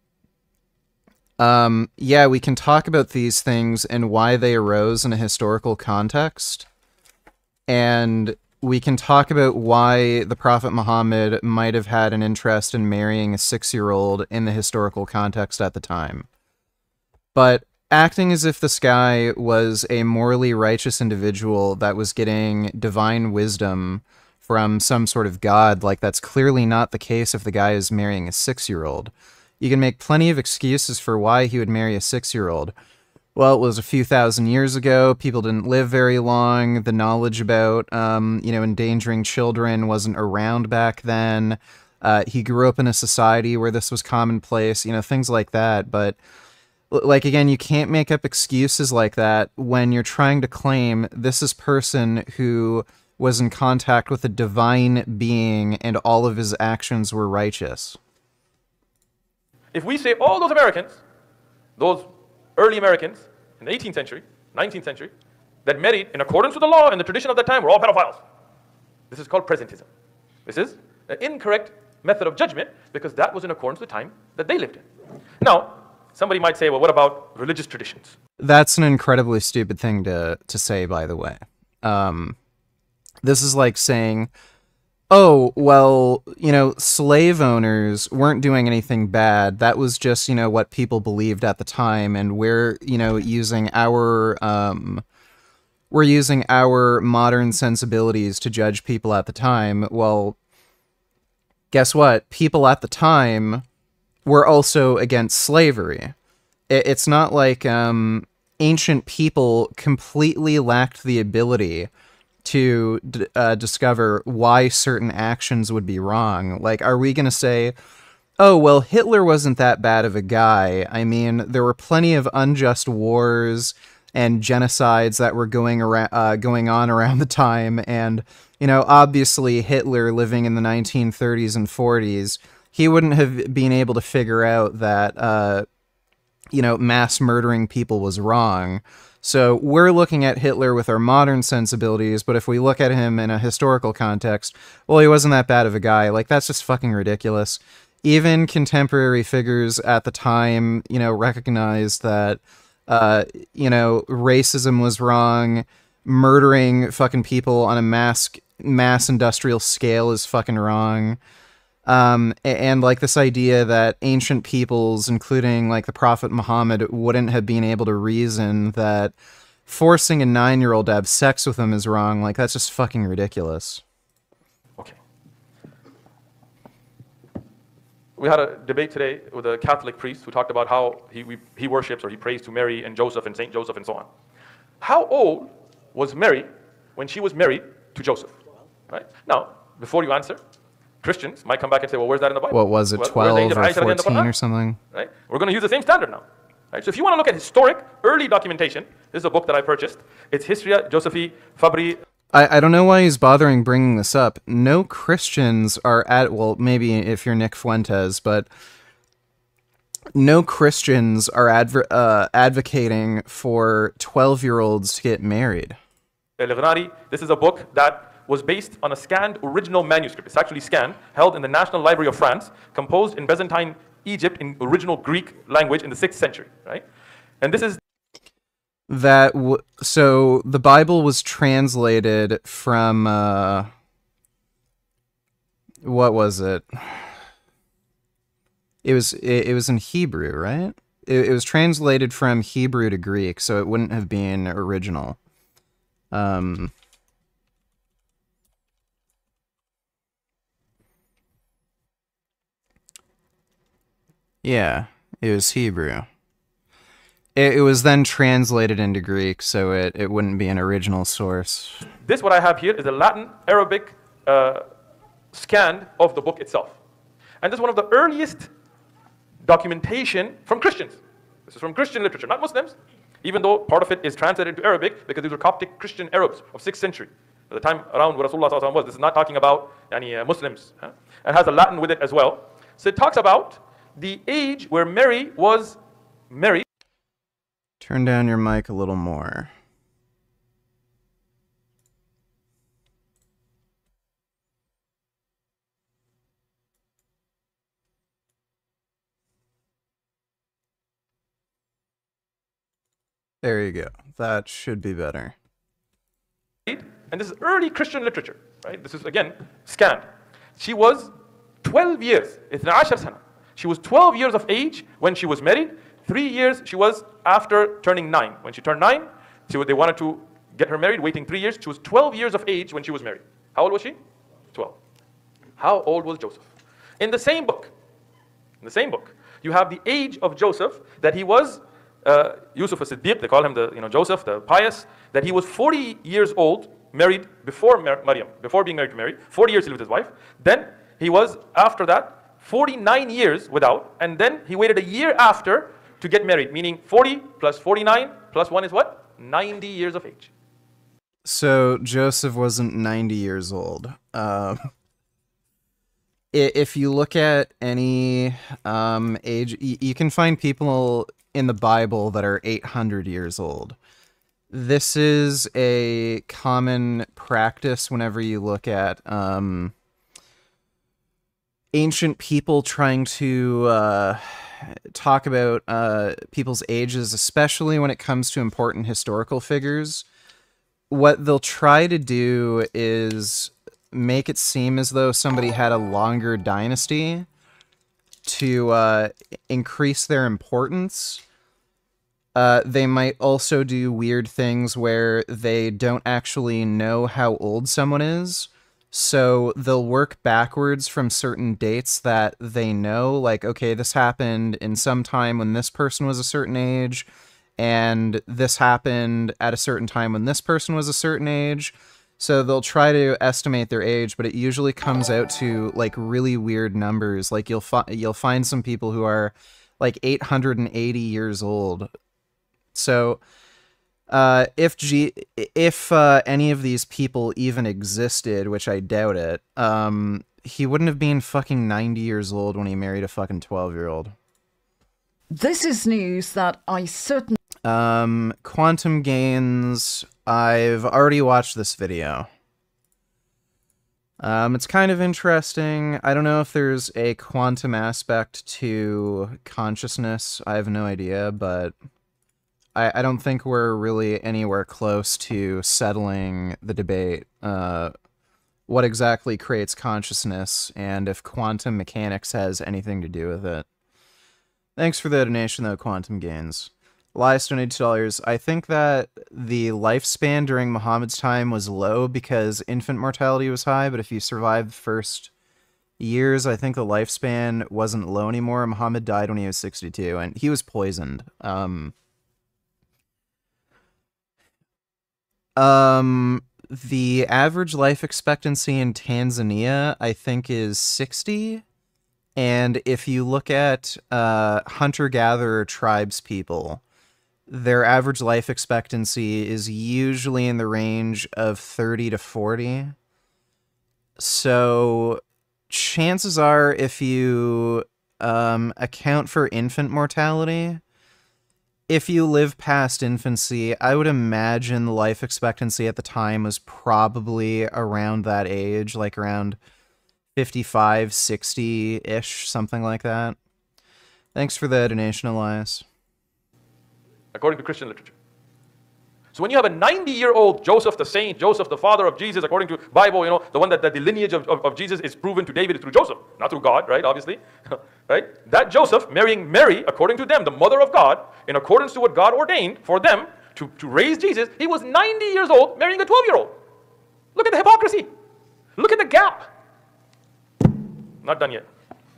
um, yeah, we can talk about these things and why they arose in a historical context. And we can talk about why the Prophet Muhammad might have had an interest in marrying a six-year-old in the historical context at the time. But acting as if this guy was a morally righteous individual that was getting divine wisdom from some sort of god, like that's clearly not the case if the guy is marrying a six-year-old. You can make plenty of excuses for why he would marry a six-year-old. Well, it was a few thousand years ago. People didn't live very long. The knowledge about, um, you know, endangering children wasn't around back then. Uh, he grew up in a society where this was commonplace, you know, things like that. But, like, again, you can't make up excuses like that when you're trying to claim this is person who was in contact with a divine being and all of his actions were righteous. If we say all those Americans, those early Americans in the eighteenth century, nineteenth century, that married in accordance with the law and the tradition of that time were all pedophiles. This is called presentism. This is an incorrect method of judgment because that was in accordance with the time that they lived in. Now, somebody might say, well, what about religious traditions? That's an incredibly stupid thing to, to say, by the way. Um, this is like saying, oh, well, you know, slave owners weren't doing anything bad. That was just, you know, what people believed at the time. And we're, you know, using our, um, we're using our modern sensibilities to judge people at the time. Well, guess what? People at the time were also against slavery. It, it's not like, um, ancient people completely lacked the ability to d uh, discover why certain actions would be wrong. Like, are we going to say, oh, well, Hitler wasn't that bad of a guy. I mean, there were plenty of unjust wars and genocides that were going around, uh, going on around the time. And, you know, obviously Hitler living in the nineteen thirties and forties, he wouldn't have been able to figure out that, uh, you know, mass murdering people was wrong. So we're looking at Hitler with our modern sensibilities, but if we look at him in a historical context, well, he wasn't that bad of a guy. Like, that's just fucking ridiculous. Even contemporary figures at the time, you know, recognized that, uh, you know, racism was wrong, murdering fucking people on a mass, mass industrial scale is fucking wrong. Um, and, and like this idea that ancient peoples, including like the Prophet Muhammad, wouldn't have been able to reason that forcing a nine-year-old to have sex with them is wrong. Like, that's just fucking ridiculous. Okay. We had a debate today with a Catholic priest who talked about how he, we, he worships or he prays to Mary and Joseph and Saint Joseph and so on. How old was Mary when she was married to Joseph? Right? Now, before you answer, Christians might come back and say, well, where's that in the Bible? What was it, well, twelve or fourteen or something? Right? We're going to use the same standard now. Right? So if you want to look at historic, early documentation, this is a book that I purchased. It's Historia Josephi Fabri. I, I don't know why he's bothering bringing this up. No Christians are at, well, maybe if you're Nick Fuentes, but no Christians are adver uh, advocating for twelve-year-olds to get married. This is a book that was based on a scanned original manuscript. It's actually scanned, held in the National Library of France, composed in Byzantine Egypt in original Greek language in the sixth century, right? And this is... That, w so the Bible was translated from, uh, what was it? It was, it, it was in Hebrew, right? It, it was translated from Hebrew to Greek, so it wouldn't have been original. Um... Yeah, it was Hebrew. It, it was then translated into Greek, so it, it wouldn't be an original source. This, what I have here, is a Latin, Arabic uh, scan of the book itself. And this is one of the earliest documentation from Christians. This is from Christian literature, not Muslims, even though part of it is translated into Arabic, because these were Coptic Christian Arabs of sixth century. At the time around where Rasulullah sallallahu alaihi wasallam was. This is not talking about yani, uh, Muslims. Huh? And has a Latin with it as well. So it talks about the age where Mary was married. Turn down your mic a little more. There you go. That should be better. And this is early Christian literature, right? This is, again, scanned. She was twelve years. She was twelve years of age when she was married. Three years she was after turning nine. When she turned nine, she, they wanted to get her married, waiting three years. She was twelve years of age when she was married. How old was she? twelve. How old was Joseph? In the same book, in the same book. You have the age of Joseph, that he was, uh, Yusuf as-Siddiq, they call him the, you know, Joseph, the pious, that he was forty years old, married before Mar Maryam, before being married to Mary, forty years he lived with his wife. Then he was, after that, forty-nine years without, and then he waited a year after to get married, meaning forty plus forty-nine plus one is what? ninety years of age. So Joseph wasn't ninety years old. Um, if you look at any um, age, you can find people in the Bible that are eight hundred years old. This is a common practice whenever you look at um, ancient people trying to uh, talk about uh, people's ages, especially when it comes to important historical figures. What they'll try to do is make it seem as though somebody had a longer dynasty to uh, increase their importance. Uh, they might also do weird things where they don't actually know how old someone is. So they'll work backwards from certain dates that they know, like, okay, this happened in some time when this person was a certain age, and this happened at a certain time when this person was a certain age. So they'll try to estimate their age, but it usually comes out to like really weird numbers. Like you'll fi you'll find some people who are like eight hundred eighty years old. So uh, if G if uh, any of these people even existed, which I doubt it, um, he wouldn't have been fucking ninety years old when he married a fucking twelve year old. This is news that I certainly... Um, Quantum Gains, I've already watched this video. Um, it's kind of interesting. I don't know if there's a quantum aspect to consciousness. I have no idea, but I, I don't think we're really anywhere close to settling the debate. Uh, what exactly creates consciousness, and if quantum mechanics has anything to do with it. Thanks for the donation, though, Quantum Gains. Elias donated two dollars. I think that the lifespan during Muhammad's time was low because infant mortality was high, but if you survived the first years, I think the lifespan wasn't low anymore. Muhammad died when he was sixty-two, and he was poisoned. Um, um, the average life expectancy in Tanzania, I think, is sixty. And if you look at uh, hunter-gatherer tribes people, their average life expectancy is usually in the range of thirty to forty. So chances are, if you um, account for infant mortality, if you live past infancy, I would imagine the life expectancy at the time was probably around that age, like around fifty-five, sixty-ish, something like that. Thanks for the donation, Elias. According to Christian literature. So when you have a ninety-year-old Joseph the saint, Joseph the father of Jesus, according to Bible, you know, the one that, that the lineage of, of, of Jesus is proven to David through Joseph, not through God, right, obviously, right? That Joseph marrying Mary, according to them, the mother of God, in accordance to what God ordained for them to, to raise Jesus, he was ninety years old marrying a twelve-year-old. Look at the hypocrisy. Look at the gap. Not done yet.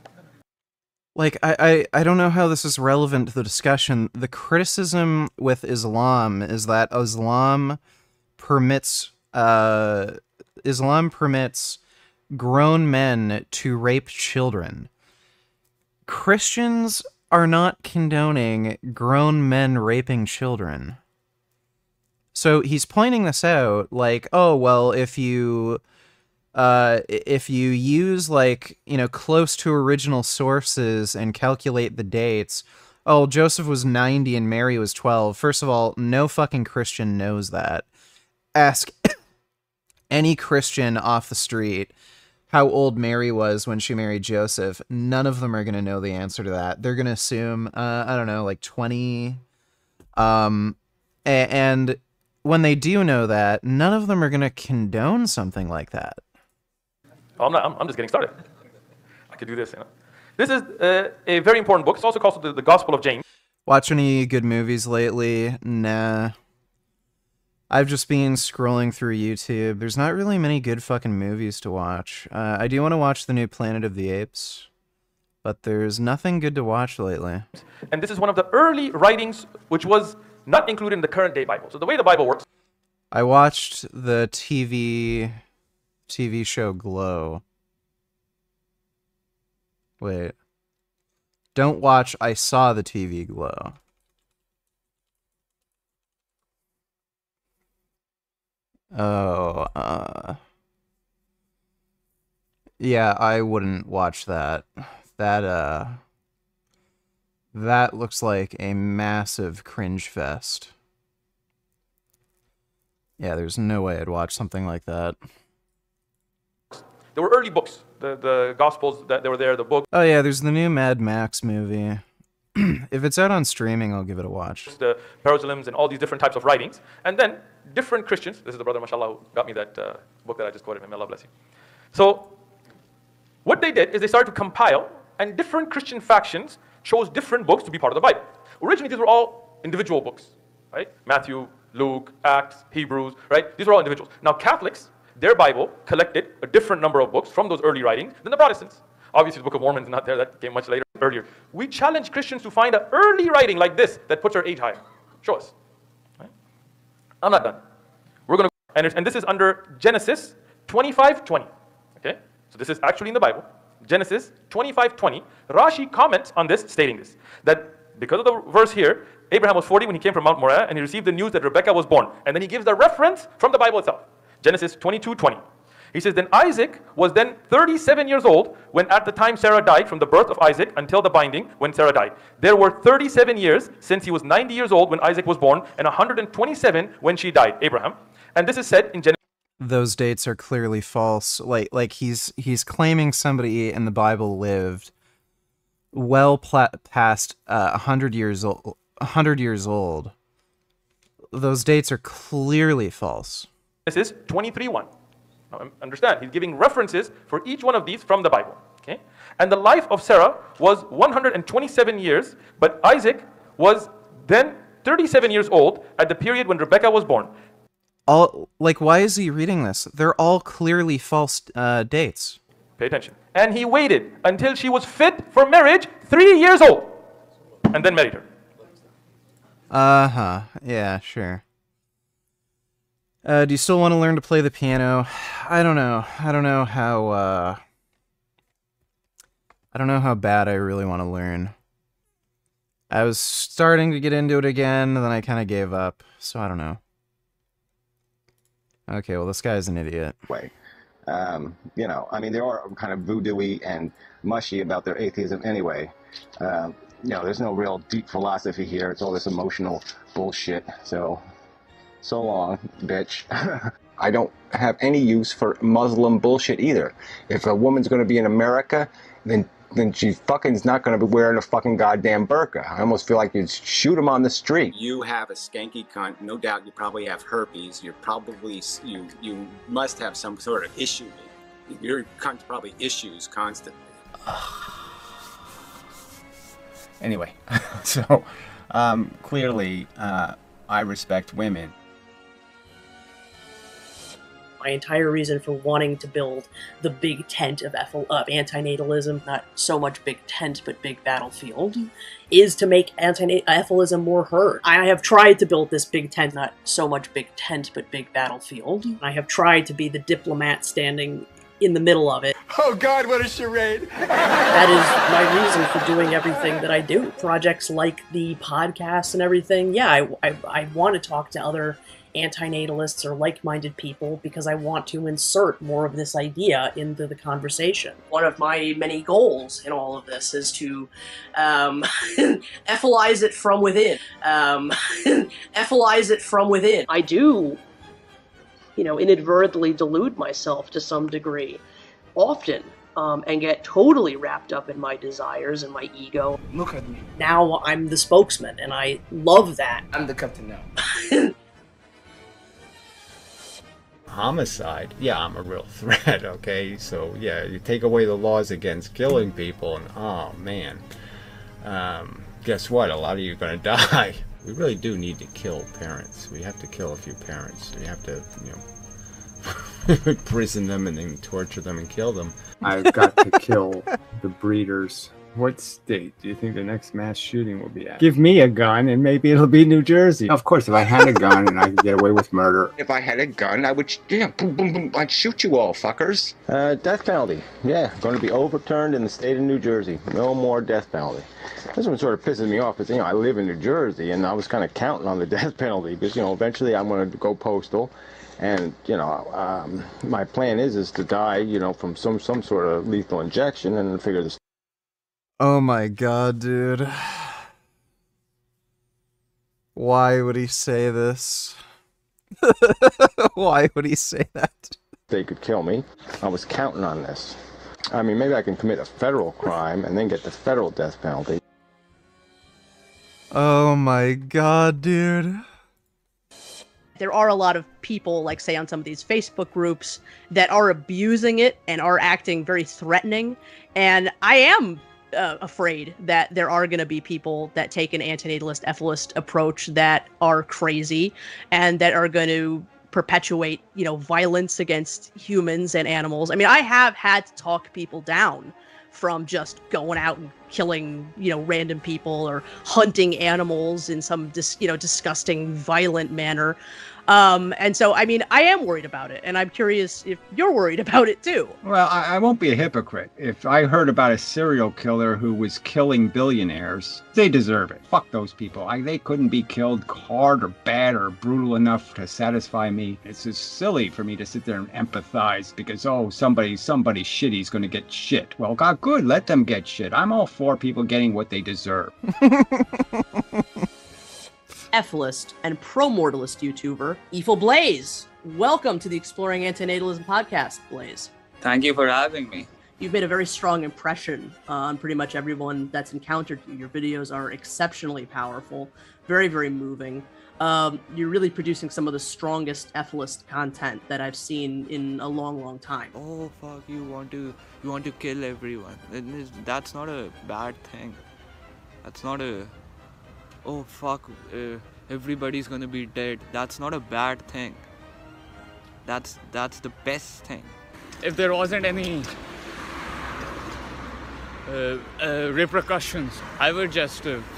Like, I, I, I don't know how this is relevant to the discussion. The criticism with Islam is that Islam permits, uh, Islam permits grown men to rape children. Christians are not condoning grown men raping children. So he's pointing this out, like, oh, well, if you... Uh, if you use, like, you know, close to original sources and calculate the dates, oh, Joseph was ninety and Mary was twelve. First of all, no fucking Christian knows that. Ask any Christian off the street how old Mary was when she married Joseph. None of them are going to know the answer to that. They're going to assume, uh, I don't know, like twenty. Um, and when they do know that, none of them are going to condone something like that. Oh, I'm, not, I'm, I'm just getting started. I could do this, you know. This is uh, a very important book. It's also called the, the Gospel of James. Watch any good movies lately? Nah. I've just been scrolling through YouTube. There's not really many good fucking movies to watch. Uh, I do want to watch the new Planet of the Apes. but there's nothing good to watch lately. And this is one of the early writings which was not included in the current day Bible. So the way the Bible works. I watched the T V T V show Glow. Wait. Don't watch I Saw the T V Glow. Oh, uh... yeah, I wouldn't watch that. That, uh... That looks like a massive cringe fest. Yeah, there's no way I'd watch something like that. There were early books, the, the Gospels that they were there, the book. Oh yeah, there's the new Mad Max movie. If it's out on streaming, I'll give it a watch. The Jerusalems and all these different types of writings. And then different Christians, this is the brother, mashallah, who got me that uh, book that I just quoted him, Allah bless you. So what they did is they started to compile, and different Christian factions chose different books to be part of the Bible. Originally, these were all individual books, right? Matthew, Luke, Acts, Hebrews, right? These were all individuals. Now Catholics, their Bible collected a different number of books from those early writings than the Protestants. Obviously, the Book of Mormon is not there. That came much later, earlier. We challenge Christians to find an early writing like this that puts our age higher. Show us. Right? I'm not done. We're going to, and, and this is under Genesis twenty-five twenty. Okay? So this is actually in the Bible. Genesis twenty-five twenty. Rashi comments on this, stating this, that because of the verse here, Abraham was forty when he came from Mount Moriah, and he received the news that Rebekah was born. And then he gives the reference from the Bible itself. Genesis twenty-two twenty. He says, then Isaac was then thirty-seven years old when at the time Sarah died, from the birth of Isaac until the binding when Sarah died. There were thirty-seven years since he was ninety years old when Isaac was born, and one hundred twenty-seven when she died, Abraham. And this is said in Genesis. Those dates are clearly false. Like, like he's he's claiming somebody in the Bible lived well pla past uh, one hundred years old. one hundred years old. Those dates are clearly false. This is twenty-three one. Now, understand, he's giving references for each one of these from the Bible. Okay? And the life of Sarah was one hundred twenty-seven years, but Isaac was then thirty-seven years old at the period when Rebekah was born. All like, why is he reading this? They're all clearly false uh, dates. Pay attention. And he waited until she was fit for marriage, three years old, and then married her. Uh-huh. Yeah, sure. Uh, do you still want to learn to play the piano? I don't know. I don't know how, uh... I don't know how bad I really want to learn. I was starting to get into it again, and then I kind of gave up, so I don't know. Okay, well, this guy's an idiot. Way. Um, you know, I mean, they are kind of voodoo-y and mushy about their atheism anyway. Um, you know, there's no real deep philosophy here. It's all this emotional bullshit, so... So long, bitch. I don't have any use for Muslim bullshit either. If a woman's going to be in America, then then she fucking's not going to be wearing a fucking goddamn burqa. I almost feel like you'd shoot him on the street. You have a skanky cunt. No doubt you probably have herpes. You're probably, you you must have some sort of issue. Your cunt probably issues constantly. Anyway, so um, clearly uh, I respect women. My entire reason for wanting to build the big tent of, of antinatalism, not so much big tent, but big battlefield, is to make antinatalism more heard. I have tried to build this big tent, not so much big tent, but big battlefield. I have tried to be the diplomat standing in the middle of it. Oh God, what a charade! That is my reason for doing everything that I do. Projects like the podcast and everything, yeah, I, I, I want to talk to other antinatalists or like-minded people because I want to insert more of this idea into the conversation. One of my many goals in all of this is to um, ethelize it from within. Um, ethelize it from within. I do, you know, inadvertently delude myself to some degree, often, um, and get totally wrapped up in my desires and my ego. Look at me. Now I'm the spokesman, and I love that. I'm the captain now. Homicide, yeah, I'm a real threat, okay? So, yeah, you take away the laws against killing people, and oh, man. Um, guess what? A lot of you are going to die. We really do need to kill parents. We have to kill a few parents. We have to, you know, imprison them and then torture them and kill them. I've got to kill the breeders What state do you think the next mass shooting will be at? Give me a gun and maybe it'll be New Jersey. Of course, if I had a gun and I could get away with murder. If I had a gun, I would, you know, boom, boom, boom, I'd shoot you all, fuckers. Uh, death penalty. Yeah, going to be overturned in the state of New Jersey. No more death penalty. This one sort of pisses me off because, you know, I live in New Jersey and I was kind of counting on the death penalty because, you know, eventually I'm going to go postal. And, you know, um, my plan is is to die, you know, from some, some sort of lethal injection and figure this. Oh my god, dude. Why would he say this? Why would he say that? They could kill me. I was counting on this. I mean, maybe I can commit a federal crime and then get the federal death penalty. Oh my god, dude. There are a lot of people, like say on some of these Facebook groups, that are abusing it and are acting very threatening. And I am uh, afraid that there are going to be people that take an antinatalist, ethicist approach that are crazy and that are going to perpetuate, you know, violence against humans and animals. I mean, I have had to talk people down from just going out and killing, you know, random people or hunting animals in some, dis- you know, disgusting, violent manner. Um, and so, I mean, I am worried about it, and I'm curious if you're worried about it too. Well, I, I won't be a hypocrite. If I heard about a serial killer who was killing billionaires, they deserve it. Fuck those people. I, they couldn't be killed hard or bad or brutal enough to satisfy me. It's just silly for me to sit there and empathize because, oh, somebody, somebody shitty is going to get shit. Well, God, good, let them get shit. I'm all for people getting what they deserve. Ethicist and pro-mortalist YouTuber, Evil Blaze. Welcome to the Exploring Antinatalism podcast, Blaze. Thank you for having me. You've made a very strong impression on pretty much everyone that's encountered you. Your videos are exceptionally powerful, very, very moving. Um, you're really producing some of the strongest ethicist content that I've seen in a long, long time. Oh fuck! You want to you want to kill everyone? That's not a bad thing. That's not a oh fuck, uh, everybody's gonna be dead. That's not a bad thing. That's that's the best thing. If there wasn't any uh, uh, repercussions, I would just uh,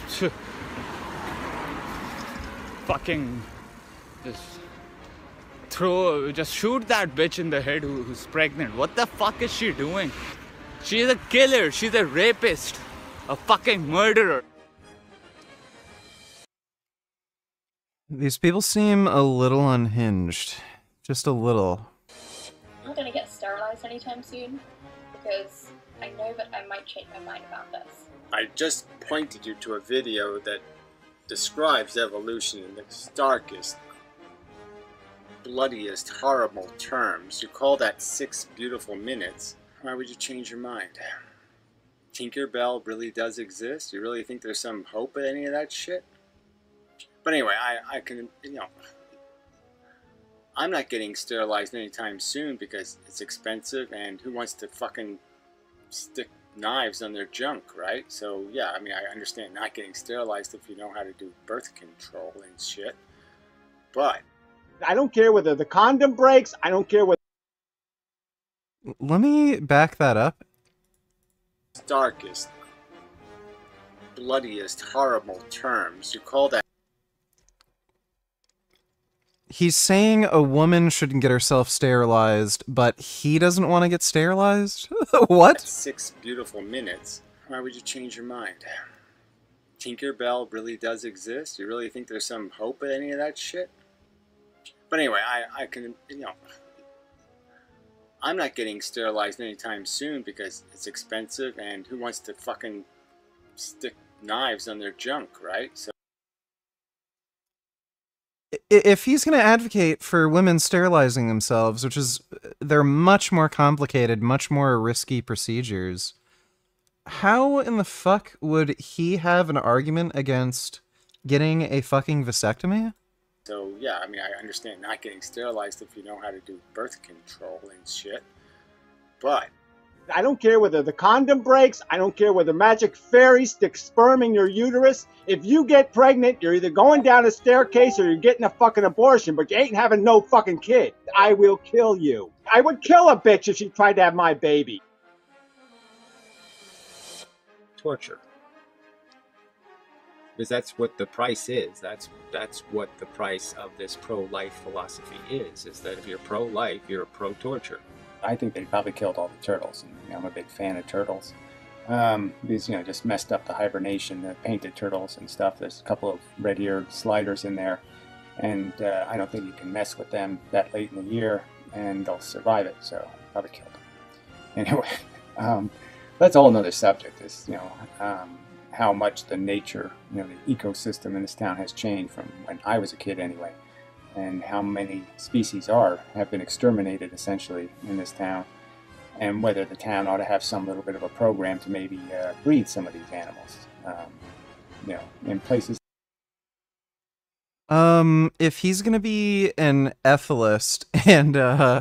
fucking just throw, just shoot that bitch in the head who, who's pregnant. What the fuck is she doing? She's a killer. She's a rapist, a fucking murderer. These people seem a little unhinged. Just a little. I'm not gonna get sterilized anytime soon, because I know that I might change my mind about this. I just pointed you to a video that describes evolution in the starkest, bloodiest, horrible terms. You call that six beautiful minutes. Why would you change your mind? Tinkerbell really does exist? You really think there's some hope in any of that shit? But anyway, I, I can, you know, I'm not getting sterilized anytime soon because it's expensive and who wants to fucking stick knives on their junk, right? So, yeah, I mean, I understand not getting sterilized if you know how to do birth control and shit. But I don't care whether the condom breaks. I don't care what. Let me back that up. Darkest, bloodiest, horrible terms. You call that. He's saying a woman shouldn't get herself sterilized, but he doesn't want to get sterilized? What? Six beautiful minutes. Why would you change your mind? Tinkerbell really does exist? You really think there's some hope in any of that shit? But anyway, I, I can, you know, I'm not getting sterilized anytime soon because it's expensive and who wants to fucking stick knives on their junk, right? So. If he's going to advocate for women sterilizing themselves, which is, they're much more complicated, much more risky procedures, how in the fuck would he have an argument against getting a fucking vasectomy? So, yeah, I mean, I understand not getting sterilized if you know how to do birth control and shit. But I don't care whether the condom breaks. I don't care whether magic fairies stick sperm in your uterus. If you get pregnant, you're either going down a staircase or you're getting a fucking abortion, but you ain't having no fucking kid. I will kill you. I would kill a bitch if she tried to have my baby. torture. Because that's what the price is. That's that's what the price of this pro-life philosophy is, is that if you're pro-life, you're pro-torture. I think they probably killed all the turtles, and you know, I'm a big fan of turtles. Um, these, you know, just messed up the hibernation, the painted turtles and stuff. There's a couple of red-eared sliders in there, and uh, I don't think you can mess with them that late in the year, and they'll survive it, so probably killed them. Anyway, um, that's a whole nother subject, is, you know, um, how much the nature, you know, the ecosystem in this town has changed from when I was a kid anyway, and how many species are, have been exterminated essentially in this town, and whether the town ought to have some little bit of a program to maybe uh, breed some of these animals, um, you know, in places. Um, if he's gonna be an ethicist and, uh,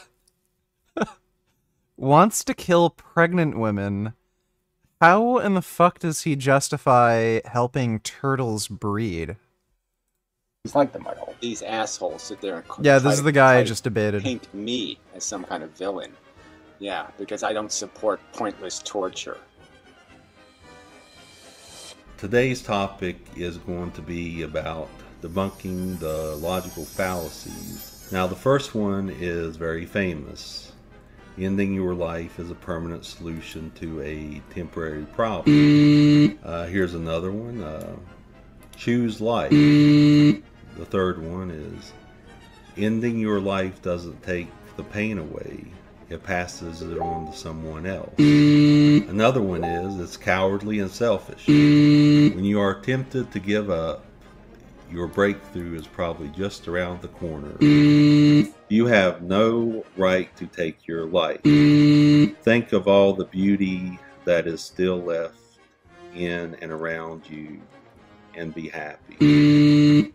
wants to kill pregnant women, how in the fuck does he justify helping turtles breed? It's like the mudhole. These assholes sit there and Yeah, try this is to- the guy I try to just debated. Paint me as some kind of villain. Yeah, because I don't support pointless torture. Today's topic is going to be about debunking the logical fallacies. Now, the first one is very famous. Ending your life is a permanent solution to a temporary problem. Uh, here's another one. Uh, choose life. The third one is ending your life doesn't take the pain away. It passes it on to someone else. Another one is it's cowardly and selfish. When you are tempted to give up, your breakthrough is probably just around the corner. You have no right to take your life. Think of all the beauty that is still left in and around you and be happy.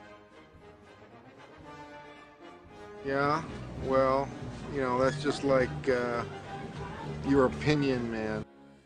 Yeah, well, you know, that's just like uh, your opinion, man.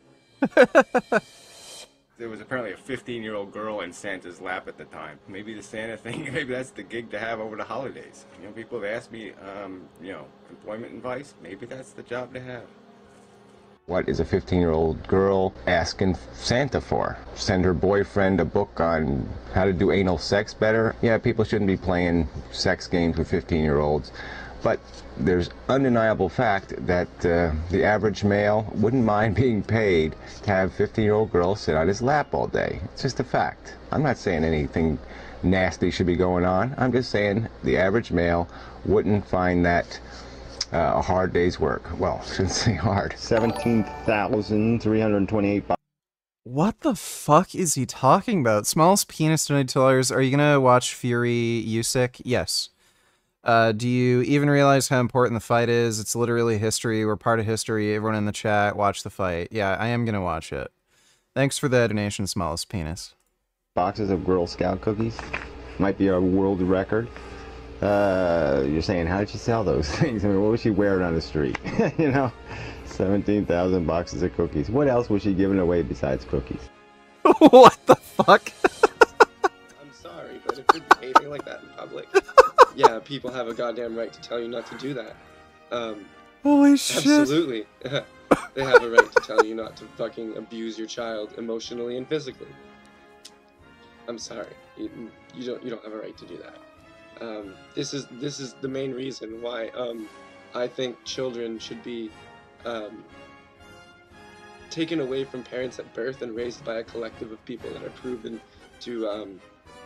There was apparently a fifteen-year-old girl in Santa's lap at the time. Maybe the Santa thing, maybe that's the gig to have over the holidays. You know, people have asked me, um, you know, employment advice. Maybe that's the job to have. What is a fifteen-year-old girl asking Santa for? Send her boyfriend a book on how to do anal sex better? Yeah, people shouldn't be playing sex games with fifteen-year-olds. But there's undeniable fact that uh, the average male wouldn't mind being paid to have fifteen-year-old girls sit on his lap all day. It's just a fact. I'm not saying anything nasty should be going on. I'm just saying the average male wouldn't find that uh, a hard day's work. Well, I shouldn't say hard. seventeen thousand three hundred twenty-eight bucks. What the fuck is he talking about? Smallest penis donated two dollars. Are you gonna watch Fury Usyk? Yes. Uh, do you even realize how important the fight is? It's literally history. We're part of history. Everyone in the chat, watch the fight. Yeah, I am gonna watch it. Thanks for the donation, Smallest Penis. Boxes of Girl Scout cookies. Might be a world record. Uh, you're saying, how did she sell those things? I mean, what was she wearing on the street? You know, seventeen thousand boxes of cookies. What else was she giving away besides cookies? What the fuck? I'm sorry, but if you're behaving like that in public, yeah, people have a goddamn right to tell you not to do that. Um, Holy shit. Absolutely. They have a right to tell you not to fucking abuse your child emotionally and physically. I'm sorry. You, you don't you don't have a right to do that. Um, this is this is the main reason why um, I think children should be um, taken away from parents at birth and raised by a collective of people that are proven to um,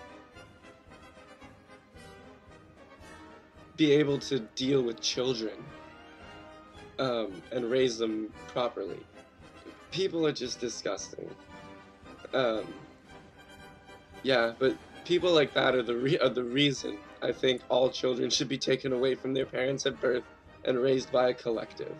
be able to deal with children um, and raise them properly. People are just disgusting. Um, yeah, but people like that are the re are the reason I think all children should be taken away from their parents at birth and raised by a collective.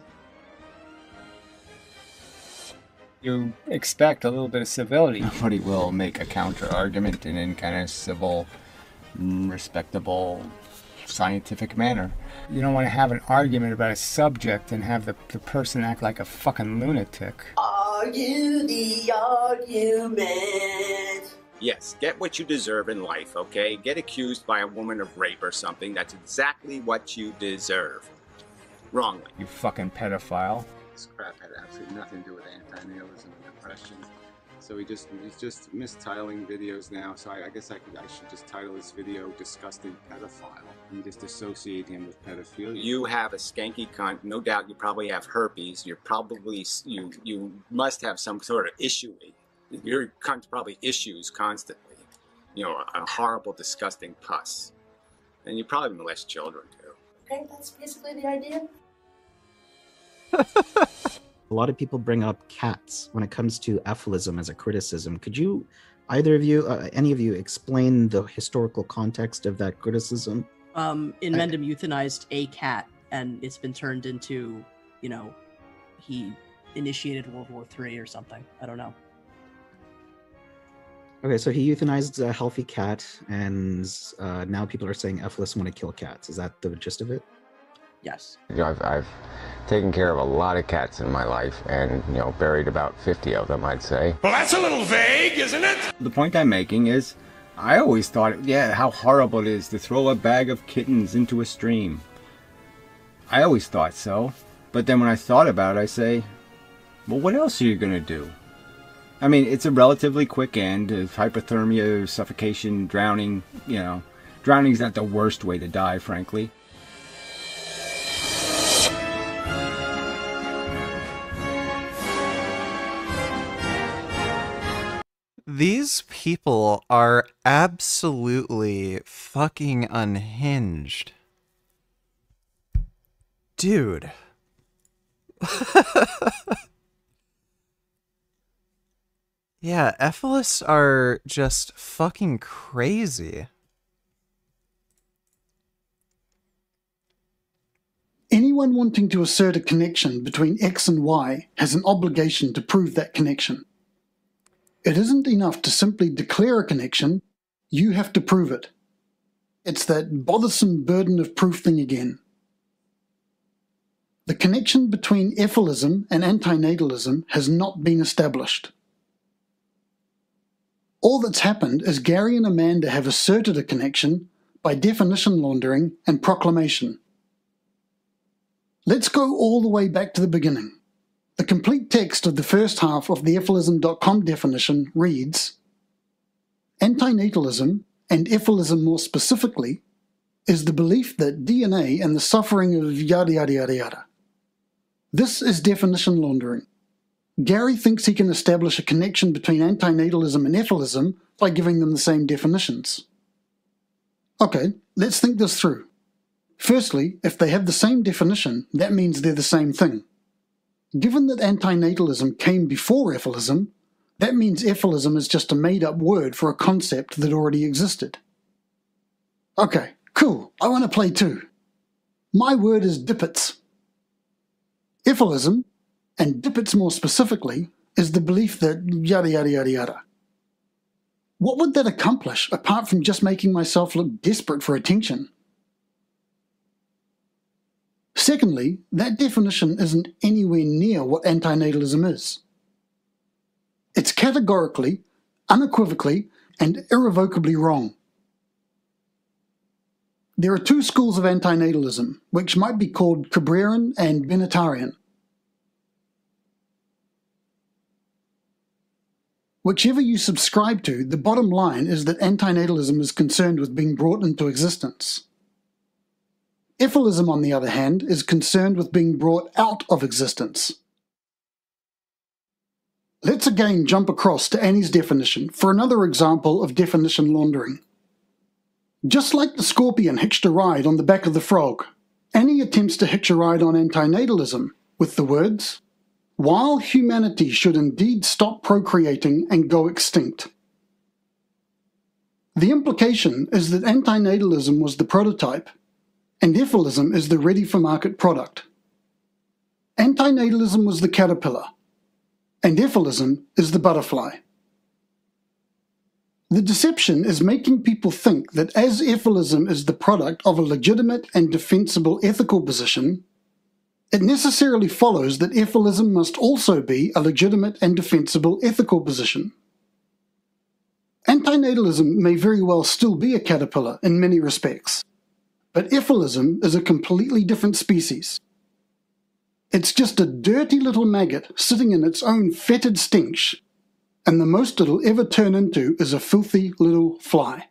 You expect a little bit of civility. Nobody will make a counter argument in any kind of civil, respectable, scientific manner. You don't want to have an argument about a subject and have the, the person act like a fucking lunatic. Argue the argument. Yes, get what you deserve in life, okay? Get accused by a woman of rape or something. That's exactly what you deserve. Wrongly. You fucking pedophile. this crap had absolutely nothing to do with antinatalism and depression. So he just he's just mistitling videos now. So I, I guess I could I should just title this video "Disgusting Pedophile" and just associate him with pedophilia. You have a skanky cunt. No doubt, you probably have herpes. You're probably you you must have some sort of issue. Your cunt probably issues constantly. You know, a horrible, disgusting pus, and you probably molest children too. Okay, that's basically the idea. A lot of people bring up cats when it comes to apholism as a criticism. Could you, either of you, uh, any of you, explain the historical context of that criticism? Um, in I- Mendham euthanized a cat, and it's been turned into, you know, he initiated World War Three or something. I don't know. Okay, so he euthanized a healthy cat, and uh, now people are saying Ephilus want to kill cats. Is that the gist of it? Yes. You know, I've, I've taken care of a lot of cats in my life and, you know, buried about fifty of them, I'd say. Well, that's a little vague, isn't it? The point I'm making is, I always thought, yeah, how horrible it is to throw a bag of kittens into a stream. I always thought so. But then when I thought about it, I say, well, what else are you going to do? I mean, it's a relatively quick end. If hypothermia, suffocation, drowning, you know. Drowning's not the worst way to die, frankly. These people are absolutely fucking unhinged. Dude. Yeah, Ephilus are just fucking crazy. Anyone wanting to assert a connection between X and Y has an obligation to prove that connection. It isn't enough to simply declare a connection, you have to prove it. It's that bothersome burden of proof thing again. The connection between ephilism and antinatalism has not been established. All that's happened is Gary and Amanda have asserted a connection by definition laundering and proclamation. Let's go all the way back to the beginning. The complete text of the first half of the ephilism dot com definition reads, antinatalism, and ephilism more specifically, is the belief that D N A and the suffering of yada yada yada yada. This is definition laundering. Gary thinks he can establish a connection between antinatalism and ephilism by giving them the same definitions. Okay, let's think this through. Firstly, if they have the same definition, that means they're the same thing. Given that antinatalism came before ephilism, that means ephilism is just a made-up word for a concept that already existed. Okay, cool, I want to play too. My word is dippets. Ephilism, and dippets more specifically, is the belief that yada yada yada yada. What would that accomplish apart from just making myself look desperate for attention? Secondly, that definition isn't anywhere near what antinatalism is. It's categorically, unequivocally, and irrevocably wrong. There are two schools of antinatalism, which might be called Cabrerian and Benatarian. Whichever you subscribe to, the bottom line is that antinatalism is concerned with being brought into existence. Ephilism, on the other hand, is concerned with being brought out of existence. Let's again jump across to Annie's definition for another example of definition laundering. Just like the scorpion hitched a ride on the back of the frog, Annie attempts to hitch a ride on antinatalism with the words, "While humanity should indeed stop procreating and go extinct." The implication is that antinatalism was the prototype, and ephilism is the ready-for-market product. Antinatalism was the caterpillar, and ephilism is the butterfly. The deception is making people think that as ephilism is the product of a legitimate and defensible ethical position, it necessarily follows that ephilism must also be a legitimate and defensible ethical position. Antinatalism may very well still be a caterpillar in many respects, but ephilism is a completely different species. It's just a dirty little maggot sitting in its own fetid stench, and the most it'll ever turn into is a filthy little fly.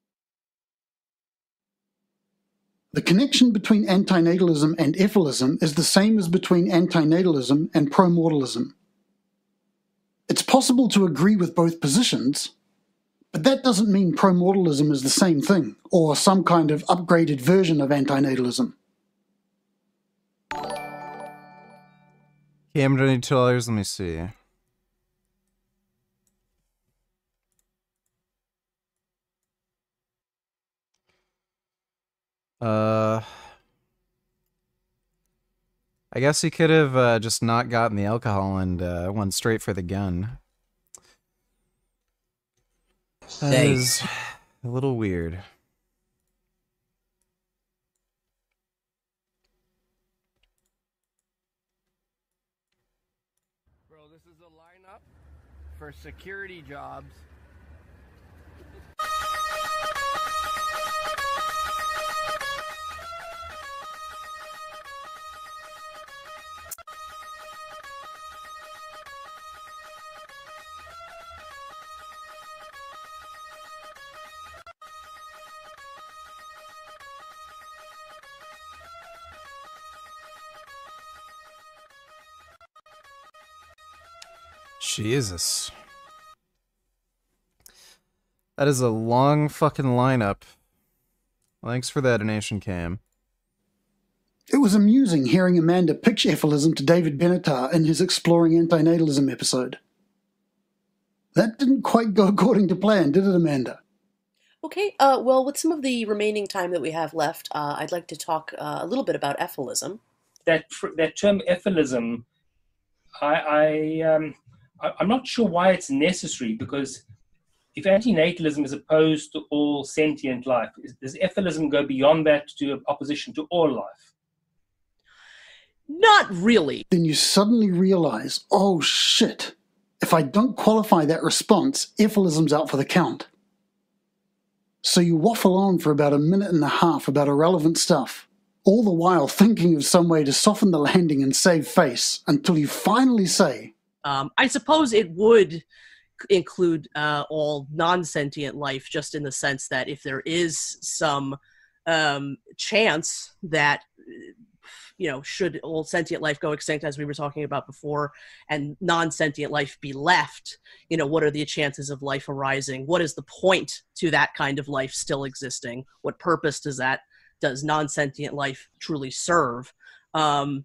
The connection between antinatalism and effelism is the same as between antinatalism and promortalism. It's possible to agree with both positions, but that doesn't mean promortalism is the same thing, or some kind of upgraded version of antinatalism. Cam twenty dollars, let me see. Uh, I guess he could have uh, just not gotten the alcohol and uh, went straight for the gun. That Thanks. is a little weird. Bro, this is a lineup for security jobs. Jesus. That is a long fucking lineup. Thanks for that donation, Cam. It was amusing hearing Amanda pitch effelism to David Benatar in his Exploring Antinatalism episode. That didn't quite go according to plan, did it, Amanda? Okay, uh, well, with some of the remaining time that we have left, uh, I'd like to talk uh, a little bit about effelism. That tr- that term effelism, I, I um, I, I'm not sure why it's necessary, because if antinatalism is opposed to all sentient life, is, does effelism go beyond that to opposition to all life? Not really. Then you suddenly realize, oh shit, if I don't qualify that response, effelism's out for the count. So you waffle on for about a minute and a half about irrelevant stuff, all the while thinking of some way to soften the landing and save face, until you finally say, Um, I suppose it would include uh, all non-sentient life, just in the sense that if there is some um, chance that, you know, should all sentient life go extinct, as we were talking about before, and non-sentient life be left, you know, what are the chances of life arising? What is the point to that kind of life still existing? What purpose does that, does non-sentient life truly serve? Um,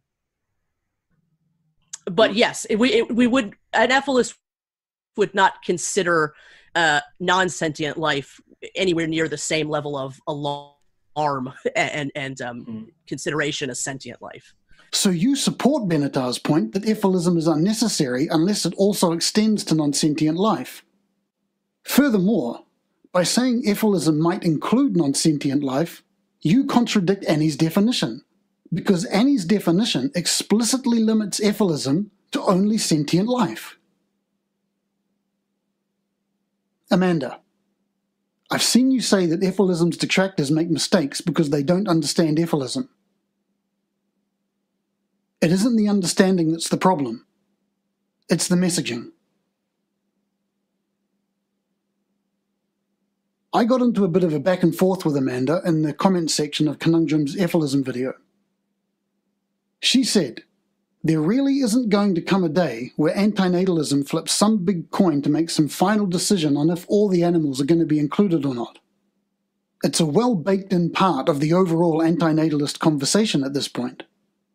But yes, it, we it, we would an ephelist would not consider uh, non-sentient life anywhere near the same level of alarm and and um, mm. consideration as sentient life. So you support Benatar's point that effelism is unnecessary unless it also extends to non-sentient life. Furthermore, by saying effelism might include non-sentient life, you contradict Annie's definition, because Annie's definition explicitly limits effelism to only sentient life. Amanda, I've seen you say that effelism's detractors make mistakes because they don't understand effelism. It isn't the understanding that's the problem. It's the messaging. I got into a bit of a back and forth with Amanda in the comments section of Conundrum's effelism video. She said, there really isn't going to come a day where antinatalism flips some big coin to make some final decision on if all the animals are going to be included or not. It's a well-baked-in part of the overall antinatalist conversation at this point.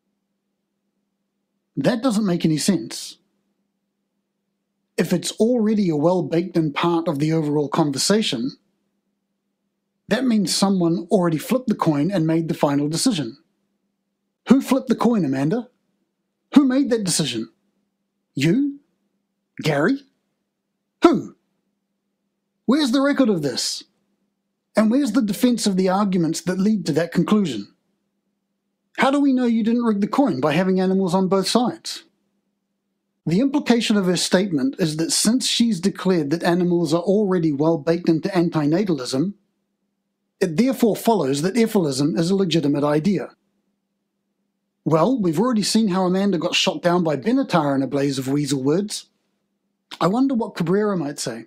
That doesn't make any sense. If it's already a well-baked-in part of the overall conversation, that means someone already flipped the coin and made the final decision. Who flipped the coin, Amanda? Who made that decision? You? Gary? Who? Where's the record of this? And where's the defense of the arguments that lead to that conclusion? How do we know you didn't rig the coin by having animals on both sides? The implication of her statement is that since she's declared that animals are already well baked into antinatalism, it therefore follows that effelism is a legitimate idea. Well, we've already seen how Amanda got shot down by Benatar in a blaze of weasel words. I wonder what Cabrera might say.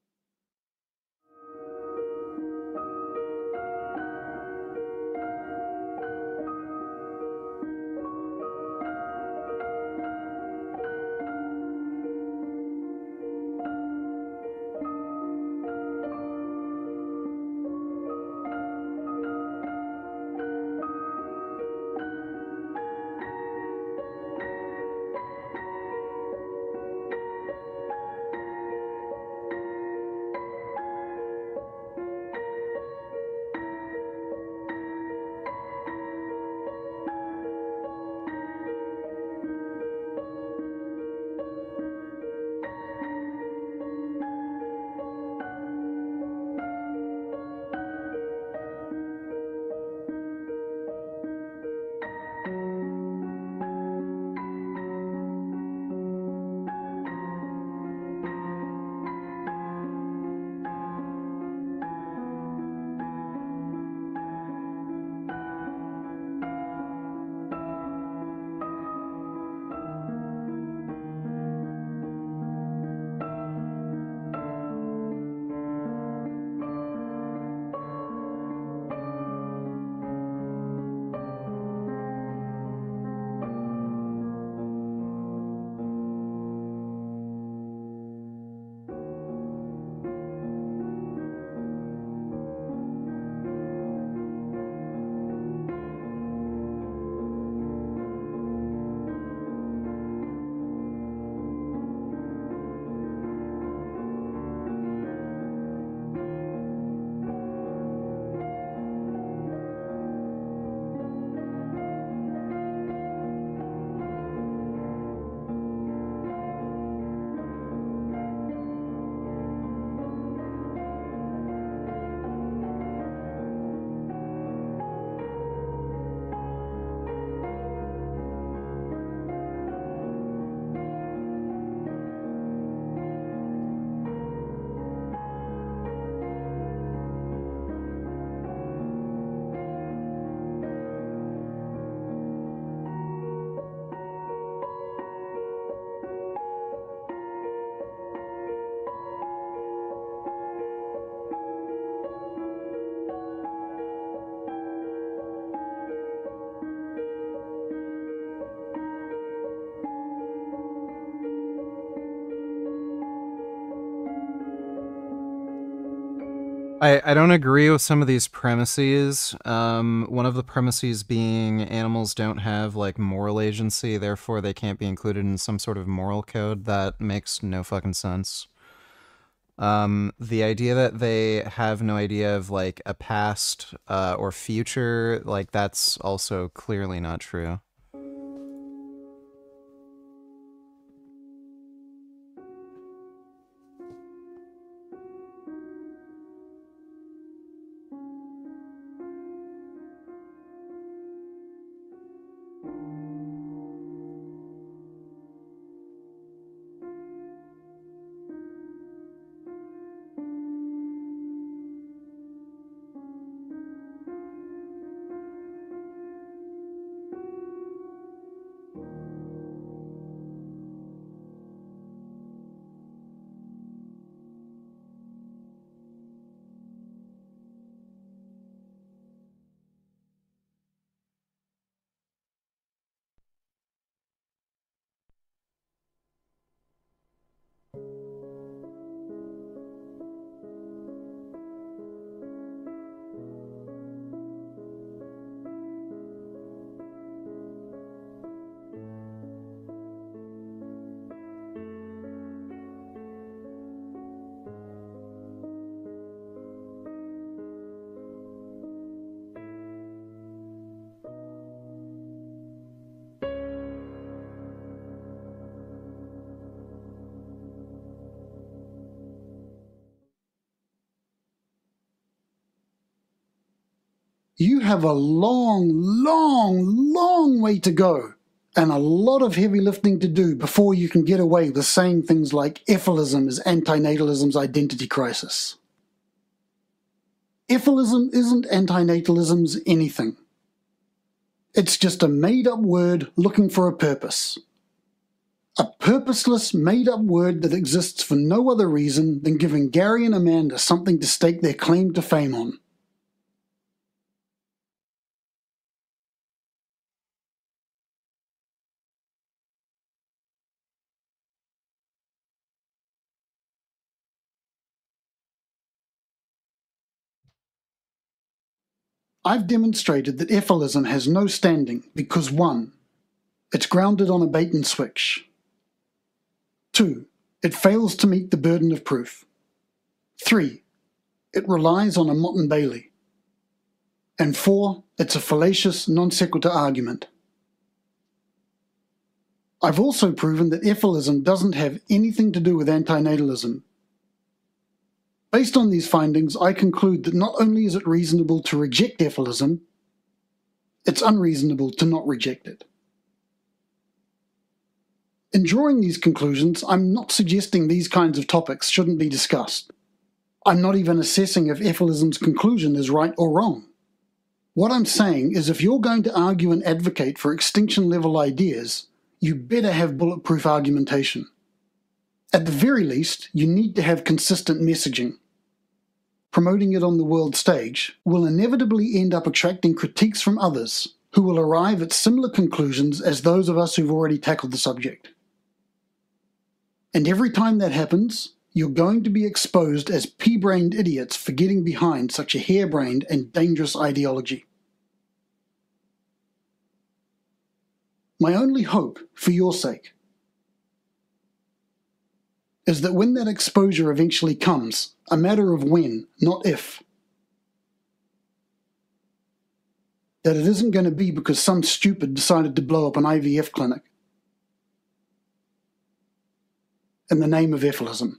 I, I don't agree with some of these premises. Um, one of the premises being animals don't have like moral agency, therefore they can't be included in some sort of moral code. That makes no fucking sense. Um, the idea that they have no idea of like a past uh, or future, like that's also clearly not true. You have a long, long, long way to go and a lot of heavy lifting to do before you can get away with saying things like Effelism is antinatalism's identity crisis. Effelism isn't antinatalism's anything. It's just a made-up word looking for a purpose. A purposeless, made-up word that exists for no other reason than giving Gary and Amanda something to stake their claim to fame on. I've demonstrated that Effelism has no standing because one, it's grounded on a bait and switch. Two, it fails to meet the burden of proof. Three, it relies on a Motte and Bailey. And four, it's a fallacious non sequitur argument. I've also proven that Effelism doesn't have anything to do with antinatalism. Based on these findings, I conclude that not only is it reasonable to reject Effelism, it's unreasonable to not reject it. In drawing these conclusions, I'm not suggesting these kinds of topics shouldn't be discussed. I'm not even assessing if Effelism's conclusion is right or wrong. What I'm saying is if you're going to argue and advocate for extinction-level ideas, you better have bulletproof argumentation. At the very least, you need to have consistent messaging. Promoting it on the world stage will inevitably end up attracting critiques from others who will arrive at similar conclusions as those of us who've already tackled the subject. And every time that happens, you're going to be exposed as pea-brained idiots for getting behind such a harebrained and dangerous ideology. My only hope, for your sake, is that when that exposure eventually comes, a matter of when, not if, that it isn't going to be because some stupid decided to blow up an I V F clinic in the name of Effelism.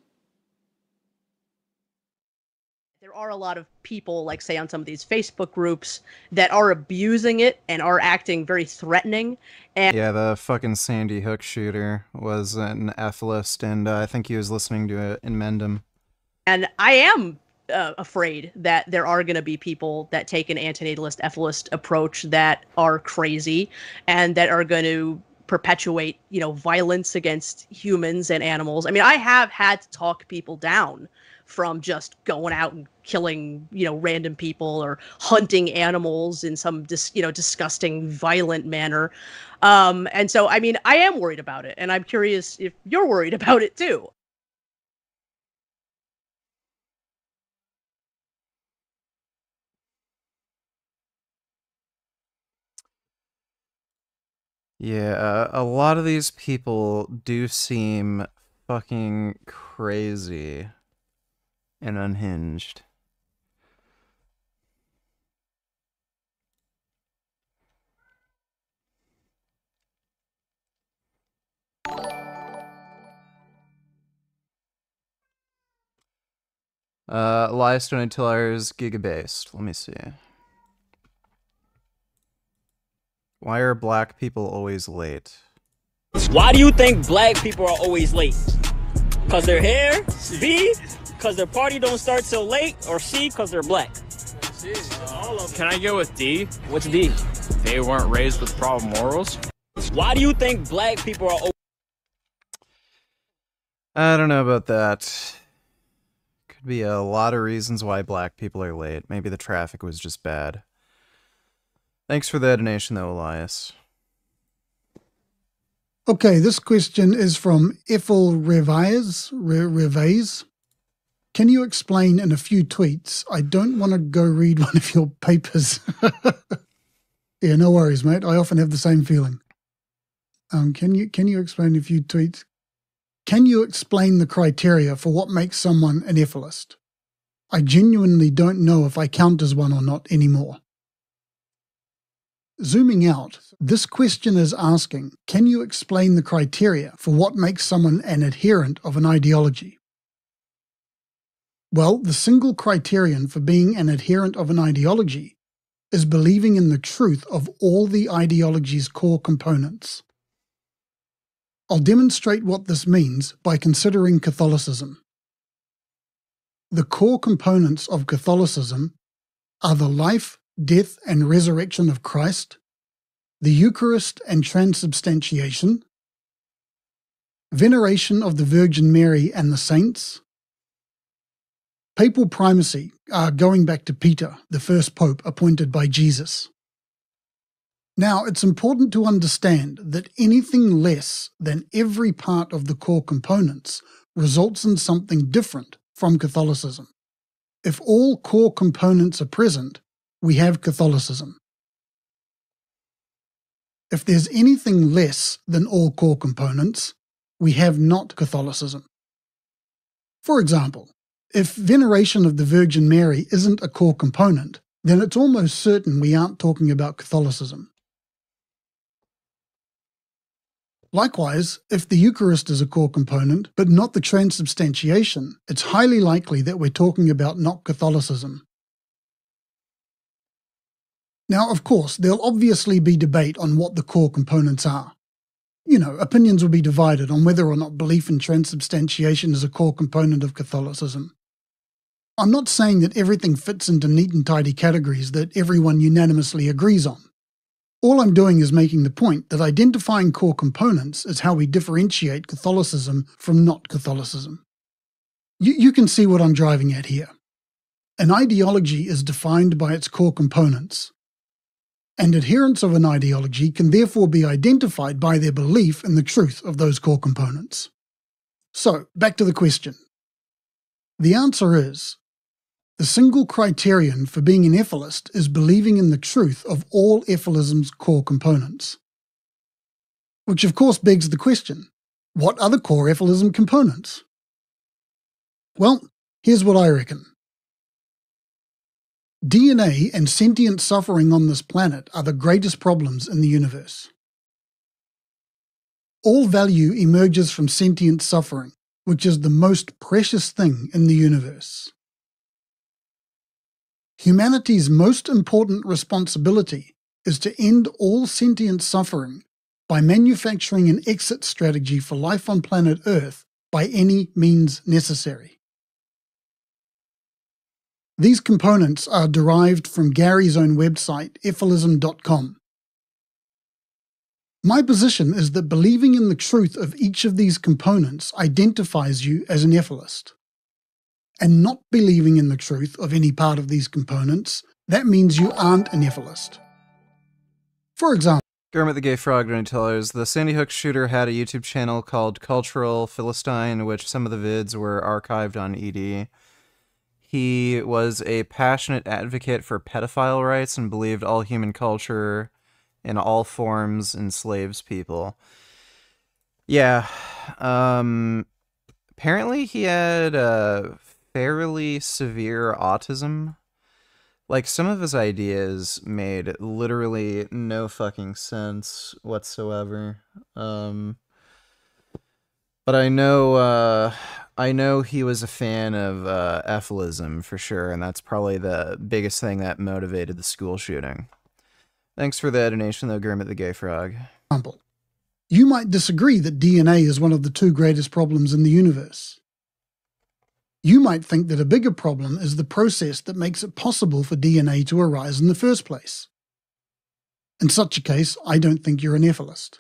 There are a lot of people, like say on some of these Facebook groups, that are abusing it and are acting very threatening. And Yeah, the fucking Sandy Hook shooter was an Ethelist, and uh, I think he was listening to it in Mendham. And I am uh, afraid that there are going to be people that take an antinatalist, Ethelist approach that are crazy and that are going to perpetuate, you know, violence against humans and animals. I mean, I have had to talk people down from just going out and killing, you know, random people or hunting animals in some, dis, you know, disgusting, violent manner. Um, and so, I mean, I am worried about it, and I'm curious if you're worried about it too. Yeah, uh, a lot of these people do seem fucking crazy and unhinged. Uh, Elias Donatellar is giga-based. Let me see. Why are black people always late? Why do you think black people are always late? Cause they're here? B? Cause their party don't start till late? Or C? Cause they're black? Can I go with D? What's D? They weren't raised with problem morals. Why do you think black people are always... I don't know about that. Could be a lot of reasons why black people are late. Maybe the traffic was just bad. Thanks for the donation, though, Elias. Okay, this question is from Ethel Revaez. Re Revaez. Can you explain in a few tweets? I don't want to go read one of your papers. Yeah, no worries, mate. I often have the same feeling. Um, can you can you explain a few tweets? Can you explain the criteria for what makes someone an Ethelist? I genuinely don't know if I count as one or not anymore. Zooming out, this question is asking, can you explain the criteria for what makes someone an adherent of an ideology? Well, the single criterion for being an adherent of an ideology is believing in the truth of all the ideology's core components. I'll demonstrate what this means by considering Catholicism. The core components of Catholicism are the life, death, and resurrection of Christ, the Eucharist and transubstantiation, veneration of the Virgin Mary and the saints, papal primacy, uh, going back to Peter, the first pope appointed by Jesus. Now, it's important to understand that anything less than every part of the core components results in something different from Catholicism. If all core components are present, we have Catholicism. If there's anything less than all core components, we have not Catholicism. For example, if veneration of the Virgin Mary isn't a core component, then it's almost certain we aren't talking about Catholicism. Likewise, if the Eucharist is a core component, but not the transubstantiation, it's highly likely that we're talking about not Catholicism. Now, of course, there'll obviously be debate on what the core components are. You know, opinions will be divided on whether or not belief in transubstantiation is a core component of Catholicism. I'm not saying that everything fits into neat and tidy categories that everyone unanimously agrees on. All I'm doing is making the point that identifying core components is how we differentiate Catholicism from not Catholicism. You, you can see what I'm driving at here. An ideology is defined by its core components, and adherents of an ideology can therefore be identified by their belief in the truth of those core components. So, back to the question. The answer is, the single criterion for being an Ephilist is believing in the truth of all Ephilism's core components. Which of course begs the question, what are the core Ephilism components? Well, here's what I reckon. D N A and sentient suffering on this planet are the greatest problems in the universe. All value emerges from sentient suffering, which is the most precious thing in the universe. Humanity's most important responsibility is to end all sentient suffering by manufacturing an exit strategy for life on planet Earth by any means necessary. These components are derived from Gary's own website, ephilism dot com. My position is that believing in the truth of each of these components identifies you as an Ephilist. And not believing in the truth of any part of these components, that means you aren't an Ephilist. For example, Kermit the Gay Frog going to tell us the Sandy Hook shooter had a YouTube channel called Cultural Philistine, in which some of the vids were archived on E D. He was a passionate advocate for pedophile rights and believed all human culture in all forms enslaves people. Yeah, um, apparently he had a fairly severe autism. Like, some of his ideas made literally no fucking sense whatsoever. Um, but I know, uh, I know he was a fan of uh, Ephilism for sure, and that's probably the biggest thing that motivated the school shooting. Thanks for the donation, though, Kermit the Gay Frog. You might disagree that D N A is one of the two greatest problems in the universe. You might think that a bigger problem is the process that makes it possible for D N A to arise in the first place. In such a case, I don't think you're an Ephilist.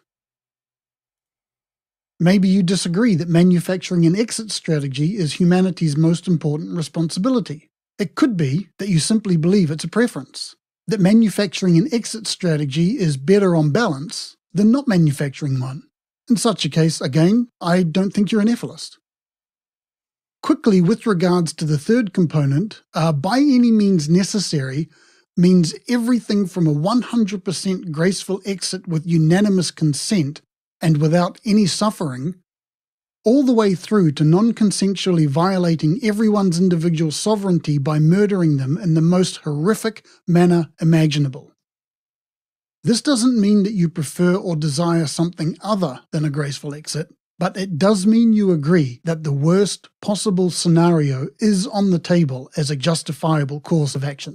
Maybe you disagree that manufacturing an exit strategy is humanity's most important responsibility. It could be that you simply believe it's a preference, that manufacturing an exit strategy is better on balance than not manufacturing one. In such a case, again, I don't think you're an Ephilist. Quickly, with regards to the third component, uh, by any means necessary means everything from a one hundred percent graceful exit with unanimous consent and without any suffering, all the way through to non-consensually violating everyone's individual sovereignty by murdering them in the most horrific manner imaginable. This doesn't mean that you prefer or desire something other than a graceful exit, but it does mean you agree that the worst possible scenario is on the table as a justifiable course of action.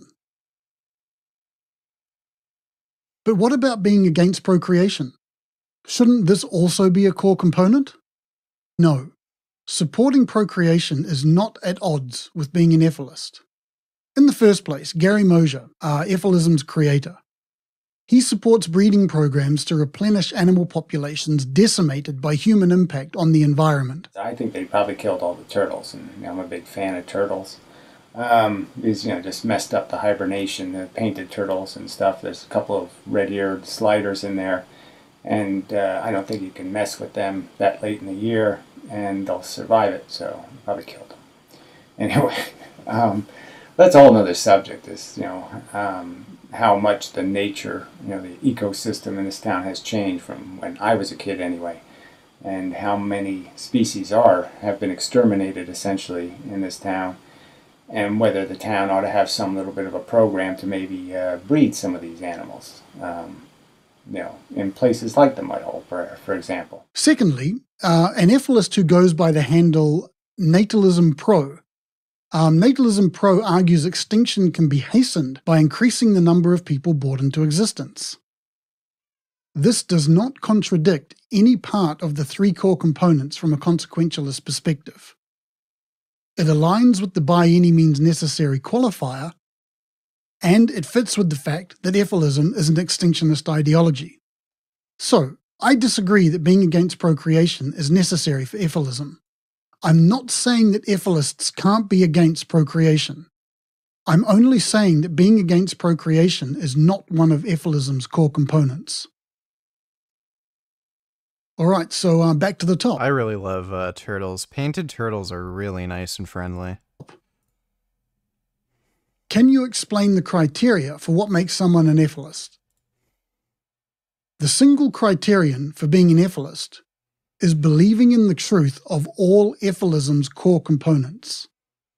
But what about being against procreation? Shouldn't this also be a core component? No. Supporting procreation is not at odds with being an Ephilist. In the first place, Gary Mosher, uh, Ephilism's creator, He supports breeding programs to replenish animal populations decimated by human impact on the environment. I think they probably killed all the turtles, and you know, I'm a big fan of turtles. Um, these, you know, just messed up the hibernation, the painted turtles and stuff. There's a couple of red-eared sliders in there, and uh, I don't think you can mess with them that late in the year, and they'll survive it, so probably killed them. Anyway, um, that's a whole other subject, is, you know, um, how much the nature, you know, the ecosystem in this town has changed from when I was a kid anyway, and how many species are, have been exterminated essentially in this town, and whether the town ought to have some little bit of a program to maybe uh, breed some of these animals, um, you know, in places like the Mudhole, for, for example. Secondly, uh, an ethicist who goes by the handle Natalism Pro. Um, Natalism Pro argues extinction can be hastened by increasing the number of people brought into existence. This does not contradict any part of the three core components from a consequentialist perspective. It aligns with the by any means necessary qualifier, and it fits with the fact that ethylism is an extinctionist ideology. So, I disagree that being against procreation is necessary for ethylism. I'm not saying that ethilists can't be against procreation. I'm only saying that being against procreation is not one of ethylism's core components. Alright, so uh, back to the top. I really love uh, turtles. Painted turtles are really nice and friendly. Can you explain the criteria for what makes someone an ethylist? The single criterion for being an ethylist is believing in the truth of all ethylism's core components.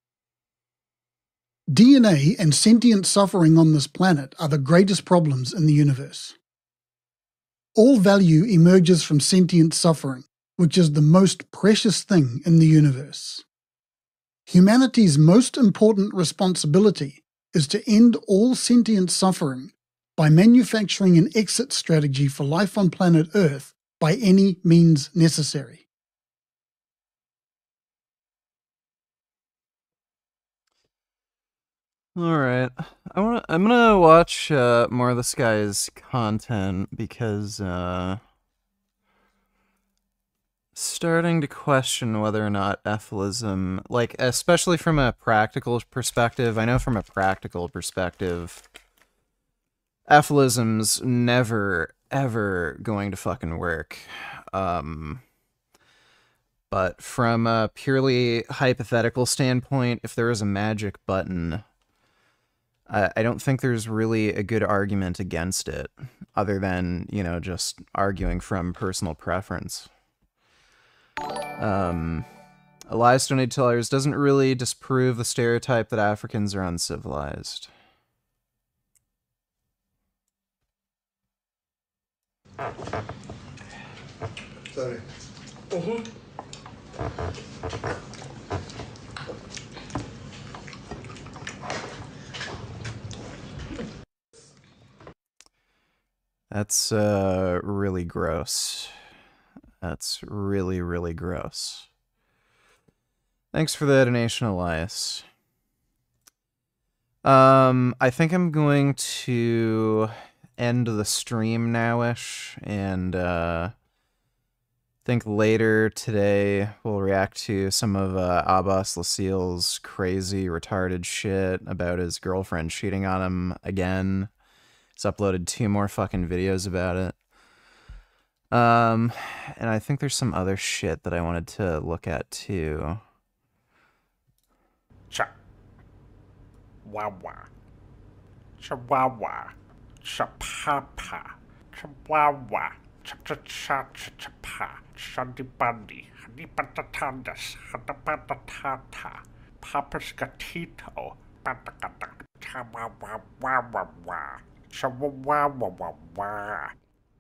D N A and sentient suffering on this planet are the greatest problems in the universe. All value emerges from sentient suffering, which is the most precious thing in the universe. Humanity's most important responsibility is to end all sentient suffering by manufacturing an exit strategy for life on planet Earth by any means necessary. All right, I want. I'm gonna watch uh, more of this guy's content because uh, starting to question whether or not ethylism, like especially from a practical perspective. I know from a practical perspective, ethylism's never ever going to fucking work. Um, but from a purely hypothetical standpoint, if there was a magic button, I, I don't think there's really a good argument against it, other than, you know, just arguing from personal preference. Um, Elias Donate Tellers doesn't really disprove the stereotype that Africans are uncivilized. Sorry. Mm-hmm. That's uh, really gross. That's really, really gross. Thanks for the donation, Elias. Um, I think I'm going to end the stream now-ish, and uh, think later today we'll react to some of uh, Abbas Lacille's crazy, retarded shit about his girlfriend cheating on him again. He's uploaded two more fucking videos about it. Um, and I think there's some other shit that I wanted to look at too. Cha. Wawa. Chihuahua. Chapapa. Chihuahua. Cha-cha-cha-cha-cha-pa. Shandy-bundy. Honey-patatandas. Hada-patatata. Papa's gatito. Patakata. Cha-wa-wa-wa-wa-wa. Cha-wa-wa-wa-wa-wa.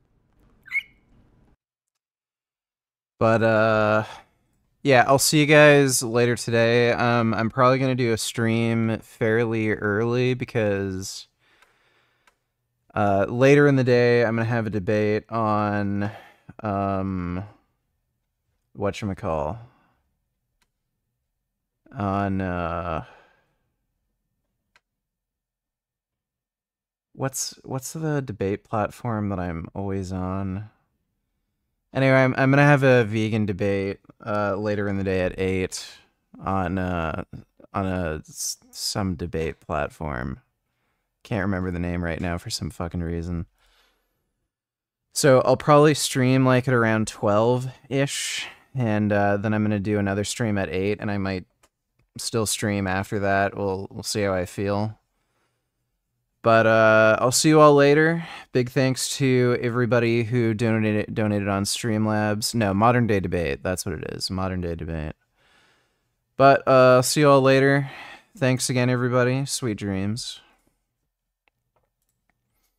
But, uh, yeah, I'll see you guys later today. Um, I'm probably going to do a stream fairly early because, uh, later in the day, I'm going to have a debate on, um, whatchamacall, on, uh, what's what's the debate platform that I'm always on? Anyway, I'm I'm gonna have a vegan debate uh, later in the day at eight on uh, on a some debate platform. Can't remember the name right now for some fucking reason. So I'll probably stream like at around twelve ish, and uh, then I'm gonna do another stream at eight, and I might still stream after that. We'll we'll see how I feel. But uh, I'll see you all later. Big thanks to everybody who donated donated on Streamlabs. No, Modern Day Debate. That's what it is. Modern Day Debate. But uh, I'll see you all later. Thanks again, everybody. Sweet dreams.